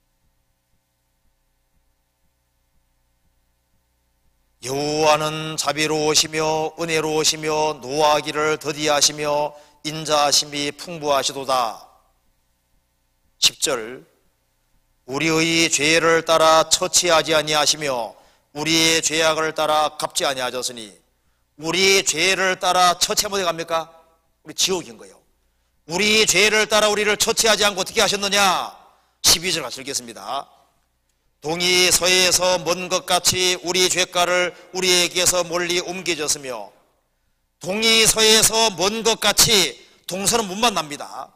여호와는 자비로우시며 은혜로우시며 노하기를 더디하시며 인자하심이 풍부하시도다. 십 절. 우리의 죄를 따라 처치하지 아니하시며 우리의 죄악을 따라 갚지 아니하셨으니. 우리의 죄를 따라 처치하면 어디 갑니까? 우리 지옥인 거예요. 우리의 죄를 따라 우리를 처치하지 않고 어떻게 하셨느냐? 십이 절 같이 읽겠습니다. 동이 서해에서 먼 것 같이 우리 죄가를 우리에게서 멀리 옮겨졌으며. 동이 서해에서 먼 것 같이 동서는 못 만납니다.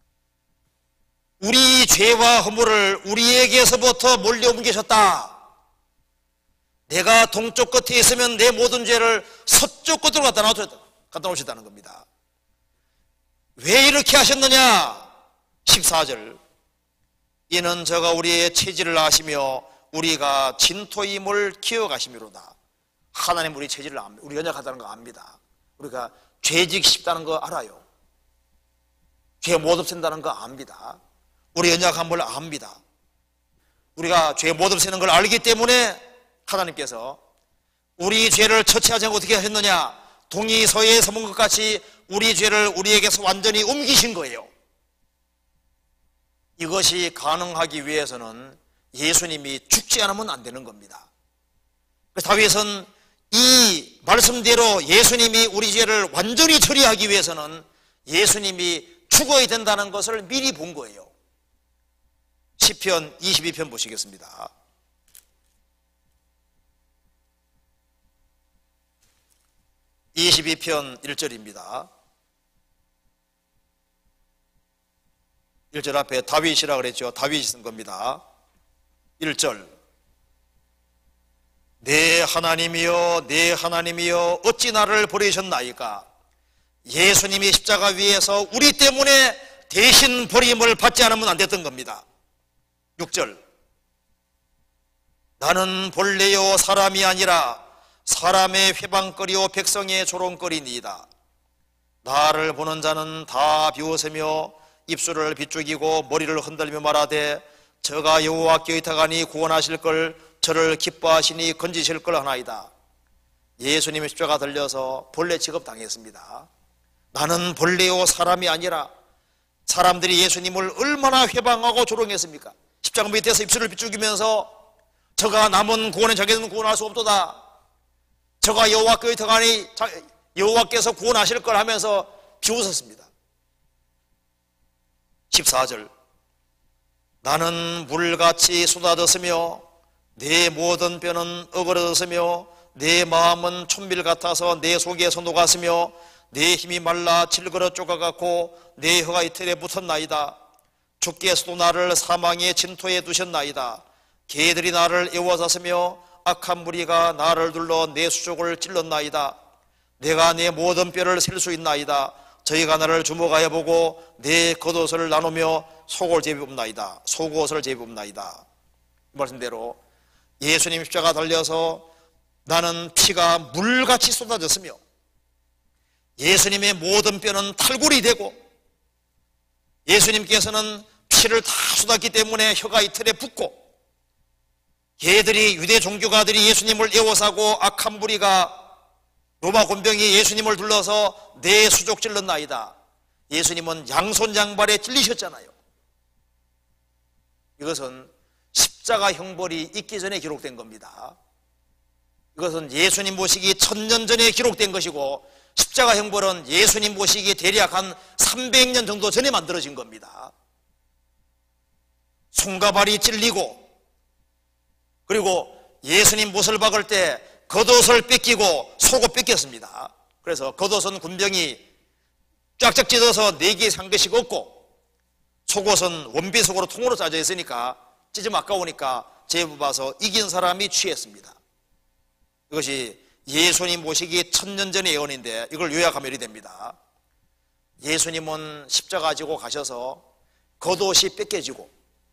우리 죄와 허물을 우리에게서부터 멀리 옮기셨다. 내가 동쪽 끝에 있으면 내 모든 죄를 서쪽 끝으로 갖다 놓으셨다, 갖다 놓으셨다는 겁니다. 왜 이렇게 하셨느냐? 십사 절. 이는 저가 우리의 체질을 아시며 우리가 진토임을 키워가시미로다. 하나님 우리 체질을 압니다. 우리 연약하다는 거 압니다. 우리가 죄짓기 쉽다는 거 알아요. 죄 못 없앤다는 거 압니다. 우리 연약함을 압니다. 우리가 죄 못 없애는 걸 알기 때문에 하나님께서 우리 죄를 처치하지 않고 어떻게 하셨느냐, 동이 서해에 서문 것 같이 우리 죄를 우리에게서 완전히 옮기신 거예요. 이것이 가능하기 위해서는 예수님이 죽지 않으면 안 되는 겁니다. 그래서 다윗은 이 말씀대로 예수님이 우리 죄를 완전히 처리하기 위해서는 예수님이 죽어야 된다는 것을 미리 본 거예요. 시편 이십이 편 보시겠습니다. 이십이 편 일 절입니다. 일 절 앞에 다윗이라 그랬죠. 다윗이 쓴 겁니다. 일 절. 내 하나님이여 내 하나님이여 어찌 나를 버리셨나이까. 예수님이 십자가 위에서 우리 때문에 대신 버림을 받지 않으면 안 됐던 겁니다. 육 절. 나는 본래요 사람이 아니라 사람의 회방거리요 백성의 조롱거리니이다. 나를 보는 자는 다 비웃으며 입술을 비죽이고 머리를 흔들며 말하되 저가 여호와께 의탁하니 구원하실 걸 저를 기뻐하시니 건지실 걸 하나이다. 예수님의 십자가 달려서 본래 취급당했습니다. 나는 본래요 사람이 아니라. 사람들이 예수님을 얼마나 회방하고 조롱했습니까? 십자가 밑에서 입술을 비죽이면서 저가 남은 구원은 자기는 구원할 수 없도다. 저가 여호와께 의탁하니 여호와께서 구원하실 걸 하면서 비웃었습니다. 십사 절. 나는 물같이 쏟아졌으며 내 모든 뼈는 어그러졌으며 내 마음은 촛밀 같아서 내 속에서 녹았으며 내 힘이 말라 질그러 쪼가갖고 내 혀가 이틀에 붙었나이다. 주께서도 나를 사망의 진토에 두셨나이다. 개들이 나를 애워쌌으며 악한 무리가 나를 둘러 내 수족을 찔렀나이다. 내가 내 모든 뼈를 셀 수 있나이다. 저희가 나를 주목하여 보고 내 겉옷을 나누며 속옷을 제비옵나이다. 속옷을 제비옵나이다. 이 말씀대로 예수님 십자가 달려서 나는 피가 물같이 쏟아졌으며 예수님의 모든 뼈는 탈골이 되고 예수님께서는 피를 다 쏟았기 때문에 혀가 이틀에 붓고 개들이 유대 종교가들이 예수님을 애워싸고 악한 무리가 로마 군병이 예수님을 둘러서 내 수족 찔렀나이다. 예수님은 양손 양발에 찔리셨잖아요. 이것은 십자가 형벌이 있기 전에 기록된 겁니다. 이것은 예수님 모시기 천년 전에 기록된 것이고 십자가 형벌은 예수님 모시기 대략 한 삼백 년 정도 전에 만들어진 겁니다. 손과 발이 찔리고 그리고 예수님 못을 박을 때 겉옷을 뺏기고 속옷 뺏겼습니다. 그래서 겉옷은 군병이 쫙쫙 찢어서 네 개 산 것이 없고 속옷은 원비속으로 통으로 짜져 있으니까 찢으면 아까우니까 제법봐서 이긴 사람이 취했습니다. 이것이 예수님 모시기 천년 전의 예언인데 이걸 요약하면 이렇게 됩니다. 예수님은 십자가 지고 가셔서 겉옷이 뺏겨지고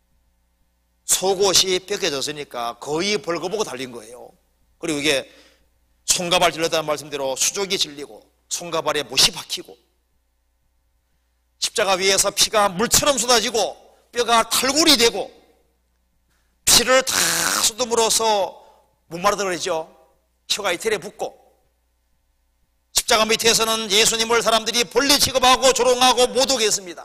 속옷이 뺏겨졌으니까 거의 벌거벗고 달린 거예요. 그리고 이게 손과 발 찔렀다는 말씀대로 수족이 질리고 손과 발에 못이 박히고 십자가 위에서 피가 물처럼 쏟아지고 뼈가 탈골이 되고 피를 다 쏟음으로써 목마르다 그러죠. 혀가 이틀에 붓고 십자가 밑에서는 예수님을 사람들이 본래 취급하고 조롱하고 못 오게 했습니다.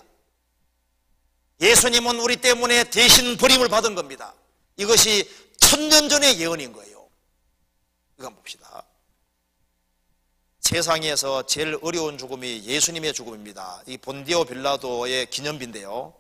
예수님은 우리 때문에 대신 버림을 받은 겁니다. 이것이 천년 전의 예언인 거예요. 이거 한번 봅시다. 세상에서 제일 어려운 죽음이 예수님의 죽음입니다. 이 본디오 빌라도의 기념비인데요.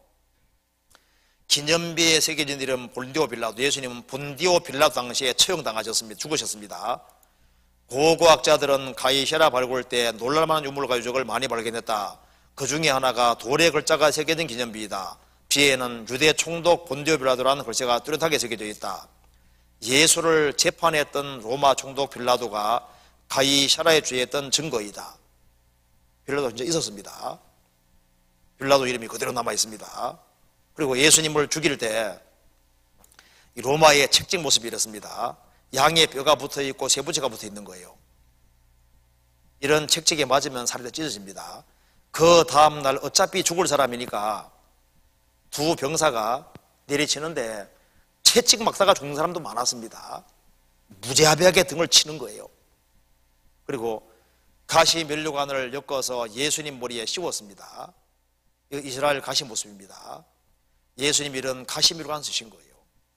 기념비에 새겨진 이름 본디오 빌라도. 예수님은 본디오 빌라도 당시에 처형당하셨습니다. 죽으셨습니다. 고고학자들은 가이샤라 발굴 때 놀랄만한 유물과 유적을 많이 발견했다. 그 중에 하나가 돌의 글자가 새겨진 기념비이다. 뒤에는 유대 총독 본디오 빌라도라는 글자가 뚜렷하게 새겨져 있다. 예수를 재판했던 로마 총독 빌라도가 가이샤라에 주의했던 증거이다. 빌라도 진짜 있었습니다. 빌라도 이름이 그대로 남아 있습니다. 그리고 예수님을 죽일 때 로마의 책찍 모습이 이렇습니다. 양의 뼈가 붙어 있고 쇠붙이가 붙어 있는 거예요. 이런 책찍에 맞으면 살이 찢어집니다. 그 다음날 어차피 죽을 사람이니까 두 병사가 내리치는데 채찍 막다가 죽는 사람도 많았습니다. 무자비하게 등을 치는 거예요. 그리고 가시 면류관을 엮어서 예수님 머리에 씌웠습니다. 이거 이스라엘 가시 모습입니다. 예수님이 이런 가시 면류관 쓰신 거예요.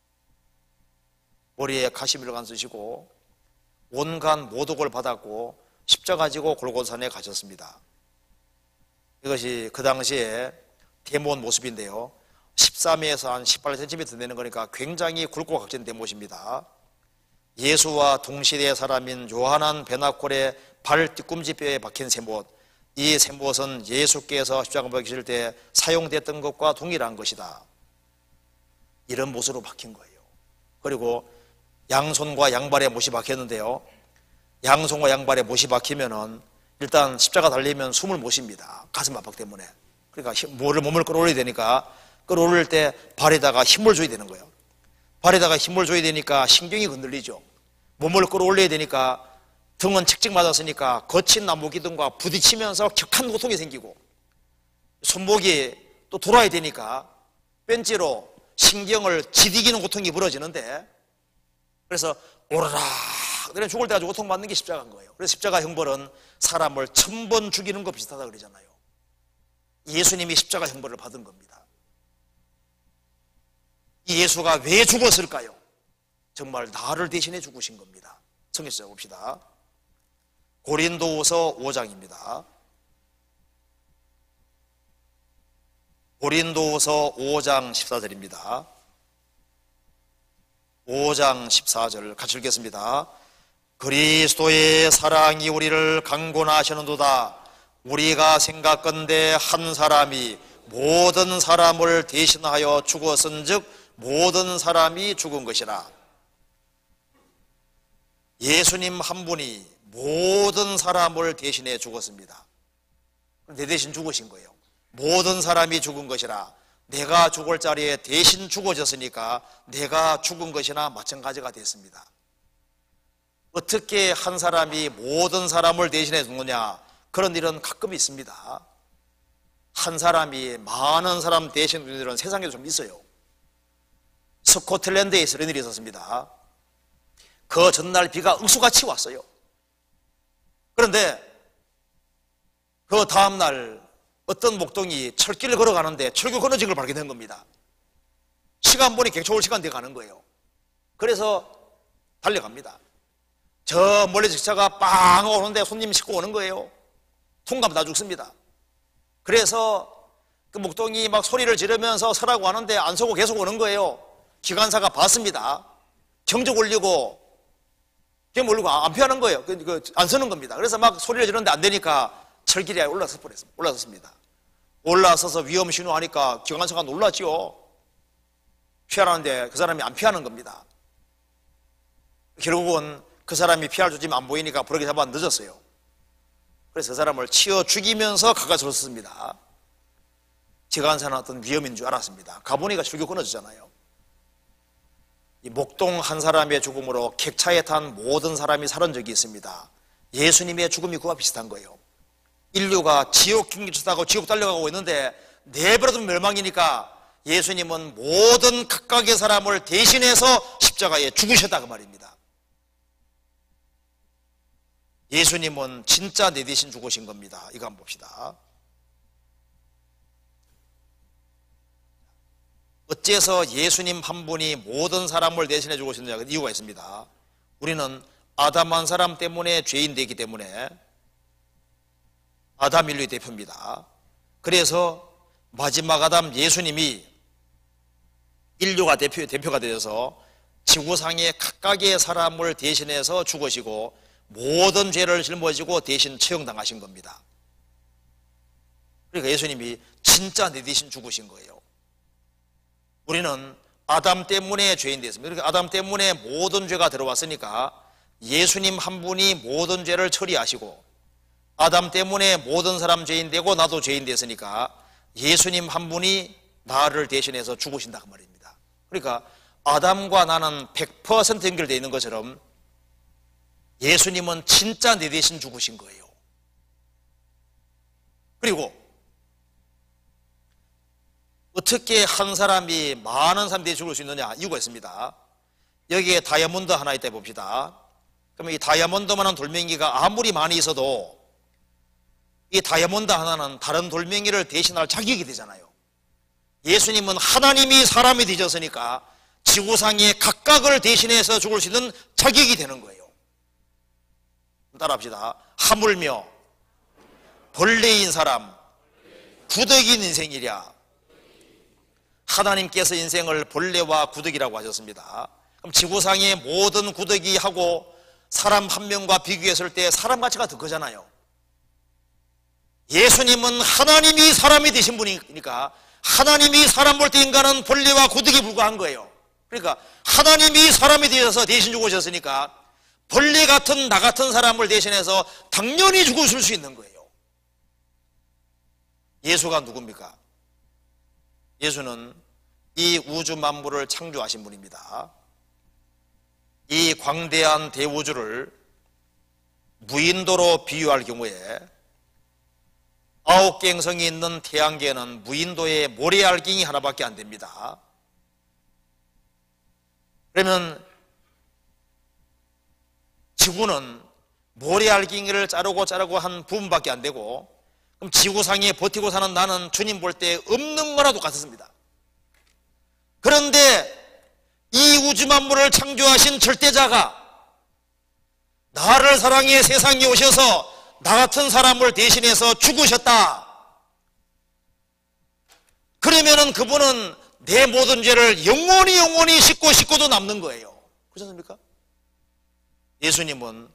머리에 가시 면류관 쓰시고 온갖 모독을 받았고 십자가 지고 골고다산에 가셨습니다. 이것이 그 당시에 데모온 모습인데요. 십삼 미에서 한 십팔 센티미터 되는 거니까 굉장히 굵고 각진 데모십니다. 예수와 동시대의 사람인 요하난 베나콜의 발 뒤꿈치뼈에 박힌 쇠못, 이 쇠못은 예수께서 십자가 박히실 때 사용됐던 것과 동일한 것이다. 이런 못으로 박힌 거예요. 그리고 양손과 양발에 못이 박혔는데요. 양손과 양발에 못이 박히면은 일단 십자가 달리면 숨을 못 쉽니다. 가슴 압박 때문에. 그러니까 몸을, 몸을 끌어올려야 되니까 끌어올릴 때 발에다가 힘을 줘야 되는 거예요. 발에다가 힘을 줘야 되니까 신경이 흔들리죠. 몸을 끌어올려야 되니까 등은 책찍 맞았으니까 거친 나무 기둥과 부딪히면서 격한 고통이 생기고 손목이 또 돌아야 되니까 벤치로 신경을 지디기는 고통이 벌어지는데 그래서 오르락 그래 죽을 때까지 고통받는 게 십자가인 거예요. 그래서 십자가 형벌은 사람을 천 번 죽이는 거 비슷하다 그러잖아요. 예수님이 십자가 형벌을 받은 겁니다. 이 예수가 왜 죽었을까요? 정말 나를 대신해 죽으신 겁니다. 성경에서 봅시다. 고린도후서 오 장입니다. 고린도후서 오 장 십사 절입니다. 오 장 십사 절 같이 읽겠습니다. 그리스도의 사랑이 우리를 강권하시는도다. 우리가 생각건대 한 사람이 모든 사람을 대신하여 죽었은즉 모든 사람이 죽은 것이라. 예수님 한 분이 모든 사람을 대신해 죽었습니다. 내 대신 죽으신 거예요. 모든 사람이 죽은 것이라. 내가 죽을 자리에 대신 죽어졌으니까 내가 죽은 것이나 마찬가지가 됐습니다. 어떻게 한 사람이 모든 사람을 대신해 죽느냐? 그런 일은 가끔 있습니다. 한 사람이 많은 사람 대신 죽는 일은 세상에도 좀 있어요. 스코틀랜드에서 이런 일이 있었습니다. 그 전날 비가 응수같이 왔어요. 그런데 그 다음날 어떤 목동이 철길을 걸어가는데 철교 끊어진 걸 발견한 겁니다. 시간 보니 객차올 시간 돼 가는 거예요. 그래서 달려갑니다. 저 멀리 직차가 빵 오는데 손님 싣고 오는 거예요. 통감 다 죽습니다. 그래서 그 목동이 막 소리를 지르면서 서라고 하는데 안 서고 계속 오는 거예요. 기관사가 봤습니다. 경적 올리고 그게 모르고 안 피하는 거예요. 그, 그, 안 서는 겁니다. 그래서 막 소리를 지르는데 안 되니까 철길에 올라서 버렸습니다. 올라섰습니다. 올라서서 위험 신호하니까 기관사가 놀랐죠. 피하라는데 그 사람이 안 피하는 겁니다. 결국은 그 사람이 피할 조짐 안 보이니까 부르게 잡아 늦었어요. 그래서 그 사람을 치어 죽이면서 가까스렸습니다. 기관사는 어떤 위험인 줄 알았습니다. 가보니까 줄기 끊어지잖아요. 이 목동 한 사람의 죽음으로 객차에 탄 모든 사람이 살은 적이 있습니다. 예수님의 죽음이 그와 비슷한 거예요. 인류가 지옥 경기를 타고 지옥 달려가고 있는데 내버려두면 멸망이니까 예수님은 모든 각각의 사람을 대신해서 십자가에 죽으셨다 그 말입니다. 예수님은 진짜 내 대신 죽으신 겁니다. 이거 한번 봅시다. 어째서 예수님 한 분이 모든 사람을 대신해 죽으셨느냐 이유가 있습니다. 우리는 아담 한 사람 때문에 죄인 되기 때문에 아담 인류의 대표입니다. 그래서 마지막 아담 예수님이 인류가 대표, 대표가 되어서 지구상의 각각의 사람을 대신해서 죽으시고 모든 죄를 짊어지고 대신 처형당하신 겁니다. 그러니까 예수님이 진짜 내 대신 죽으신 거예요. 우리는 아담 때문에 죄인 됐습니다. 그러니까 아담 때문에 모든 죄가 들어왔으니까 예수님 한 분이 모든 죄를 처리하시고 아담 때문에 모든 사람 죄인 되고 나도 죄인 됐으니까 예수님 한 분이 나를 대신해서 죽으신다 그 말입니다. 그러니까 아담과 나는 백 퍼센트 연결되어 있는 것처럼 예수님은 진짜 내 대신 죽으신 거예요. 그리고 어떻게 한 사람이 많은 사람들이 죽을 수 있느냐? 이유가 있습니다. 여기에 다이아몬드 하나 있다 봅시다. 그러면 이 다이아몬드만한 돌멩이가 아무리 많이 있어도 이 다이아몬드 하나는 다른 돌멩이를 대신할 자격이 되잖아요. 예수님은 하나님이 사람이 되셨으니까 지구상의 각각을 대신해서 죽을 수 있는 자격이 되는 거예요. 따라합시다. 하물며 벌레인 사람, 구더기인 인생이랴. 하나님께서 인생을 벌레와 구더기라고 하셨습니다. 그럼 지구상의 모든 구더기하고 사람 한 명과 비교했을 때 사람 가치가 더 크잖아요. 예수님은 하나님이 사람이 되신 분이니까 하나님이 사람 볼 때 인간은 벌레와 구더기에 불과한 거예요. 그러니까 하나님이 사람이 되셔서 대신 죽으셨으니까 벌레 같은 나 같은 사람을 대신해서 당연히 죽으실 수 있는 거예요. 예수가 누굽니까? 예수는 이 우주 만물을 창조하신 분입니다. 이 광대한 대우주를 무인도로 비유할 경우에 아홉 개 행성이 있는 태양계는 무인도의 모래알갱이 하나밖에 안 됩니다. 그러면 지구는 모래알갱이를 자르고 자르고 한 부분밖에 안 되고, 그럼 지구상에 버티고 사는 나는 주님 볼 때 없는 거나 똑같습니다. 그런데 이 우주 만물을 창조하신 절대자가 나를 사랑해 세상에 오셔서 나 같은 사람을 대신해서 죽으셨다. 그러면은 그분은 내 모든 죄를 영원히 영원히 씻고 씻고도 남는 거예요. 그렇지 않습니까? 예수님은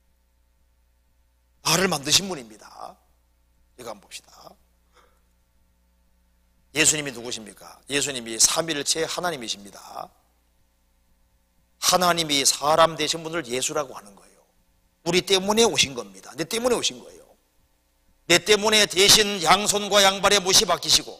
나를 만드신 분입니다. 이거 한번 봅시다. 예수님이 누구십니까? 예수님이 삼위일체 하나님이십니다. 하나님이 사람 되신 분을 예수라고 하는 거예요. 우리 때문에 오신 겁니다. 내 때문에 오신 거예요. 내 때문에 대신 양손과 양발에 못이 박히시고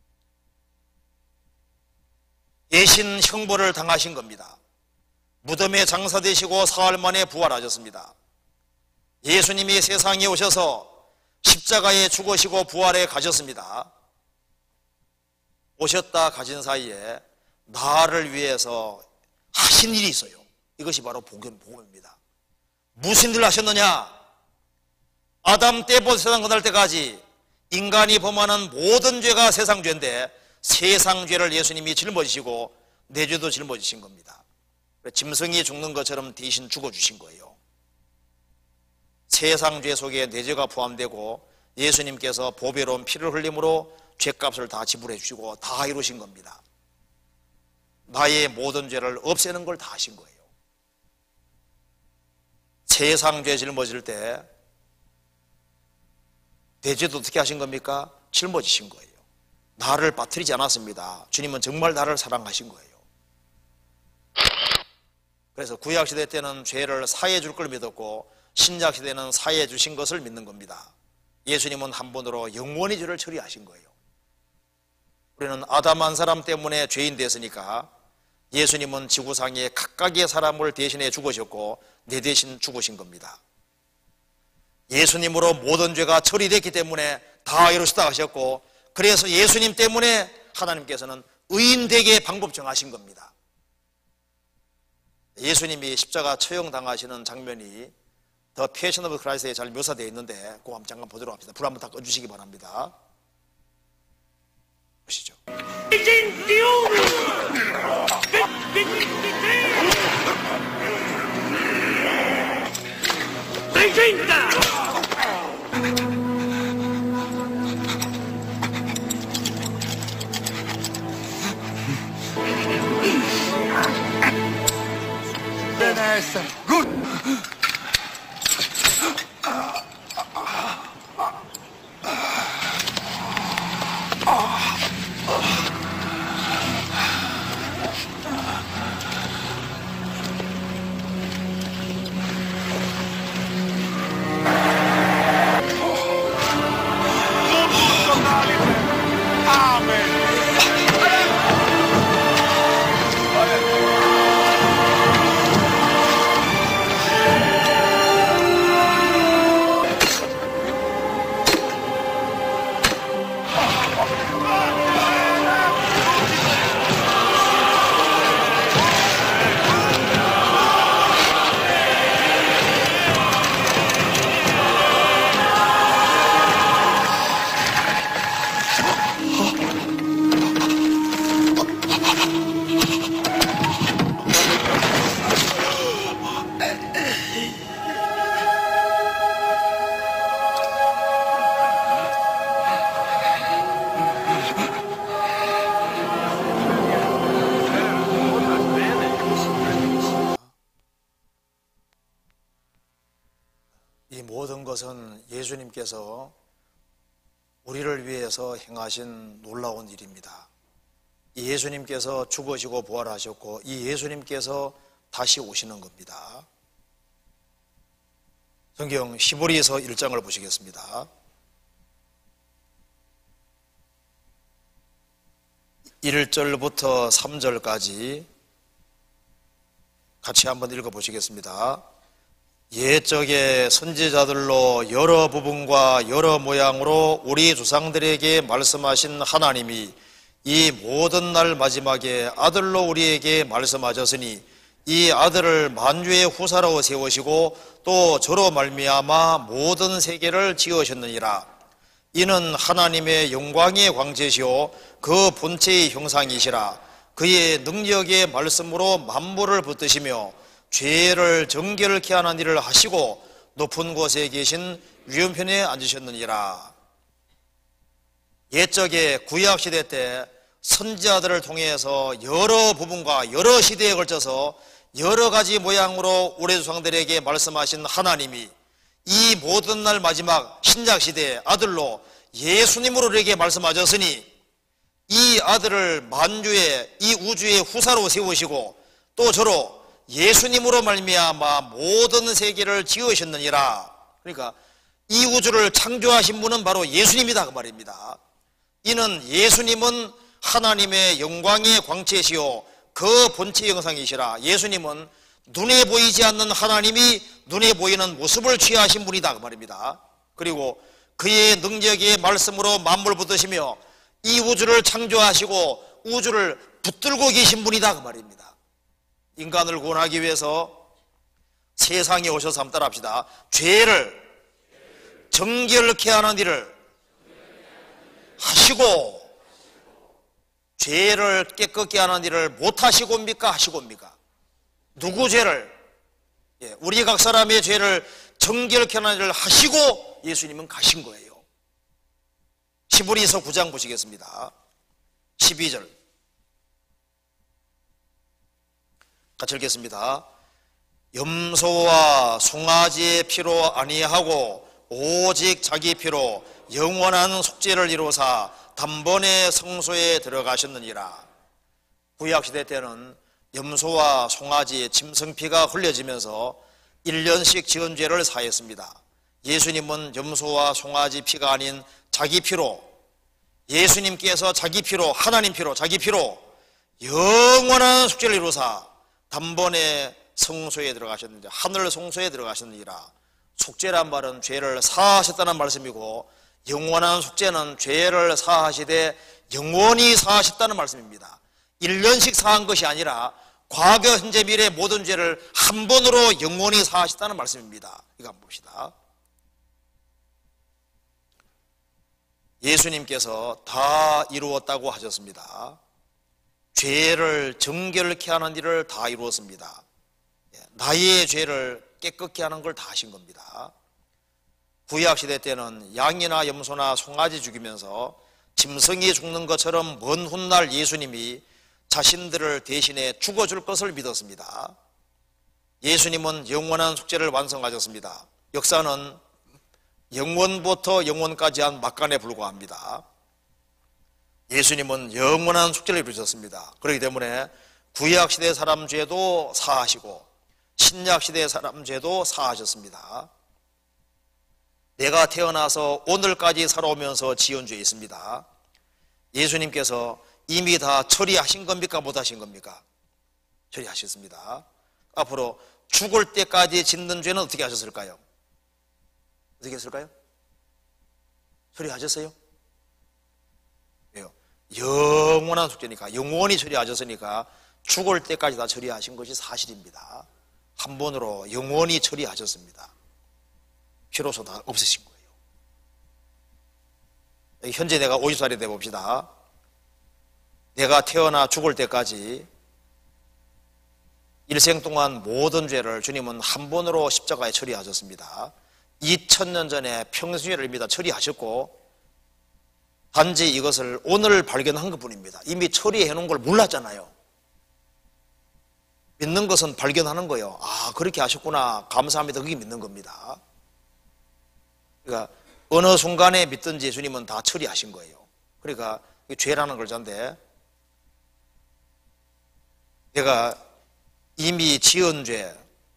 대신 형벌을 당하신 겁니다. 무덤에 장사되시고 사흘 만에 부활하셨습니다. 예수님이 세상에 오셔서 십자가에 죽으시고 부활해 가셨습니다. 오셨다 가신 사이에 나를 위해서 하신 일이 있어요. 이것이 바로 복음, 복음입니다. 무슨 일을 하셨느냐? 아담 때부터 세상 끝날 때까지 인간이 범하는 모든 죄가 세상 죄인데 세상 죄를 예수님이 짊어지시고 내 죄도 짊어지신 겁니다. 짐승이 죽는 것처럼 대신 죽어주신 거예요. 세상 죄 속에 내 죄가 포함되고 예수님께서 보배로운 피를 흘림으로 죄값을 다 지불해 주시고 다 이루신 겁니다. 나의 모든 죄를 없애는 걸 다 하신 거예요. 세상 죄 짊어질 때 내 죄도 어떻게 하신 겁니까? 짊어지신 거예요. 나를 빠뜨리지 않았습니다. 주님은 정말 나를 사랑하신 거예요. 그래서 구약시대 때는 죄를 사해 줄 걸 믿었고 신약시대는 사해 주신 것을 믿는 겁니다. 예수님은 한 번으로 영원히 죄를 처리하신 거예요. 우리는 아담 한 사람 때문에 죄인 됐으니까 예수님은 지구상에 각각의 사람을 대신해 죽으셨고 내 대신 죽으신 겁니다. 예수님으로 모든 죄가 처리됐기 때문에 다 이루시다 하셨고, 그래서 예수님 때문에 하나님께서는 의인 되게 방법 정하신 겁니다. 예수님이 십자가 처형당하시는 장면이 더 패션 오브 크라이스트에 잘 묘사되어 있는데 그거 한번 잠깐 보도록 합시다. 불 한번 다 꺼주시기 바랍니다. 보시죠. Good. 죽는 것은 예수님께서 우리를 위해서 행하신 놀라운 일입니다. 이 예수님께서 죽으시고 부활하셨고 이 예수님께서 다시 오시는 겁니다. 성경 히브리서 일 장을 보시겠습니다. 일 절부터 삼 절까지 같이 한번 읽어보시겠습니다. 옛적의 선지자들로 여러 부분과 여러 모양으로 우리 조상들에게 말씀하신 하나님이 이 모든 날 마지막에 아들로 우리에게 말씀하셨으니 이 아들을 만주의 후사로 세우시고 또 저로 말미암아 모든 세계를 지으셨느니라. 이는 하나님의 영광의 광채시요 그 본체의 형상이시라. 그의 능력의 말씀으로 만물을 붙드시며 죄를 정결케 하는 일을 하시고 높은 곳에 계신 위엄편에 앉으셨느니라. 옛적에 구약시대 때 선지자들을 통해서 여러 부분과 여러 시대에 걸쳐서 여러 가지 모양으로 우리 조상들에게 말씀하신 하나님이 이 모든 날 마지막 신약시대의 아들로 예수님으로 우리에게 말씀하셨으니 이 아들을 만주의 이 우주의 후사로 세우시고 또 저로 예수님으로 말미암아 모든 세계를 지으셨느니라. 그러니까 이 우주를 창조하신 분은 바로 예수님이다 그 말입니다. 이는 예수님은 하나님의 영광의 광채시요 그 본체 형상이시라. 예수님은 눈에 보이지 않는 하나님이 눈에 보이는 모습을 취하신 분이다 그 말입니다. 그리고 그의 능력의 말씀으로 만물 붙드시며 이 우주를 창조하시고 우주를 붙들고 계신 분이다 그 말입니다. 인간을 구원하기 위해서 세상에 오셔서 한번 따라합시다. 죄를 정결케 하는 일을 하시고 죄를 깨끗게 하는 일을 못하시고 옵니까? 하시고 옵니까? 누구 죄를? 예, 우리 각 사람의 죄를 정결케 하는 일을 하시고 예수님은 가신 거예요. 히브리서 구 장 보시겠습니다. 십이 절 같이 읽겠습니다. 염소와 송아지의 피로 아니하고 오직 자기 피로 영원한 속죄를 이루사 단번에 성소에 들어가셨느니라. 구약시대 때는 염소와 송아지의 짐승피가 흘려지면서 일 년씩 지은 죄를 사했습니다. 예수님은 염소와 송아지 피가 아닌 자기 피로, 예수님께서 자기 피로, 하나님 피로, 자기 피로 영원한 속죄를 이루사 단번에 성소에 들어가셨는데 하늘 성소에 들어가셨느니라. 속죄란 말은 죄를 사하셨다는 말씀이고 영원한 속죄는 죄를 사하시되 영원히 사하셨다는 말씀입니다. 일 년씩 사한 것이 아니라 과거, 현재, 미래 모든 죄를 한 번으로 영원히 사하셨다는 말씀입니다. 이거 한번 봅시다. 예수님께서 다 이루었다고 하셨습니다. 죄를 정결케 하는 일을 다 이루었습니다. 나의 죄를 깨끗게 하는 걸 다 하신 겁니다. 구약시대 때는 양이나 염소나 송아지 죽이면서 짐승이 죽는 것처럼 먼 훗날 예수님이 자신들을 대신해 죽어줄 것을 믿었습니다. 예수님은 영원한 속죄를 완성하셨습니다. 역사는 영원부터 영원까지 한 막간에 불과합니다. 예수님은 영원한 속죄를 이루셨습니다. 그렇기 때문에 구약시대 사람 죄도 사하시고 신약시대 사람 죄도 사하셨습니다. 내가 태어나서 오늘까지 살아오면서 지은 죄 있습니다. 예수님께서 이미 다 처리하신 겁니까? 못하신 겁니까? 처리하셨습니다. 앞으로 죽을 때까지 짓는 죄는 어떻게 하셨을까요? 어떻게 했을까요? 처리하셨어요? 왜요? 영원한 속죄니까, 영원히 처리하셨으니까 죽을 때까지 다 처리하신 것이 사실입니다. 한 번으로 영원히 처리하셨습니다. 피로소 다 없으신 거예요. 현재 내가 오십 살이 돼 봅시다. 내가 태어나 죽을 때까지 일생 동안 모든 죄를 주님은 한 번으로 십자가에 처리하셨습니다. 이천 년 전에 평생죄를 이미 다 처리하셨고 단지 이것을 오늘 발견한 것뿐입니다. 이미 처리해 놓은 걸 몰랐잖아요. 믿는 것은 발견하는 거예요. 아, 그렇게 하셨구나, 감사합니다, 그게 믿는 겁니다. 그러니까 어느 순간에 믿든지 예수님은 다 처리하신 거예요. 그러니까 죄라는 글자인데, 내가 이미 지은 죄,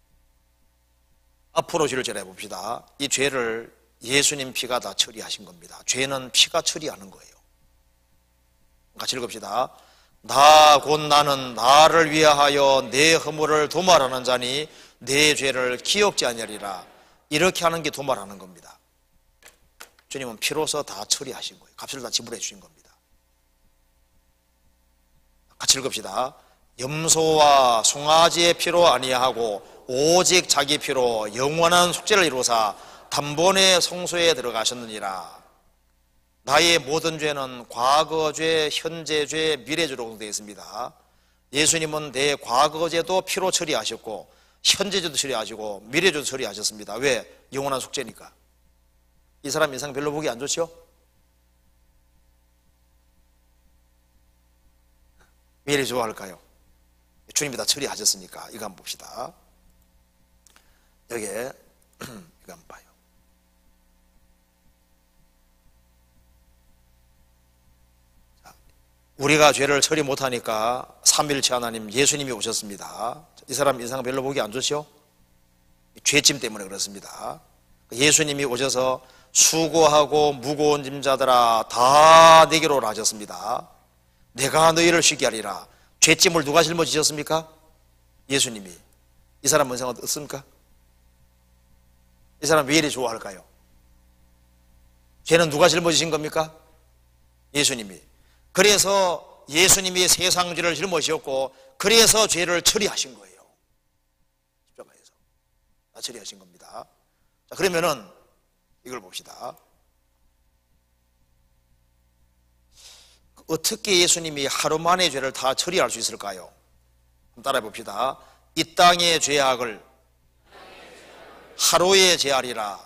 앞으로 지을 죄라 해봅시다. 이 죄를 예수님 피가 다 처리하신 겁니다. 죄는 피가 처리하는 거예요. 같이 읽읍시다. 나 곧 나는 나를 위하여 내 허물을 도말하는 자니 내 죄를 기억지 아니하리라. 이렇게 하는 게 도말하는 겁니다. 주님은 피로서 다 처리하신 거예요. 값을 다 지불해 주신 겁니다. 같이 읽읍시다. 염소와 송아지의 피로 아니하고 오직 자기 피로 영원한 속죄를 이루사 단번에 성소에 들어가셨느니라. 나의 모든 죄는 과거죄, 현재죄, 미래죄로 되어 있습니다. 예수님은 내 과거죄도 피로 처리하셨고 현재죄도 처리하시고 미래죄도 처리하셨습니다. 왜? 영원한 속죄니까. 이 사람 인상 별로 보기 안 좋죠? 왜 이리 좋아할까요? 주님이 다 처리하셨으니까. 이거 한번 봅시다. 여기에 이거 한번 봐요. 자, 우리가 죄를 처리 못하니까 삼위일체 하나님 예수님이 오셨습니다. 이 사람 인상 별로 보기 안 좋죠? 죄짐 때문에 그렇습니다. 예수님이 오셔서 수고하고 무거운 짐자들아 다 내게로 오라 하셨습니다. 내가 너희를 쉬게 하리라. 죄짐을 누가 짊어지셨습니까? 예수님이. 이 사람 인상 어떻습니까? 이 사람 왜 이리 좋아할까요? 죄는 누가 짊어지신 겁니까? 예수님이. 그래서 예수님이 세상 죄를 짊어지셨고 그래서 죄를 처리하신 거예요. 십자가에서 다 처리하신 겁니다. 자, 그러면은 이걸 봅시다. 어떻게 예수님이 하루 만에 죄를 다 처리할 수 있을까요? 한번 따라해 봅시다. 이 땅의 죄악을 하루에 제하리라.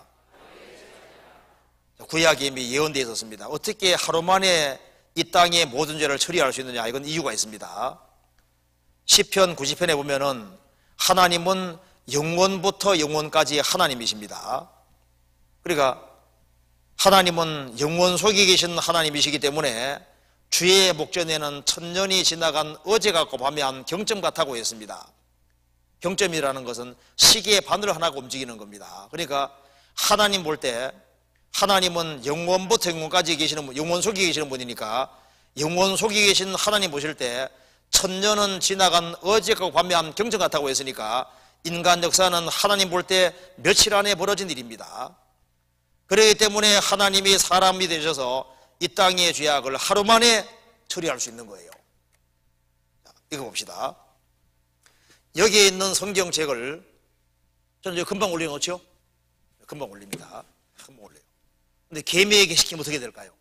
구약에 이미 예언되어 있었습니다. 어떻게 하루 만에 이 땅의 모든 죄를 처리할 수 있느냐? 이건 이유가 있습니다. 시편 구십 편에 보면은 하나님은 영원부터 영원까지 하나님이십니다. 그러니까 하나님은 영원 속에 계신 하나님이시기 때문에 주의 목전에는 천년이 지나간 어제 같고 밤이 한 경점 같다고 했습니다. 경점이라는 것은 시계의 바늘 하나가 움직이는 겁니다. 그러니까 하나님 볼 때 하나님은 영원부터 영원까지 계시는 분, 영원 속에 계시는 분이니까 영원 속에 계신 하나님 보실 때 천년은 지나간 어제 같고 밤이 한 경점 같다고 했으니까 인간 역사는 하나님 볼 때 며칠 안에 벌어진 일입니다. 그렇기 때문에 하나님이 사람이 되셔서 이 땅의 죄악을 하루 만에 처리할 수 있는 거예요. 자, 이거 봅시다. 여기에 있는 성경책을 저는 이제 금방 올려놓죠? 금방 올립니다. 금방 올려요. 근데 개미에게 시키면 어떻게 될까요?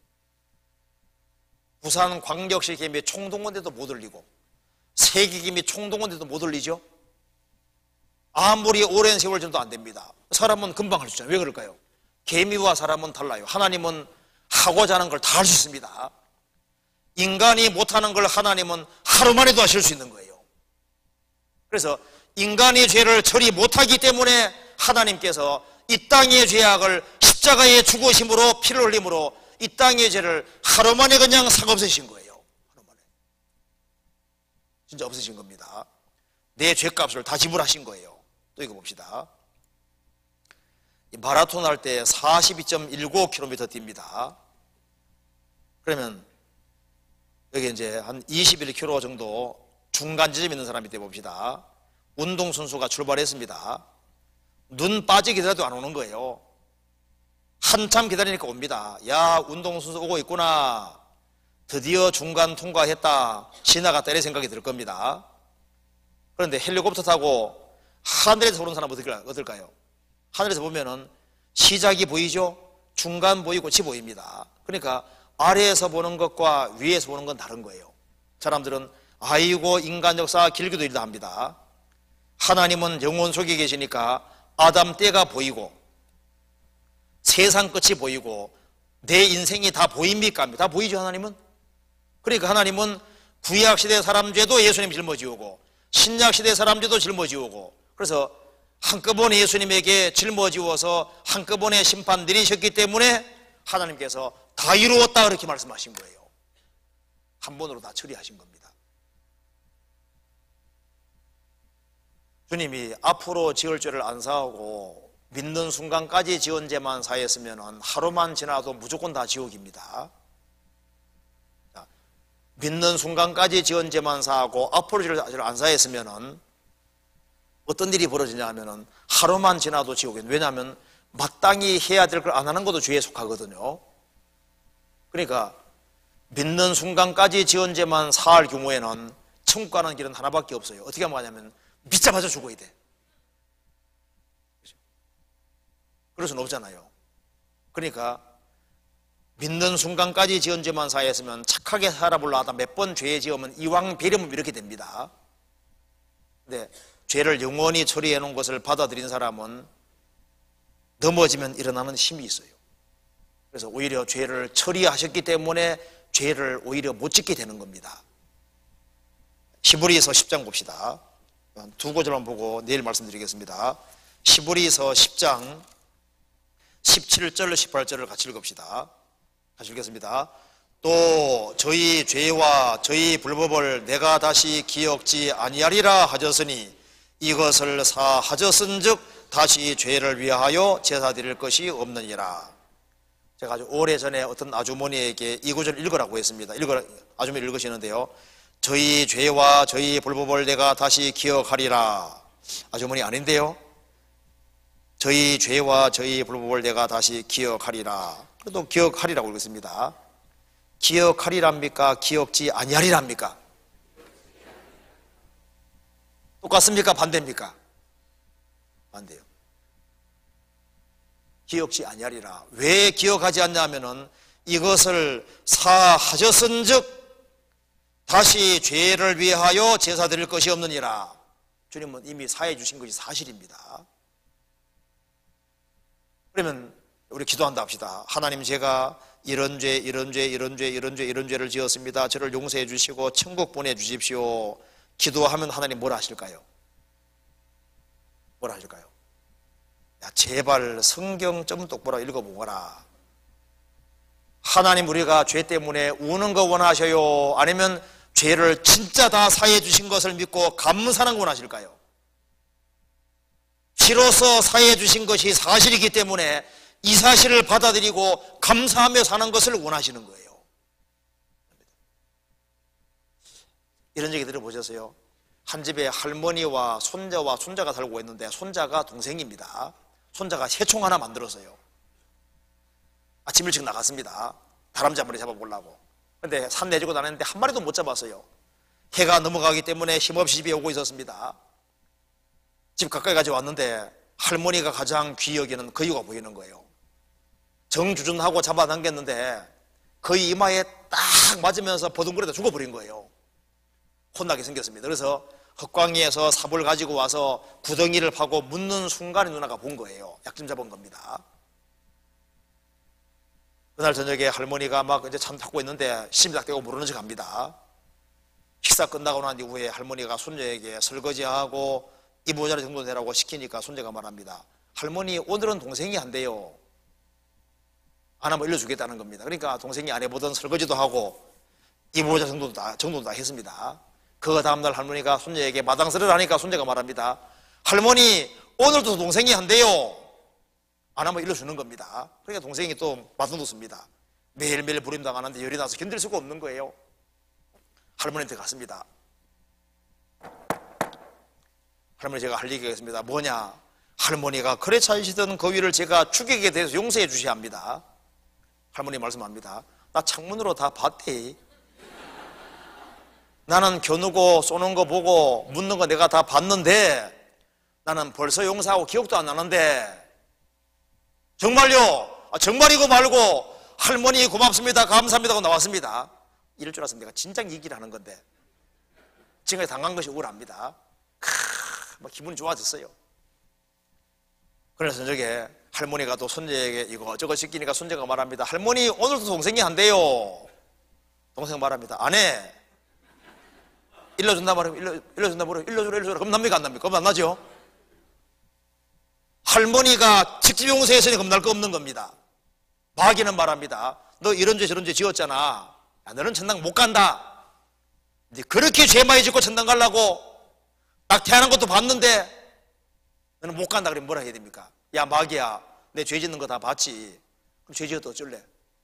부산 광역시 개미 총동원대도 못 올리고 세계개미 총동원대도 못 올리죠? 아무리 오랜 세월 전도 안 됩니다. 사람은 금방 할 수 있잖아요. 왜 그럴까요? 개미와 사람은 달라요. 하나님은 하고자 하는 걸 다 할 수 있습니다. 인간이 못하는 걸 하나님은 하루 만에도 하실 수 있는 거예요. 그래서 인간이 죄를 처리 못하기 때문에 하나님께서 이 땅의 죄악을 십자가에 죽으심으로 피를 흘림으로 이 땅의 죄를 하루 만에 그냥 싹 없애신 거예요. 하루 만에. 진짜 없애신 겁니다. 내 죄값을 다 지불하신 거예요. 또 이거 봅시다. 마라톤 할 때 사십이 점 일구 킬로미터 뜁니다. 그러면 여기 이제 한 이십일 킬로미터 정도 중간 지점 있는 사람이 돼 봅시다. 운동선수가 출발했습니다. 눈 빠지게 기다려도 안 오는 거예요. 한참 기다리니까 옵니다. 야, 운동선수 오고 있구나. 드디어 중간 통과했다. 지나갔다 이런 생각이 들 겁니다. 그런데 헬리콥터 타고 하늘에서 보는 사람은 어떨까요? 하늘에서 보면은 시작이 보이죠? 중간 보이고 끝이 보입니다. 그러니까 아래에서 보는 것과 위에서 보는 건 다른 거예요. 사람들은 아이고 인간 역사 길기도 일다 합니다. 하나님은 영혼 속에 계시니까 아담 때가 보이고 세상 끝이 보이고 내 인생이 다 보입니까? 다 보이죠 하나님은? 그러니까 하나님은 구약시대 사람 죄도 예수님 짊어지우고 신약시대 사람 죄도 짊어지우고 그래서 한꺼번에 예수님에게 짊어지워서 한꺼번에 심판 내리셨기 때문에 하나님께서 다 이루었다 그렇게 말씀하신 거예요. 한 번으로 다 처리하신 겁니다. 주님이 앞으로 지을 죄를 안 사하고 믿는 순간까지 지은 죄만 사했으면 하루만 지나도 무조건 다 지옥입니다. 믿는 순간까지 지은 죄만 사하고 앞으로 지을 죄를 안 사했으면 어떤 일이 벌어지냐 하면 하루만 지나도 지옥이에요. 왜냐하면 마땅히 해야 될 걸 안 하는 것도 죄에 속하거든요. 그러니까 믿는 순간까지 지은 죄만 사할 경우에는 천국 가는 길은 하나밖에 없어요. 어떻게 하면 가냐면 믿자마자 죽어야 돼. 그럴 수는 없잖아요. 그러니까 믿는 순간까지 지은 죄만 사했으면 착하게 살아보려 하다 몇 번 죄에 지으면 이왕 배려면 이렇게 됩니다. 근데 죄를 영원히 처리해 놓은 것을 받아들인 사람은 넘어지면 일어나는 힘이 있어요. 그래서 오히려 죄를 처리하셨기 때문에 죄를 오히려 못 짓게 되는 겁니다. 히브리서 십 장 봅시다. 두 구절만 보고 내일 말씀드리겠습니다. 히브리서 십 장 십칠 절 십팔 절을 같이 읽읍시다. 같이 읽겠습니다. 또 저희 죄와 저희 불법을 내가 다시 기억지 아니하리라 하셨으니 이것을 사하셨은즉 다시 죄를 위하여 제사 드릴 것이 없느니라. 제가 아주 오래전에 어떤 아주머니에게 이 구절 읽으라고 했습니다. 읽으라, 아주머니 읽으시는데요. 저희 죄와 저희 불법을 내가 다시 기억하리라. 아주머니 아닌데요. 저희 죄와 저희 불법을 내가 다시 기억하리라. 그래도 기억하리라고 읽습니다. 기억하리랍니까? 기억지 아니하리랍니까? 똑같습니까? 반대입니까? 반대요. 기억지 아니하리라. 왜 기억하지 않냐 하면은 이것을 사하셨은즉 다시 죄를 위하여 제사 드릴 것이 없느니라. 주님은 이미 사해 주신 것이 사실입니다. 그러면 우리 기도한다 합시다. 하나님, 제가 이런 죄 이런 죄 이런 죄 이런 죄 이런 죄를 지었습니다. 저를 용서해 주시고 천국 보내주십시오. 기도하면 하나님 뭐라 하실까요? 뭐라 하실까요? 야, 제발 성경 좀 똑바로 읽어보거라. 하나님, 우리가 죄 때문에 우는 거 원하셔요? 아니면 죄를 진짜 다 사해 주신 것을 믿고 감사하는 거 원하실까요? 피로써 사해 주신 것이 사실이기 때문에 이 사실을 받아들이고 감사하며 사는 것을 원하시는 거예요. 이런 얘기 들어보셨어요? 한 집에 할머니와 손자와 손자가 살고 있는데 손자가 동생입니다. 손자가 새총 하나 만들었어요. 아침 일찍 나갔습니다. 다람쥐 한 마리 잡아보려고. 근데 산 내주고 다녔는데 한 마리도 못 잡았어요. 해가 넘어가기 때문에 힘없이 집에 오고 있었습니다. 집 가까이 가지 왔는데 할머니가 가장 귀히 여기는 거유가 보이는 거예요. 정주준하고 잡아당겼는데 거의 이마에 딱 맞으면서 버둥거리다 죽어버린 거예요. 혼나게 생겼습니다. 그래서 헛광리에서 삽을 가지고 와서 구덩이를 파고 묻는 순간에 누나가 본 거예요. 약점 잡은 겁니다. 그날 저녁에 할머니가 막 이제 참 닦고 있는데 심작대고 모르는 척 합니다. 식사 끝나고 난 이후에 할머니가 손녀에게 설거지하고 이모자리 정도 내라고 시키니까 손녀가 말합니다. 할머니, 오늘은 동생이 안 돼요. 안 하면 일러주겠다는 겁니다. 그러니까 동생이 안 해보던 설거지도 하고 이모자 정도도 다, 정도도 다 했습니다. 그 다음날 할머니가 손녀에게 마당설을 하니까 손녀가 말합니다. 할머니, 오늘도 동생이 안 돼요. 안 하면 일러주는 겁니다. 그러니까 동생이 또 맞서놓습니다. 매일매일 부림당하는데 열이 나서 견딜 수가 없는 거예요. 할머니한테 갔습니다. 할머니, 제가 할 얘기가 있습니다. 뭐냐? 할머니가 그래 찾으시던 그 위를 제가 죽이게 돼서 용서해 주셔야 합니다. 할머니 말씀합니다. 나 창문으로 다 봤대. 나는 겨누고 쏘는 거 보고 묻는 거 내가 다 봤는데 나는 벌써 용서하고 기억도 안 나는데 정말요? 아, 정말이고 말고 할머니 고맙습니다, 감사합니다 하고 나왔습니다. 이럴 줄 알았으면 내가 진작 얘기를 하는 건데 지금까지 당한 것이 억울합니다. 크, 막 기분이 좋아졌어요. 그래서 저녁에 할머니가 또 손자에게 이거 저거 시키니까 손자가 말합니다. 할머니, 오늘도 동생이 안 돼요. 동생 말합니다. 안 해. 일러준다 말하면 일러, 일러준다 말하면 일러주라 일러주라. 그럼 납니까 안 납니까? 그럼 안 나죠? 할머니가 직지용서에서는 겁날 거 없는 겁니다. 마귀는 말합니다. 너 이런 죄 저런 죄 지었잖아. 야, 너는 천당 못 간다. 이제 그렇게 죄 많이 짓고 천당 가려고 딱 태어난 것도 봤는데 너는 못 간다 그러면 뭐라 해야 됩니까? 야 마귀야, 내 죄 짓는 거 다 봤지. 그럼 죄 지어도 어쩔래?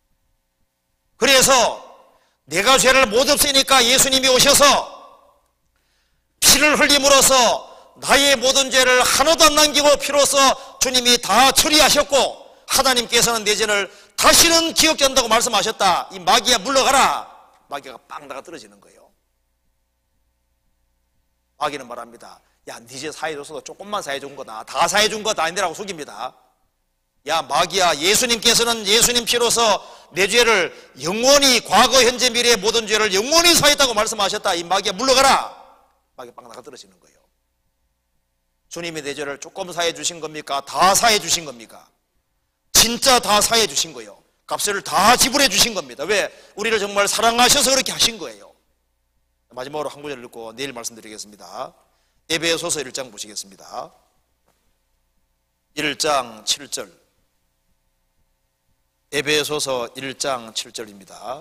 그래서 내가 죄를 못 없애니까 예수님이 오셔서 피를 흘림으로써 나의 모든 죄를 하나도 안 남기고 피로써 주님이 다 처리하셨고, 하나님께서는 내 죄를 다시는 기억지 않는다고 말씀하셨다. 이 마귀야 물러가라. 마귀가 빵 나가 떨어지는 거예요. 마귀는 말합니다. 야, 네 죄 사해줬어도 조금만 사해준 거다. 다 사해준 거다 아니라고 속입니다. 야 마귀야, 예수님께서는 예수님 피로서 내 죄를 영원히, 과거 현재 미래의 모든 죄를 영원히 사했다고 말씀하셨다. 이 마귀야 물러가라. 마귀 빵 나가 떨어지는 거예요. 주님이 내 죄를 조금 사해 주신 겁니까? 다 사해 주신 겁니까? 진짜 다 사해 주신 거예요. 값을 다 지불해 주신 겁니다. 왜? 우리를 정말 사랑하셔서 그렇게 하신 거예요. 마지막으로 한 구절 읽고 내일 말씀드리겠습니다. 에베소서 일 장 보시겠습니다. 일 장 칠 절. 에베소서 일 장 칠 절입니다.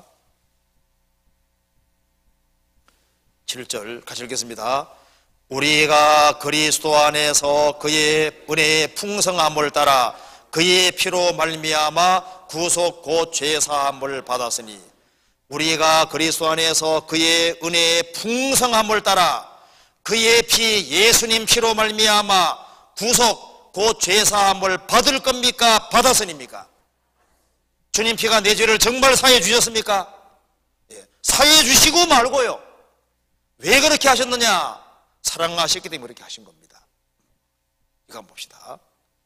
칠 절 같이 읽겠습니다. 우리가 그리스도 안에서 그의 은혜의 풍성함을 따라 그의 피로 말미암아 구속 곧 죄사함을 받았으니, 우리가 그리스도 안에서 그의 은혜의 풍성함을 따라 그의 피, 예수님 피로 말미암아 구속 곧 죄사함을 받을 겁니까? 받았으니입니까? 주님 피가 내 죄를 정말 사해 주셨습니까? 예, 사해 주시고 말고요. 왜 그렇게 하셨느냐? 사랑하셨기 때문에 그렇게 하신 겁니다. 이거 한번 봅시다.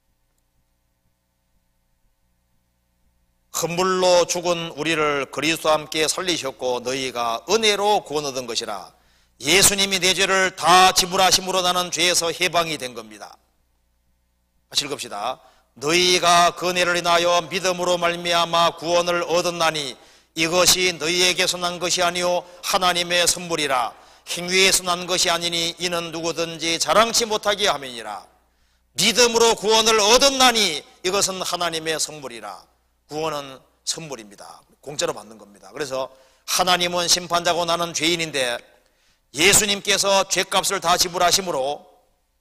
헌물로 죽은 우리를 그리스도와 함께 살리셨고 너희가 은혜로 구원 얻은 것이라. 예수님이 내 죄를 다 지불하심으로 나는 죄에서 해방이 된 겁니다. 같이 읽읍시다. 너희가 그 은혜를 인하여 믿음으로 말미암아 구원을 얻었나니 이것이 너희에게서 난 것이 아니요 하나님의 선물이라. 행위에서 난 것이 아니니 이는 누구든지 자랑치 못하게 함이니라. 믿음으로 구원을 얻었나니 이것은 하나님의 선물이라. 구원은 선물입니다. 공짜로 받는 겁니다. 그래서 하나님은 심판자고 나는 죄인인데 예수님께서 죄값을 다 지불하심으로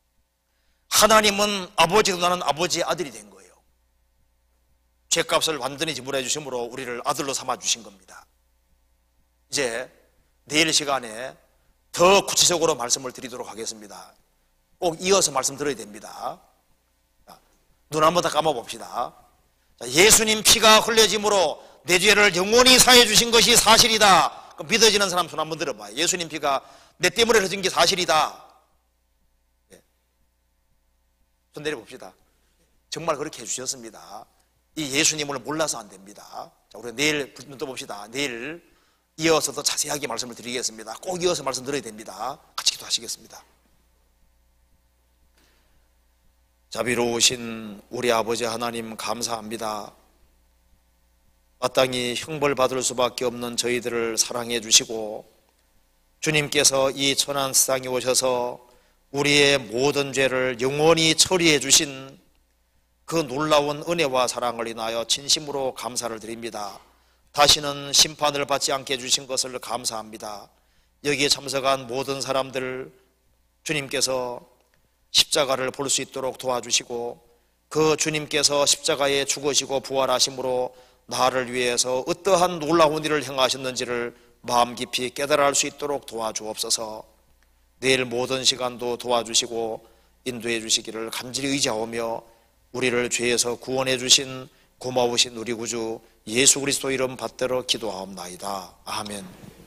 하나님은 아버지도 나는 아버지의 아들이 된 거예요. 죄값을 완전히 지불해 주심으로 우리를 아들로 삼아 주신 겁니다. 이제 내일 시간에 더 구체적으로 말씀을 드리도록 하겠습니다. 꼭 이어서 말씀 들어야 됩니다. 눈 한번 더 감아 봅시다. 예수님 피가 흘려짐으로 내 죄를 영원히 사해 주신 것이 사실이다. 그럼 믿어지는 사람 손 한번 들어봐요. 예수님 피가 내 때문에 흘려진 게 사실이다. 예. 손 내려봅시다. 정말 그렇게 해주셨습니다. 이 예수님을 몰라서 안 됩니다. 자, 우리 내일 눈 떠봅시다. 내일 이어서 더 자세하게 말씀을 드리겠습니다. 꼭 이어서 말씀 드려야 됩니다. 같이 기도하시겠습니다. 자비로우신 우리 아버지 하나님 감사합니다. 마땅히 형벌받을 수밖에 없는 저희들을 사랑해 주시고 주님께서 이 천한 세상에 오셔서 우리의 모든 죄를 영원히 처리해 주신 그 놀라운 은혜와 사랑을 인하여 진심으로 감사를 드립니다. 다시는 심판을 받지 않게 해주신 것을 감사합니다. 여기에 참석한 모든 사람들 주님께서 십자가를 볼 수 있도록 도와주시고 그 주님께서 십자가에 죽으시고 부활하심으로 나를 위해서 어떠한 놀라운 일을 행하셨는지를 마음 깊이 깨달아 알 수 있도록 도와주옵소서. 내일 모든 시간도 도와주시고 인도해 주시기를 간절히 의지하오며 우리를 죄에서 구원해 주신 고마우신 우리 구주 예수 그리스도 이름 받들어 기도하옵나이다. 아멘.